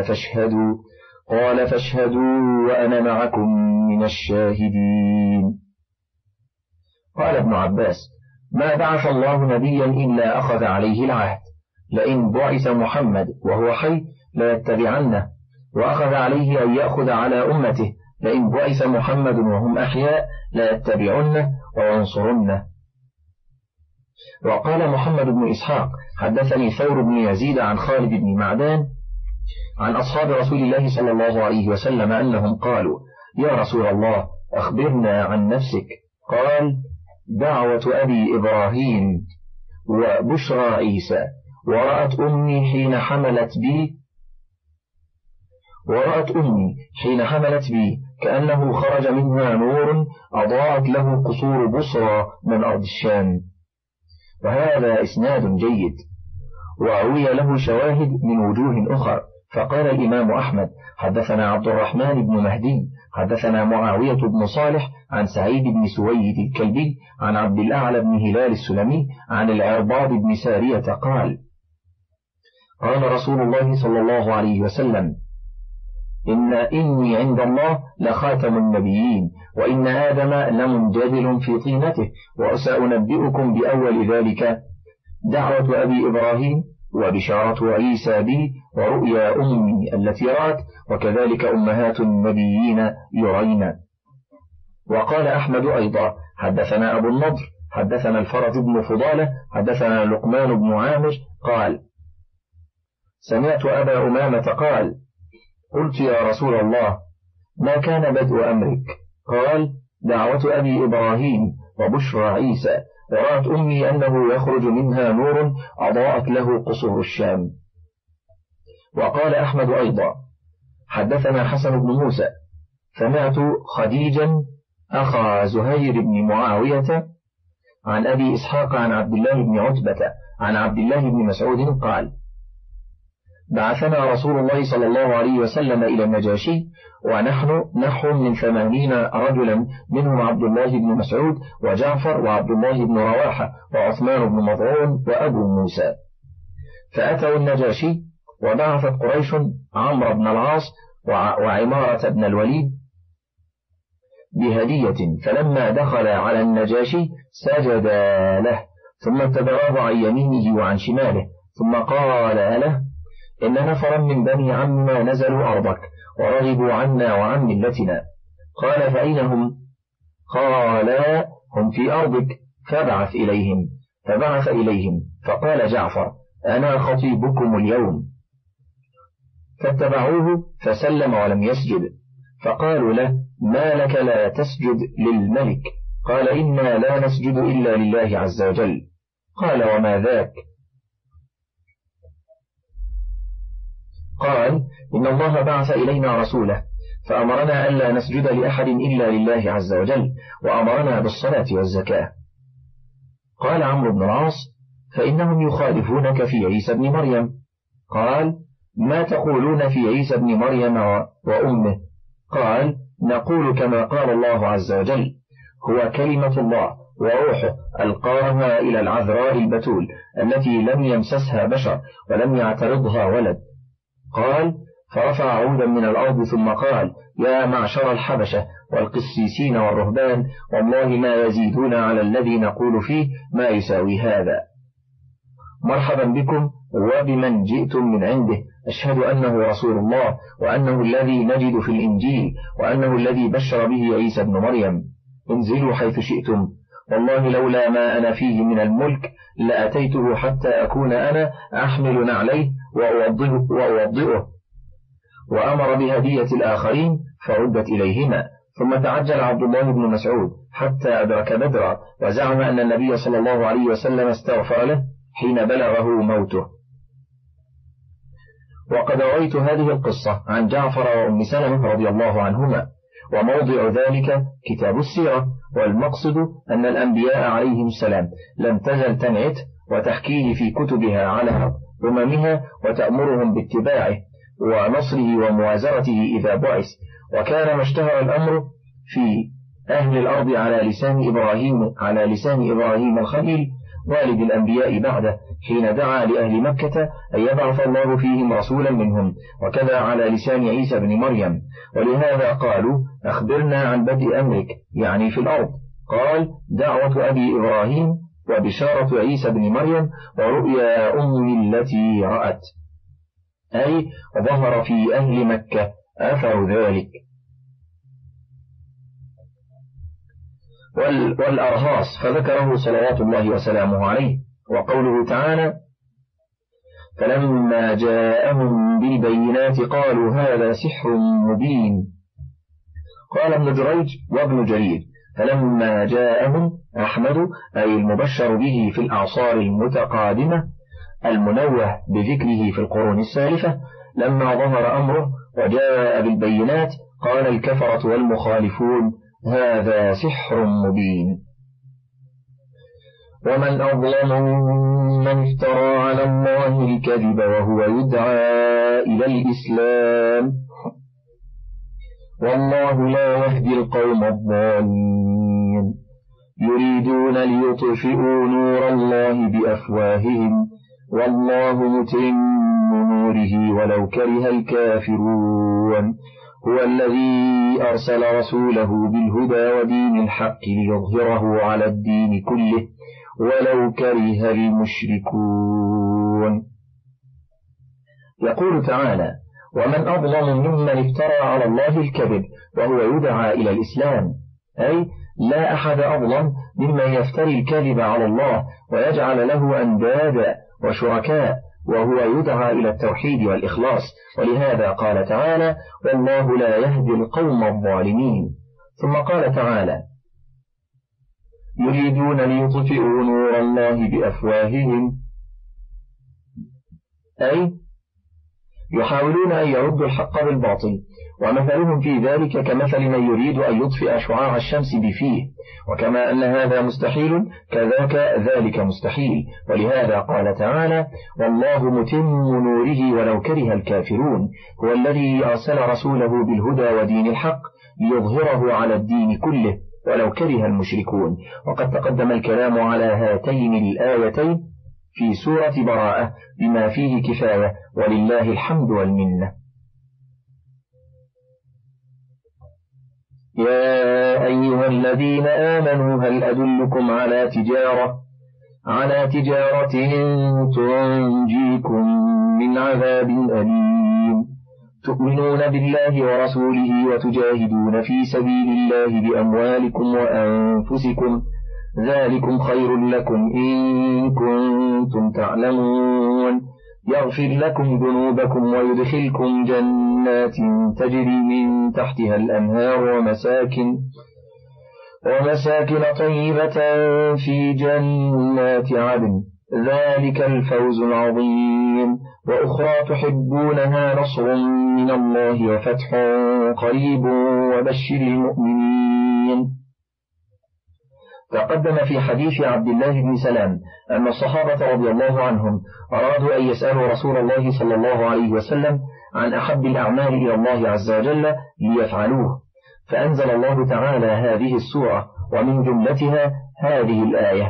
قال فاشهدوا وأنا معكم من الشاهدين. قال ابن عباس: ما بعث الله نبيا إلا أخذ عليه العهد، لئن بعث محمد وهو حي ليتبعنه، وأخذ عليه أن يأخذ على أمته، لئن بعث محمد وهم أحياء ليتبعنه وينصرنه. وقال محمد بن إسحاق: حدثني ثور بن يزيد عن خالد بن معدان عن أصحاب رسول الله صلى الله عليه وسلم أنهم قالوا: يا رسول الله أخبرنا عن نفسك. قال: دعوة أبي إبراهيم وبشرى عيسى، ورأت أمي حين حملت بي كأنه خرج منها نور أضاءت له قصور بصرى من أرض الشام. وهذا إسناد جيد، وروي له شواهد من وجوه أخر. فقال الإمام أحمد: حدثنا عبد الرحمن بن مهدي حدثنا معاوية بن صالح عن سعيد بن سويد الكلبي عن عبد الأعلى بن هلال السلمي عن العرباض بن سارية قال: قال رسول الله صلى الله عليه وسلم: إني عند الله لخاتم النبيين، وإن آدم لمنجدل في طينته، وسأنبئكم بأول ذلك: دعوة أبي إبراهيم، وبشارة عيسى بي، ورؤيا أمي التي رأت، وكذلك أمهات النبيين يرين. وقال أحمد أيضا: حدثنا أبو النضر حدثنا الفرج بن فضالة حدثنا لقمان بن عامر قال: سمعت أبا أمامة قال: قلت يا رسول الله ما كان بدء أمرك؟ قال: دعوة أبي إبراهيم وبشرى عيسى، ورأت أمي أنه يخرج منها نور أضاءت له قصور الشام. وقال أحمد أيضا: حدثنا حسن بن موسى سمعت خديجا أخا زهير بن معاوية عن أبي إسحاق عن عبد الله بن عتبة عن عبد الله بن مسعود قال: بعثنا رسول الله صلى الله عليه وسلم إلى النجاشي ونحن نحو من 80 رجلا، منهم عبد الله بن مسعود وجعفر وعبد الله بن رواحة وعثمان بن مظعون وأبو موسى. فأتوا النجاشي، وبعثت قريش عمرو بن العاص وعمارة بن الوليد بهدية، فلما دخل على النجاشي سجد له، ثم اتبعه عن يمينه وعن شماله، ثم قال له: إن نفرا من بني عمنا نزلوا أرضك ورغبوا عنا وعن ملتنا. قال: فأين هم؟ قال: هم في أرضك، فبعث إليهم. فبعث إليهم، فقال جعفر: أنا خطيبكم اليوم. فاتبعوه فسلم ولم يسجد، فقالوا له: ما لك لا تسجد للملك؟ قال: إنا لا نسجد إلا لله عز وجل. قال: وما ذاك؟ قال: إن الله بعث إلينا رسوله فأمرنا ألا نسجد لأحد إلا لله عز وجل، وأمرنا بالصلاة والزكاة. قال عمرو بن العاص: فإنهم يخالفونك في عيسى بن مريم. قال: ما تقولون في عيسى بن مريم وأمه؟ قال: نقول كما قال الله عز وجل: هو كلمة الله وروحه ألقاها إلى العذراء البتول التي لم يمسسها بشر ولم يعترضها ولد. قال: فرفع عودا من الأرض ثم قال: يا معشر الحبشة والقسيسين والرهبان، والله ما يزيدون على الذي نقول فيه ما يساوي هذا. مرحبا بكم وبمن جئتم من عنده، أشهد أنه رسول الله، وأنه الذي نجد في الإنجيل، وأنه الذي بشر به عيسى بن مريم. انزلوا حيث شئتم، والله لولا ما أنا فيه من الملك لأتيته حتى أكون أنا أحمل نعليه وأوضئه. وأمر بهدية الآخرين فردت إليهما. ثم تعجل عبد الله بن مسعود حتى أدرك بدرا، وزعم أن النبي صلى الله عليه وسلم استغفر له حين بلغه موته. وقد رويت هذه القصة عن جعفر وأم سلمة رضي الله عنهما، وموضع ذلك كتاب السيرة، والمقصد أن الأنبياء عليهم السلام لم تزل تنعت وتحكيه في كتبها على أممها وتأمرهم باتباعه ونصره وموازرته إذا بعث. وكان ما اشتهر الأمر في أهل الأرض على لسان إبراهيم الخليل والد الأنبياء بعده، حين دعا لأهل مكة أن يبعث الله فيهم رسولا منهم، وكذا على لسان عيسى بن مريم. ولهذا قالوا: أخبرنا عن بدء أمرك، يعني في الأرض. قال: دعوة أبي إبراهيم، وبشارة عيسى بن مريم، ورؤيا أمه التي رأت، أي ظهر في أهل مكة أثر ذلك. والأرهاص فذكره صلوات الله وسلامه عليه. وقوله تعالى: فلما جاءهم بالبينات قالوا هذا سحر مبين. قال ابن جريج وابن جرير: فلما جاءهم أحمد أي المبشر به في الأعصار المتقادمة المنوه بذكره في القرون السالفة، لما ظهر أمره وجاء بالبينات قال الكفرة والمخالفون هذا سحر مبين. ومن أظلم ممن افترى على الله الكذب وهو يدعى إلى الإسلام، والله لا يهدي القوم الظالمين. يريدون ليطفئوا نور الله بأفواههم والله متم نوره ولو كره الكافرون. هو الذي أرسل رسوله بالهدى ودين الحق ليظهره على الدين كله ولو كره المشركون. يقول تعالى: ومن أظلم ممن افترى على الله الكذب وهو يدعى إلى الإسلام، أي لا أحد أظلم ممن يفتري الكذب على الله ويجعل له أندادا وشركاء وهو يدعى إلى التوحيد والإخلاص. ولهذا قال تعالى: والله لا يهدي القوم الظالمين. ثم قال تعالى: يريدون ليطفئوا نور الله بأفواههم، أي يحاولون أن يردوا الحق بالباطل ومثلهم في ذلك كمثل من يريد أن يطفئ شعاع الشمس بفيه، وكما أن هذا مستحيل كذاك ذلك مستحيل. ولهذا قال تعالى: والله متم نوره ولو كره الكافرون، هو الذي أرسل رسوله بالهدى ودين الحق ليظهره على الدين كله ولو كره المشركون. وقد تقدم الكلام على هاتين الآيتين في سورة براءة بما فيه كفاية، ولله الحمد والمنة. يا أيها الذين آمنوا هل أدلكم على تجارة تنجيكم من عذاب أليم، تؤمنون بالله ورسوله وتجاهدون في سبيل الله بأموالكم وأنفسكم، ذلكم خير لكم إن كنتم تعلمون، يغفر لكم ذنوبكم ويدخلكم جنات تجري من تحتها الأنهار ومساكن طيبة في جنات عدن، ذلك الفوز العظيم، وأخرى تحبونها نصر من الله وفتح قريب وبشر المؤمنين. تقدم في حديث عبد الله بن سلام أن الصحابة رضي الله عنهم أرادوا أن يسألوا رسول الله صلى الله عليه وسلم عن أحب الأعمال إلى الله عز وجل ليفعلوه، فأنزل الله تعالى هذه السورة، ومن جملتها هذه الآية: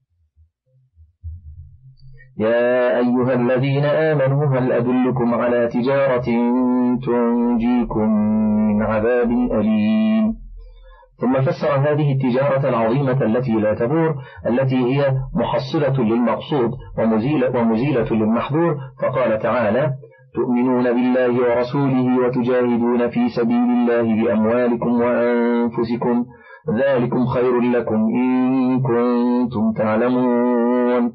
يا أيها الذين آمنوا هل أدلكم على تجارة تنجيكم من عذاب أليم. ثم فسر هذه التجارة العظيمة التي لا تبور، التي هي محصلة للمقصود ومزيلة للمحذور، فقال تعالى: تؤمنون بالله ورسوله وتجاهدون في سبيل الله بأموالكم وأنفسكم، ذلكم خير لكم إن كنتم تعلمون،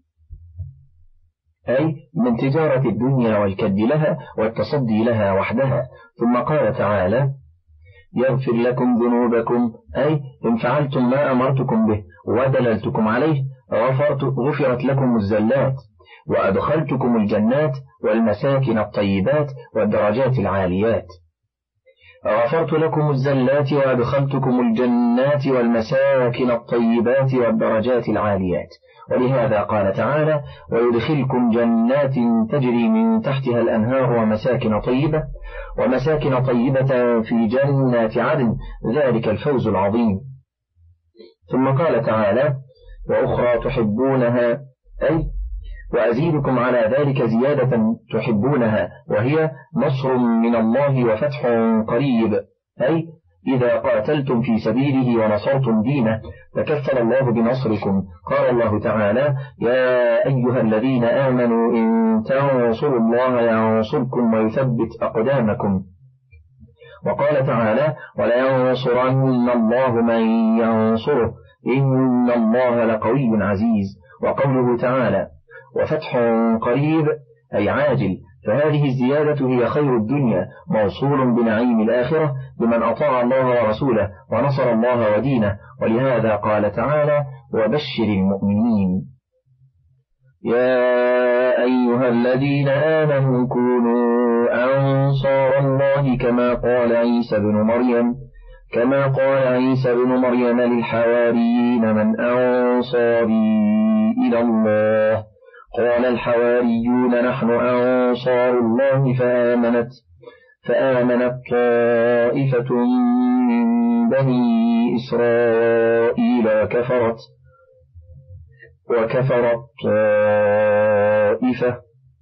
أي من تجارة الدنيا والكد لها والتصدي لها وحدها. ثم قال تعالى: يغفر لكم ذنوبكم، أي إن فعلتم ما أمرتكم به ودللتكم عليه غفرت لكم الزلات، وأدخلتكم الجنات والمساكن الطيبات والدرجات العاليات. غفرت لكم الزلات وأدخلتكم الجنات والمساكن الطيبات والدرجات العاليات. ولهذا قال تعالى: ويدخلكم جنات تجري من تحتها الأنهار ومساكن طيبة في جنات عدن، ذلك الفوز العظيم. ثم قال تعالى: وأخرى تحبونها، أي وأزيدكم على ذلك زيادة تحبونها، وهي نصر من الله وفتح قريب، أي إذا قاتلتم في سبيله ونصرتم دينه تكفل الله بنصركم. قال الله تعالى: يا أيها الذين آمنوا إن تنصروا الله ينصركم ويثبت أقدامكم. وقال تعالى: ولينصرن الله من ينصره إن الله لقوي عزيز. وقوله تعالى: وفتح قريب، أي عاجل، فهذه الزيادة هي خير الدنيا موصول بنعيم الآخرة لمن أطاع الله ورسوله ونصر الله ودينه. ولهذا قال تعالى: وبشر المؤمنين. يا أيها الذين آمنوا كونوا أنصار الله كما قال عيسى بن مريم للحواريين من أنصاري إلى الله؟ قال الحواريون نحن أنصار الله، فآمنت طائفة من بني إسرائيل وكفرت طائفة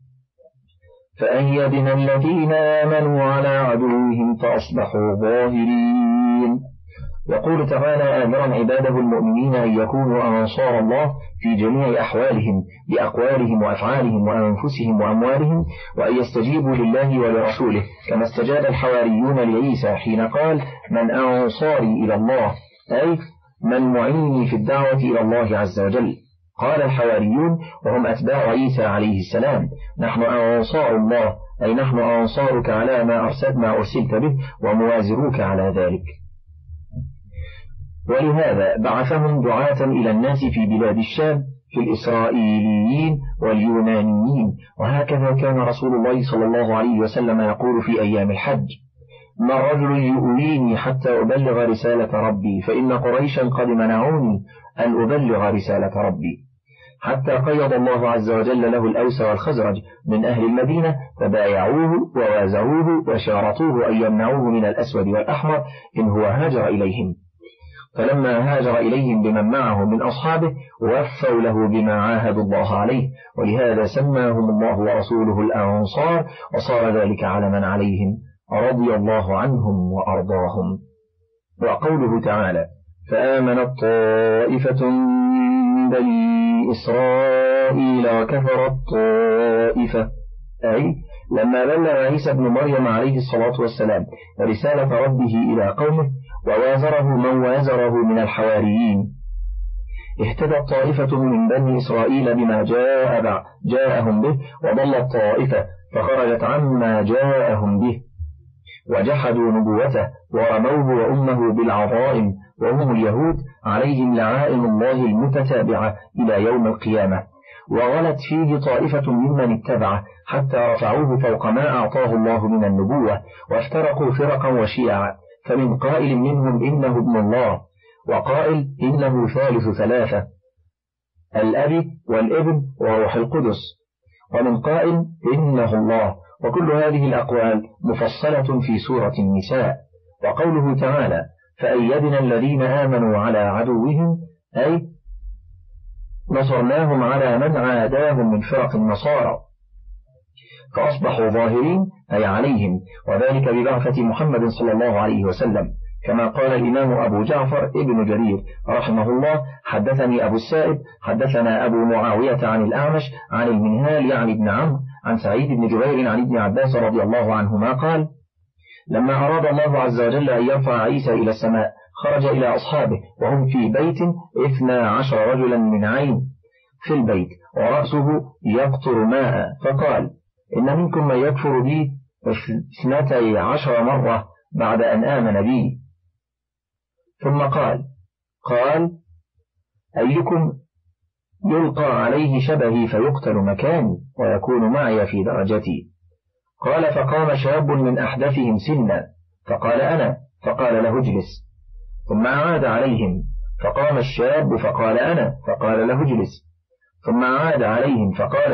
فأيدنا الذين آمنوا على عدوهم فأصبحوا ظاهرين. يقول تعالى آمرا عباده المؤمنين أن يكونوا أنصار الله في جميع أحوالهم بأقوالهم وأفعالهم وأنفسهم وأموالهم، وأن يستجيبوا لله ولرسوله كما استجاب الحواريون لعيسى حين قال: من أنصاري إلى الله، أي من معيني في الدعوة إلى الله عز وجل. قال الحواريون وهم أتباع عيسى عليه السلام: نحن أنصار الله، أي نحن أنصارك على ما أرسلت به وموازروك على ذلك. ولهذا بعثهم دعاة إلى الناس في بلاد الشام في الإسرائيليين واليونانيين. وهكذا كان رسول الله صلى الله عليه وسلم يقول في أيام الحج: ما الرجل يؤويني حتى أبلغ رسالة ربي، فإن قريشا قد منعوني أن أبلغ رسالة ربي. حتى قيض الله عز وجل له الأوس والخزرج من أهل المدينة، فبايعوه ووازروه وشارطوه أن يمنعوه من الأسود والأحمر إن هو هاجر إليهم. فلما هاجر إليهم بمن معه من أصحابه وفوا له بما عاهدوا الله عليه، ولهذا سماهم الله ورسوله الأنصار، وصار ذلك علما عليهم رضي الله عنهم وأرضاهم. وقوله تعالى: فآمنت طائفة من بني إسرائيل وكفرت طائفة، أي لما بلغ عيسى ابن مريم عليه الصلاة والسلام رسالة ربه إلى قومه ووازره من وازره من الحواريين، اهتدت طائفة من بني إسرائيل بما جاءهم به، وضلت طائفة فخرجت عما جاءهم به، وجحدوا نبوته ورموه وأمه بالعظائم، وهم اليهود عليهم لعائن الله المتتابعة إلى يوم القيامة. وغلت فيه طائفة ممن اتبعه حتى رفعوه فوق ما أعطاه الله من النبوة، وافترقوا فرقا وشيعا، فمن قائل منهم إنه ابن الله، وقائل إنه ثالث ثلاثة، الأب والابن وروح القدس، ومن قائل إنه الله. وكل هذه الأقوال مفصلة في سورة النساء. وقوله تعالى: فأيدنا الذين آمنوا على عدوهم، أي نصرناهم على من عاداهم من فرق النصارى، فأصبحوا ظاهرين أي عليهم، وذلك ببعثة محمد صلى الله عليه وسلم، كما قال الإمام أبو جعفر ابن جرير رحمه الله: حدثني أبو السائب حدثنا أبو معاوية عن الأعمش عن المنهال يعني ابن عمرو عن سعيد بن جبير عن ابن عباس رضي الله عنهما قال: لما أراد الله عز وجل أن يرفع عيسى إلى السماء خرج إلى أصحابه وهم في بيت 12 رجلا من عين في البيت ورأسه يقطر ماء، فقال: إن منكم من يكفر بي 12 مرة بعد أن آمن بي. ثم قال: أيكم يلقى عليه شبهي فيقتل مكاني ويكون معي في درجتي؟ قال: فقام شاب من أحدثهم سنا فقال: أنا، فقال له: اجلس. ثم عاد عليهم فقام الشاب فقال: أنا، فقال له: اجلس. ثم عاد عليهم فقام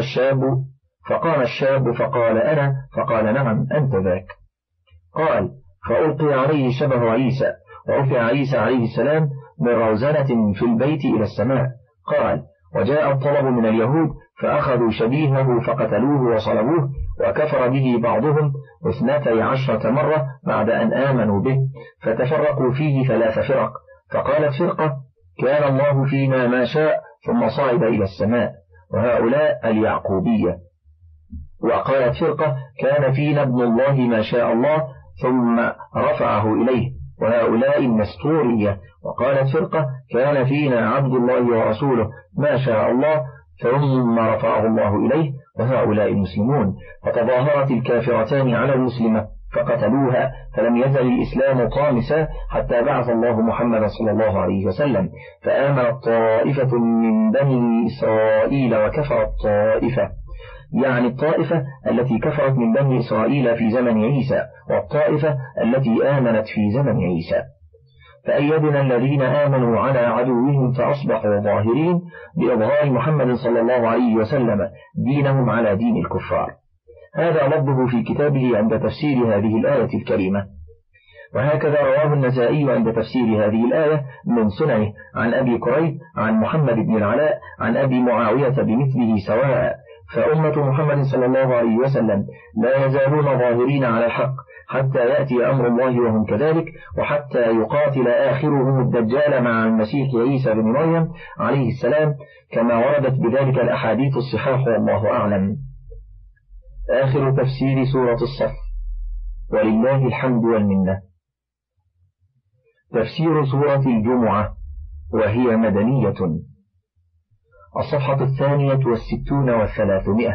الشاب فقال: أنا، فقال: نعم أنت ذاك. قال: فألقي عليه شبه عيسى، ورفع عيسى عليه السلام من روزنة في البيت إلى السماء. قال: وجاء الطلب من اليهود فأخذوا شبيهه فقتلوه وصلبوه، وكفر به بعضهم 12 مرة بعد أن آمنوا به، فتفرقوا فيه 3 فرق. فقالت فرقة: كان الله فينا ما شاء ثم صعد إلى السماء، وهؤلاء اليعقوبية. وقالت فرقة: كان فينا ابن الله ما شاء الله ثم رفعه إليه، وهؤلاء النستورية. وقالت فرقة: كان فينا عبد الله ورسوله ما شاء الله ثم رفعه الله إليه، وهؤلاء المسلمون. فتظاهرت الكافرتان على المسلمة فقتلوها، فلم يزل الإسلام طامسا حتى بعث الله محمد صلى الله عليه وسلم، فآمنت طائفة من بني إسرائيل وكفرت طائفة، يعني الطائفة التي كفرت من بني إسرائيل في زمن عيسى، والطائفة التي آمنت في زمن عيسى. فأيدنا الذين آمنوا على عدوهم فأصبحوا ظاهرين بإظهار محمد صلى الله عليه وسلم دينهم على دين الكفار. هذا لفظه في كتابه عند تفسير هذه الآية الكريمة. وهكذا رواه النسائي عند تفسير هذه الآية من سننه عن أبي كريب عن محمد بن العلاء عن أبي معاوية بمثله سواء. فأمة محمد صلى الله عليه وسلم لا يزالون ظاهرين على الحق حتى يأتي أمر الله وهم كذلك، وحتى يقاتل آخرهم الدجال مع المسيح عيسى بن مريم عليه السلام، كما وردت بذلك الأحاديث الصحاح والله أعلم. آخر تفسير سورة الصف، ولله الحمد والمنة. تفسير سورة الجمعة، وهي مدنية، الصفحة 62 و300.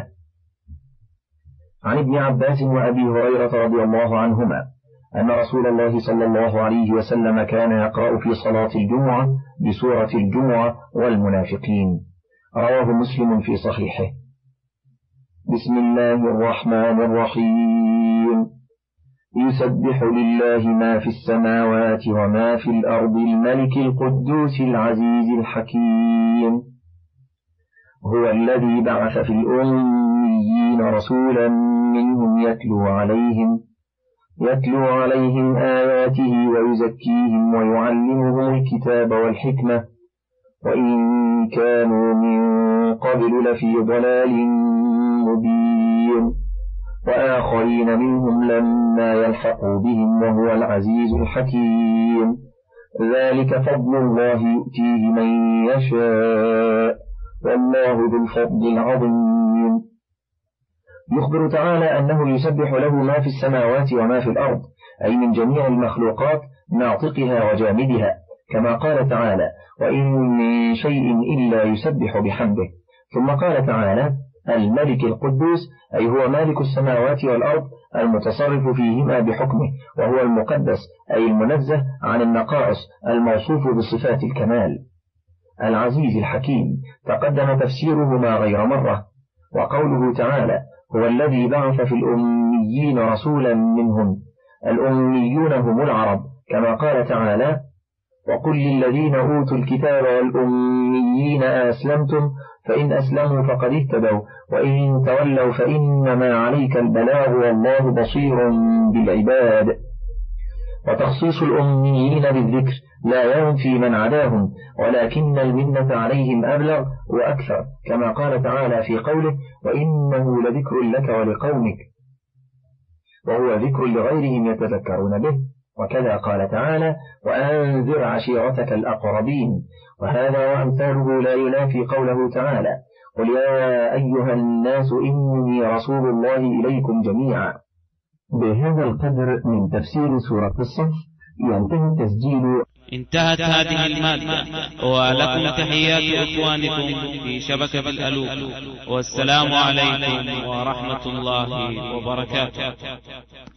عن ابن عباس وأبي هريرة رضي الله عنهما أن رسول الله صلى الله عليه وسلم كان يقرأ في صلاة الجمعة بسورة الجمعة والمنافقين. رواه مسلم في صحيحه. بسم الله الرحمن الرحيم. يسبح لله ما في السماوات وما في الأرض الملك القدوس العزيز الحكيم. هو الذي بعث في الأميين رسولا منهم يتلو عليهم آياته ويزكيهم ويعلمهم الكتاب والحكمة وإن كانوا من قبل لفي ضلال مبين وآخرين منهم لما يلحقوا بهم وهو العزيز الحكيم. ذلك فضل الله يؤتيه من يشاء والله ذو الفضل العظيم. يخبر تعالى أنه يسبح له ما في السماوات وما في الأرض، أي من جميع المخلوقات ناطقها وجامدها، كما قال تعالى وإن من شيء إلا يسبح بحمده. ثم قال تعالى الملك القدوس، أي هو مالك السماوات والأرض المتصرف فيهما بحكمه، وهو المقدس أي المنزه عن النقائص الموصوف بصفات الكمال. العزيز الحكيم تقدم تفسيرهما غير مرة. وقوله تعالى هو الذي بعث في الأميين رسولا منهم، الأميون هم العرب، كما قال تعالى وقل للذين أوتوا الكتاب والأميين أسلمتم فإن أسلموا فقد اهتدوا وإن تولوا فإنما عليك البلاغ والله بصير بالعباد. وتخصيص الأميين بالذكر لا ينفي من عداهم، ولكن المنة عليهم أبلغ وأكثر، كما قال تعالى في قوله وإنه لذكر لك ولقومك، وهو ذكر لغيرهم يتذكرون به. وكذا قال تعالى وأنذر عشيرتك الأقربين، وهذا وأمثاله لا ينافي قوله تعالى قل يا أيها الناس إني رسول الله إليكم جميعا. بهذا القدر من تفسير سورة الصف ينتهي التسجيل. انتهت هذه المادة، ولكم تحيات إخوانكم في شبكة الألوف، والسلام عليكم ورحمة الله وبركاته.